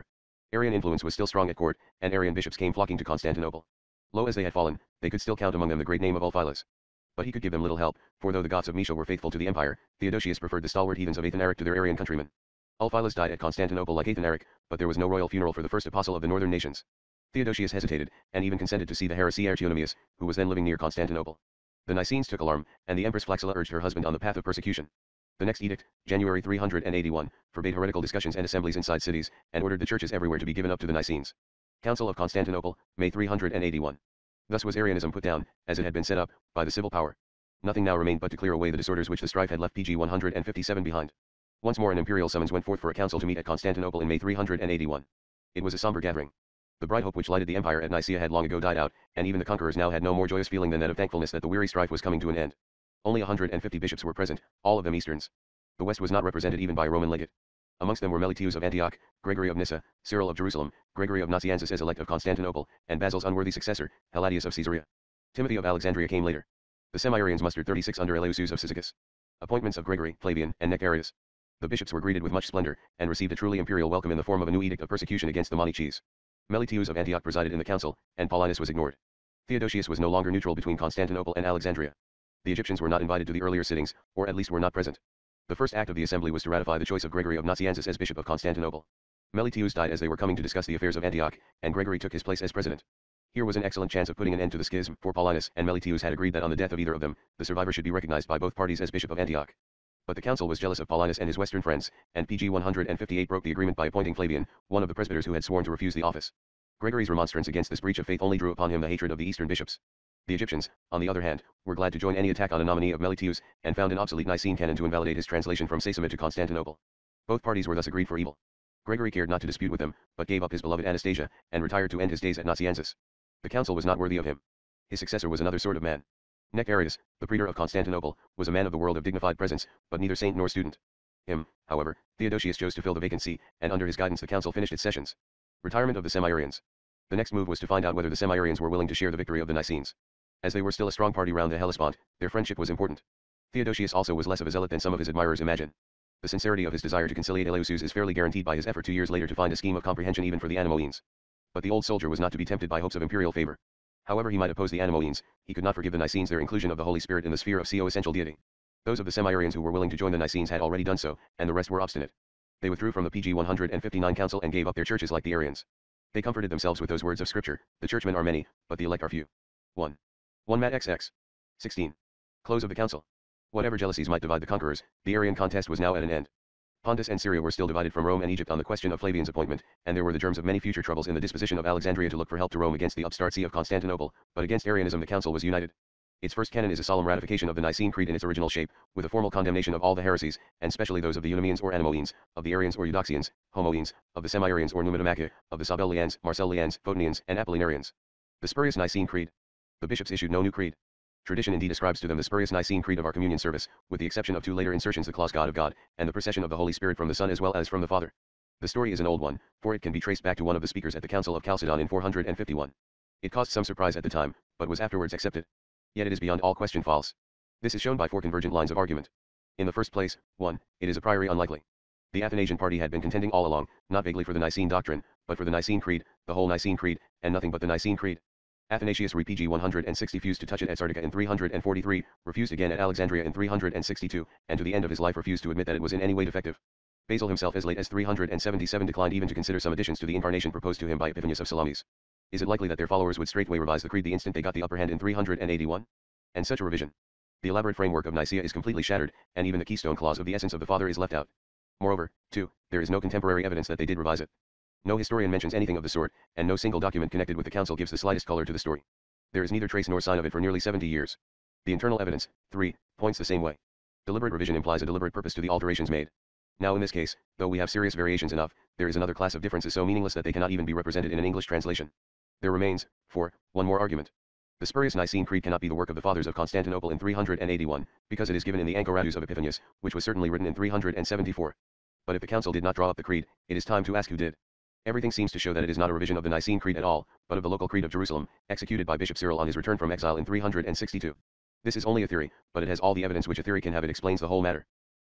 Arian influence was still strong at court, and Arian bishops came flocking to Constantinople. Low as they had fallen, they could still count among them the great name of Ulfilas. But he could give them little help, for though the Goths of Mysia were faithful to the empire, Theodosius preferred the stalwart heathens of Athanaric to their Arian countrymen. Ulfilas died at Constantinople like Athanaric, but there was no royal funeral for the first apostle of the northern nations. Theodosius hesitated, and even consented to see the heresy Artionymius, who was then living near Constantinople. The Nicenes took alarm, and the Empress Flaxilla urged her husband on the path of persecution. The next edict, January three hundred eighty-one, forbade heretical discussions and assemblies inside cities, and ordered the churches everywhere to be given up to the Nicenes. Council of Constantinople, May three hundred eighty-one. Thus was Arianism put down, as it had been set up, by the civil power. Nothing now remained but to clear away the disorders which the strife had left P G one hundred fifty-seven behind. Once more an imperial summons went forth for a council to meet at Constantinople in May three hundred eighty-one. It was a somber gathering. The bright hope which lighted the empire at Nicaea had long ago died out, and even the conquerors now had no more joyous feeling than that of thankfulness that the weary strife was coming to an end. Only a hundred and fifty bishops were present, all of them Easterns. The West was not represented even by a Roman legate. Amongst them were Melitius of Antioch, Gregory of Nyssa, Cyril of Jerusalem, Gregory of Nazianzus as elect of Constantinople, and Basil's unworthy successor, Helladius of Caesarea. Timothy of Alexandria came later. The Semi-Arians mustered thirty-six under Eleusis of Cyzicus. Appointments of Gregory, Flavian, and Nectarius. The bishops were greeted with much splendor, and received a truly imperial welcome in the form of a new edict of persecution against the Manichees. Melitius of Antioch presided in the council, and Paulinus was ignored. Theodosius was no longer neutral between Constantinople and Alexandria. The Egyptians were not invited to the earlier sittings, or at least were not present. The first act of the assembly was to ratify the choice of Gregory of Nazianzus as bishop of Constantinople. Melitius died as they were coming to discuss the affairs of Antioch, and Gregory took his place as president. Here was an excellent chance of putting an end to the schism, for Paulinus and Melitius had agreed that on the death of either of them, the survivor should be recognized by both parties as bishop of Antioch. But the council was jealous of Paulinus and his western friends, and P G one hundred fifty-eight broke the agreement by appointing Flavian, one of the presbyters who had sworn to refuse the office. Gregory's remonstrance against this breach of faith only drew upon him the hatred of the eastern bishops. The Egyptians, on the other hand, were glad to join any attack on a nominee of Melitius, and found an obsolete Nicene canon to invalidate his translation from Sasima to Constantinople. Both parties were thus agreed for evil. Gregory cared not to dispute with them, but gave up his beloved Anastasia, and retired to end his days at Nazianzus. The council was not worthy of him. His successor was another sort of man. Nectarius, the praetor of Constantinople, was a man of the world of dignified presence, but neither saint nor student. Him, however, Theodosius chose to fill the vacancy, and under his guidance the council finished its sessions. Retirement of the Semi-Arians. The next move was to find out whether the Semi-Arians were willing to share the victory of the Nicenes. As they were still a strong party round the Hellespont, their friendship was important. Theodosius also was less of a zealot than some of his admirers imagine. The sincerity of his desire to conciliate Eleusis is fairly guaranteed by his effort two years later to find a scheme of comprehension even for the Anomoeans. But the old soldier was not to be tempted by hopes of imperial favor. However he might oppose the Anomoeans, he could not forgive the Nicenes their inclusion of the Holy Spirit in the sphere of co-essential deity. Those of the Semi-Arians who were willing to join the Nicenes had already done so, and the rest were obstinate. They withdrew from the P G one hundred fifty-nine council and gave up their churches like the Arians. They comforted themselves with those words of scripture, the churchmen are many, but the elect are few. one. one Matt X X. sixteen. Close of the council. Whatever jealousies might divide the conquerors, the Arian contest was now at an end. Pontus and Syria were still divided from Rome and Egypt on the question of Flavian's appointment, and there were the germs of many future troubles in the disposition of Alexandria to look for help to Rome against the upstart see of Constantinople, but against Arianism the council was united. Its first canon is a solemn ratification of the Nicene Creed in its original shape, with a formal condemnation of all the heresies, and specially those of the Eunomians or Anomoeans, of the Arians or Eudoxians, Homoeans, of the Semi-Arians or Numidimachi, of the Sabellians, Marcellians, Photonians, and Apollinarians. The spurious Nicene Creed. The bishops issued no new creed. Tradition indeed ascribes to them the spurious Nicene Creed of our communion service, with the exception of two later insertions, the clause God of God, and the procession of the Holy Spirit from the Son as well as from the Father. The story is an old one, for it can be traced back to one of the speakers at the Council of Chalcedon in four hundred fifty-one. It caused some surprise at the time, but was afterwards accepted. Yet it is beyond all question false. This is shown by four convergent lines of argument. In the first place, one. It is a priori unlikely. The Athanasian party had been contending all along, not vaguely for the Nicene doctrine, but for the Nicene Creed, the whole Nicene Creed, and nothing but the Nicene Creed. Athanasius re P G one hundred sixty refused to touch it at Sardica in three hundred forty-three, refused again at Alexandria in three hundred sixty-two, and to the end of his life refused to admit that it was in any way defective. Basil himself as late as three hundred seventy-seven declined even to consider some additions to the incarnation proposed to him by Epiphanius of Salamis. Is it likely that their followers would straightway revise the creed the instant they got the upper hand in three hundred eighty-one? And such a revision. The elaborate framework of Nicaea is completely shattered, and even the keystone clause of the essence of the Father is left out. Moreover, two, there is no contemporary evidence that they did revise it. No historian mentions anything of the sort, and no single document connected with the council gives the slightest color to the story. There is neither trace nor sign of it for nearly seventy years. The internal evidence, three, points the same way. Deliberate revision implies a deliberate purpose to the alterations made. Now in this case, though we have serious variations enough, there is another class of differences so meaningless that they cannot even be represented in an English translation. There remains, four, one more argument. The spurious Nicene Creed cannot be the work of the fathers of Constantinople in three hundred eighty-one, because it is given in the Anchoratus of Epiphanius, which was certainly written in three hundred seventy-four. But if the council did not draw up the creed, it is time to ask who did. Everything seems to show that it is not a revision of the Nicene Creed at all, but of the local creed of Jerusalem, executed by Bishop Cyril on his return from exile in three hundred sixty-two. This is only a theory, but it has all the evidence which a theory can have. It explains the whole matter.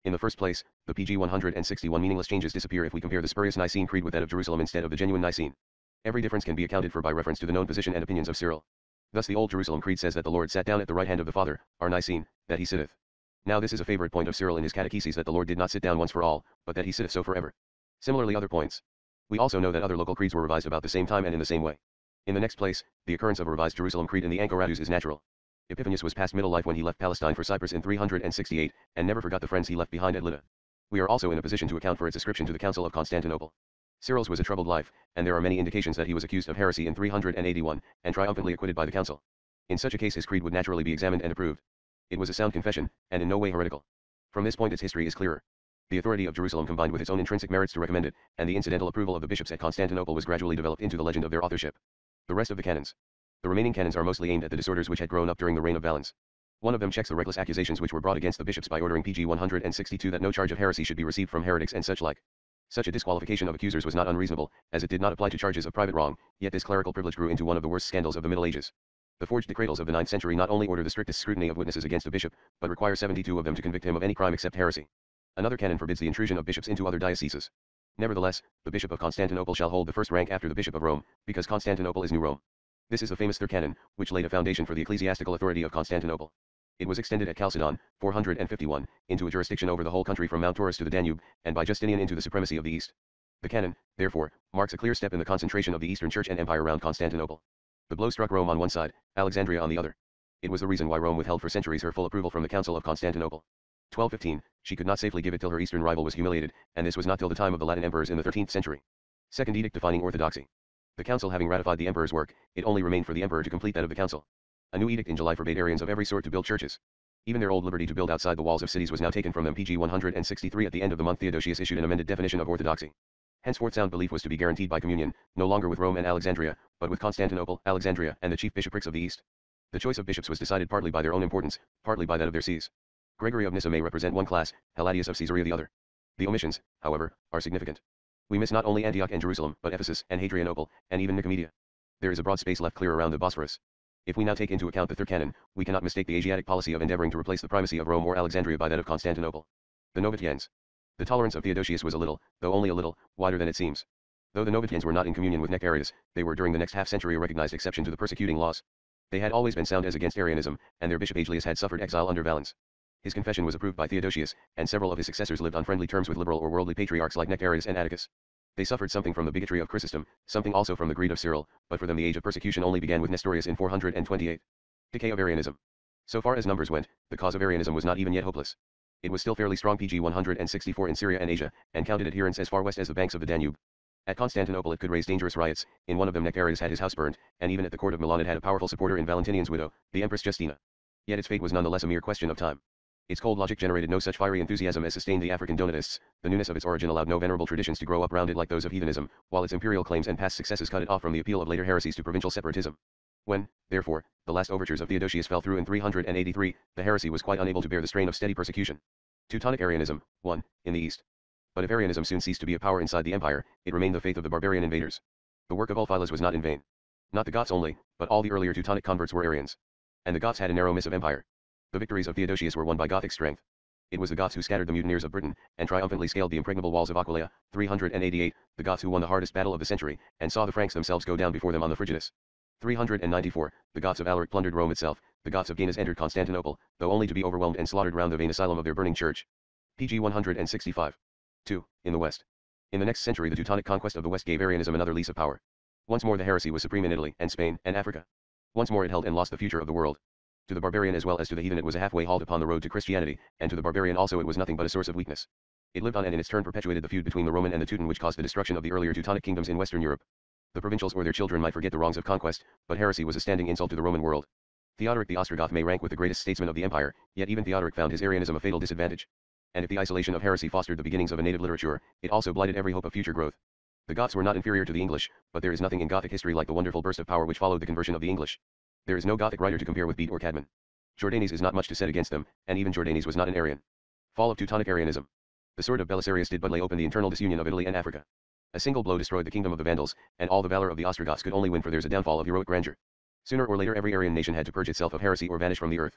In the first place, the P G one hundred sixty-one meaningless changes disappear if we compare the spurious Nicene Creed with that of Jerusalem instead of the genuine Nicene. Every difference can be accounted for by reference to the known position and opinions of Cyril. Thus the Old Jerusalem Creed says that the Lord sat down at the right hand of the Father, our Nicene, that he sitteth. Now this is a favorite point of Cyril in his catechesis, that the Lord did not sit down once for all, but that he sitteth so forever. Similarly other points. We also know that other local creeds were revised about the same time and in the same way. In the next place, the occurrence of a revised Jerusalem Creed in the Ankoratus is natural. Epiphanius was past middle life when he left Palestine for Cyprus in three hundred sixty-eight, and never forgot the friends he left behind at Lydda. We are also in a position to account for its ascription to the Council of Constantinople. Cyril's was a troubled life, and there are many indications that he was accused of heresy in three hundred eighty-one, and triumphantly acquitted by the council. In such a case his creed would naturally be examined and approved. It was a sound confession, and in no way heretical. From this point its history is clearer. The authority of Jerusalem combined with its own intrinsic merits to recommend it, and the incidental approval of the bishops at Constantinople was gradually developed into the legend of their authorship. The rest of the canons. The remaining canons are mostly aimed at the disorders which had grown up during the reign of Valens. One of them checks the reckless accusations which were brought against the bishops by ordering P G one hundred sixty-two that no charge of heresy should be received from heretics and such like. Such a disqualification of accusers was not unreasonable, as it did not apply to charges of private wrong, yet this clerical privilege grew into one of the worst scandals of the Middle Ages. The forged decretals of the ninth century not only order the strictest scrutiny of witnesses against a bishop, but require seventy-two of them to convict him of any crime except heresy. Another canon forbids the intrusion of bishops into other dioceses. Nevertheless, the bishop of Constantinople shall hold the first rank after the bishop of Rome, because Constantinople is New Rome. This is the famous third canon, which laid a foundation for the ecclesiastical authority of Constantinople. It was extended at Chalcedon, four hundred fifty-one, into a jurisdiction over the whole country from Mount Taurus to the Danube, and by Justinian into the supremacy of the East. The canon, therefore, marks a clear step in the concentration of the Eastern Church and Empire around Constantinople. The blow struck Rome on one side, Alexandria on the other. It was the reason why Rome withheld for centuries her full approval from the Council of Constantinople. twelve fifteen, she could not safely give it till her Eastern rival was humiliated, and this was not till the time of the Latin emperors in the thirteenth century. Second edict defining orthodoxy. The council having ratified the emperor's work, it only remained for the emperor to complete that of the council. A new edict in July forbade Arians of every sort to build churches. Even their old liberty to build outside the walls of cities was now taken from them. P G one hundred sixty-three At the end of the month Theodosius issued an amended definition of orthodoxy. Henceforth sound belief was to be guaranteed by communion, no longer with Rome and Alexandria, but with Constantinople, Alexandria, and the chief bishoprics of the East. The choice of bishops was decided partly by their own importance, partly by that of their sees. Gregory of Nyssa may represent one class, Helladius of Caesarea the other. The omissions, however, are significant. We miss not only Antioch and Jerusalem, but Ephesus, and Hadrianople, and even Nicomedia. There is a broad space left clear around the Bosphorus. If we now take into account the third canon, we cannot mistake the Asiatic policy of endeavoring to replace the primacy of Rome or Alexandria by that of Constantinople. The Novatians. The tolerance of Theodosius was a little, though only a little, wider than it seems. Though the Novatians were not in communion with Nectarius, they were during the next half-century a recognized exception to the persecuting laws. They had always been sound as against Arianism, and their bishop Agellius had suffered exile under Valens. His confession was approved by Theodosius, and several of his successors lived on friendly terms with liberal or worldly patriarchs like Nectarius and Atticus. They suffered something from the bigotry of Chrysostom, something also from the greed of Cyril, but for them the age of persecution only began with Nestorius in four hundred twenty-eight. Decay of Arianism. So far as numbers went, the cause of Arianism was not even yet hopeless. It was still fairly strong. P G one hundred sixty-four in Syria and Asia, and counted adherents as far west as the banks of the Danube. At Constantinople it could raise dangerous riots. In one of them Nectarius had his house burned, and even at the court of Milan it had a powerful supporter in Valentinian's widow, the Empress Justina. Yet its fate was nonetheless a mere question of time. Its cold logic generated no such fiery enthusiasm as sustained the African Donatists. The newness of its origin allowed no venerable traditions to grow up round it like those of heathenism, while its imperial claims and past successes cut it off from the appeal of later heresies to provincial separatism. When, therefore, the last overtures of Theodosius fell through in three hundred eighty-three, the heresy was quite unable to bear the strain of steady persecution. Teutonic Arianism, one, in the East. But if Arianism soon ceased to be a power inside the empire, it remained the faith of the barbarian invaders. The work of Ulfilas was not in vain. Not the Goths only, but all the earlier Teutonic converts were Arians. And the Goths had a narrow miss of empire. The victories of Theodosius were won by Gothic strength. It was the Goths who scattered the mutineers of Britain, and triumphantly scaled the impregnable walls of Aquileia, three hundred eighty-eight, the Goths who won the hardest battle of the century, and saw the Franks themselves go down before them on the Frigidus. three hundred ninety-four, the Goths of Alaric plundered Rome itself, the Goths of Gainas entered Constantinople, though only to be overwhelmed and slaughtered round the vain asylum of their burning church. P G one hundred sixty-five. two. In the West. In the next century the Teutonic conquest of the West gave Arianism another lease of power. Once more the heresy was supreme in Italy, and Spain, and Africa. Once more it held and lost the future of the world. To the barbarian as well as to the heathen it was a halfway halt upon the road to Christianity, and to the barbarian also it was nothing but a source of weakness. It lived on and in its turn perpetuated the feud between the Roman and the Teuton which caused the destruction of the earlier Teutonic kingdoms in Western Europe. The provincials or their children might forget the wrongs of conquest, but heresy was a standing insult to the Roman world. Theodoric the Ostrogoth may rank with the greatest statesmen of the empire, yet even Theodoric found his Arianism a fatal disadvantage. And if the isolation of heresy fostered the beginnings of a native literature, it also blighted every hope of future growth. The Goths were not inferior to the English, but there is nothing in Gothic history like the wonderful burst of power which followed the conversion of the English. There is no Gothic writer to compare with Bede or Cadman. Jordanes is not much to set against them, and even Jordanes was not an Arian. Fall of Teutonic Arianism. The sword of Belisarius did but lay open the internal disunion of Italy and Africa. A single blow destroyed the kingdom of the Vandals, and all the valor of the Ostrogoths could only win for theirs a downfall of heroic grandeur. Sooner or later every Arian nation had to purge itself of heresy or vanish from the earth.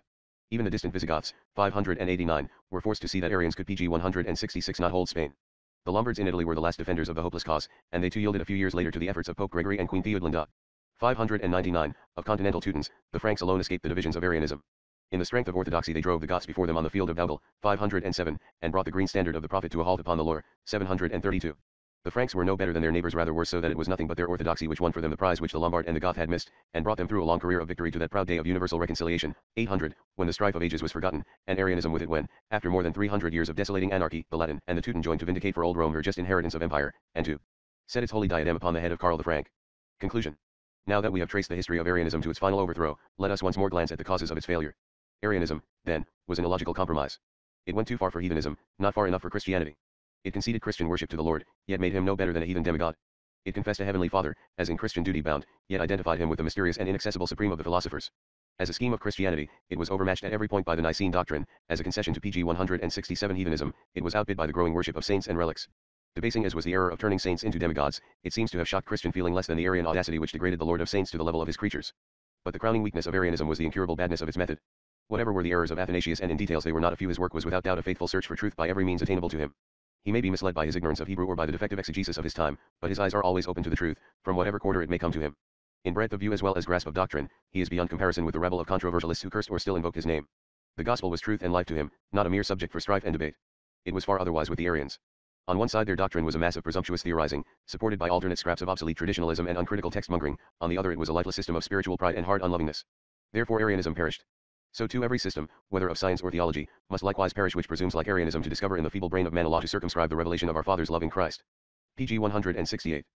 Even the distant Visigoths, five hundred eighty-nine, were forced to see that Arians could pg one hundred sixty-six not hold Spain. The Lombards in Italy were the last defenders of the hopeless cause, and they too yielded a few years later to the efforts of Pope Gregory and Queen Theodelinda. five hundred ninety-nine, of continental Teutons, the Franks alone escaped the divisions of Arianism. In the strength of orthodoxy they drove the Goths before them on the field of Dougal, five hundred seven, and brought the green standard of the Prophet to a halt upon the Loire, seven hundred thirty-two. The Franks were no better than their neighbors, rather worse, so that it was nothing but their orthodoxy which won for them the prize which the Lombard and the Goth had missed, and brought them through a long career of victory to that proud day of universal reconciliation, eight hundred, when the strife of ages was forgotten, and Arianism with it when, after more than three hundred years of desolating anarchy, the Latin and the Teuton joined to vindicate for old Rome her just inheritance of empire, and to set its holy diadem upon the head of Karl the Frank. Conclusion. Now that we have traced the history of Arianism to its final overthrow, let us once more glance at the causes of its failure. Arianism, then, was an illogical compromise. It went too far for heathenism, not far enough for Christianity. It conceded Christian worship to the Lord, yet made him no better than a heathen demigod. It confessed a heavenly Father, as in Christian duty bound, yet identified him with the mysterious and inaccessible supreme of the philosophers. As a scheme of Christianity, it was overmatched at every point by the Nicene doctrine. As a concession to pg one hundred sixty-seven heathenism, it was outbid by the growing worship of saints and relics. Debasing as was the error of turning saints into demigods, it seems to have shocked Christian feeling less than the Arian audacity which degraded the Lord of Saints to the level of his creatures. But the crowning weakness of Arianism was the incurable badness of its method. Whatever were the errors of Athanasius, and in details they were not a few, his work was without doubt a faithful search for truth by every means attainable to him. He may be misled by his ignorance of Hebrew or by the defective exegesis of his time, but his eyes are always open to the truth, from whatever quarter it may come to him. In breadth of view as well as grasp of doctrine, he is beyond comparison with the rebel of controversialists who cursed or still invoked his name. The gospel was truth and life to him, not a mere subject for strife and debate. It was far otherwise with the Arians. On one side their doctrine was a mass of presumptuous theorizing, supported by alternate scraps of obsolete traditionalism and uncritical text-mongering, on the other it was a lifeless system of spiritual pride and hard unlovingness. Therefore Arianism perished. So too every system, whether of science or theology, must likewise perish which presumes like Arianism to discover in the feeble brain of man a law to circumscribe the revelation of our Father's love in Christ. pg one hundred sixty-eight.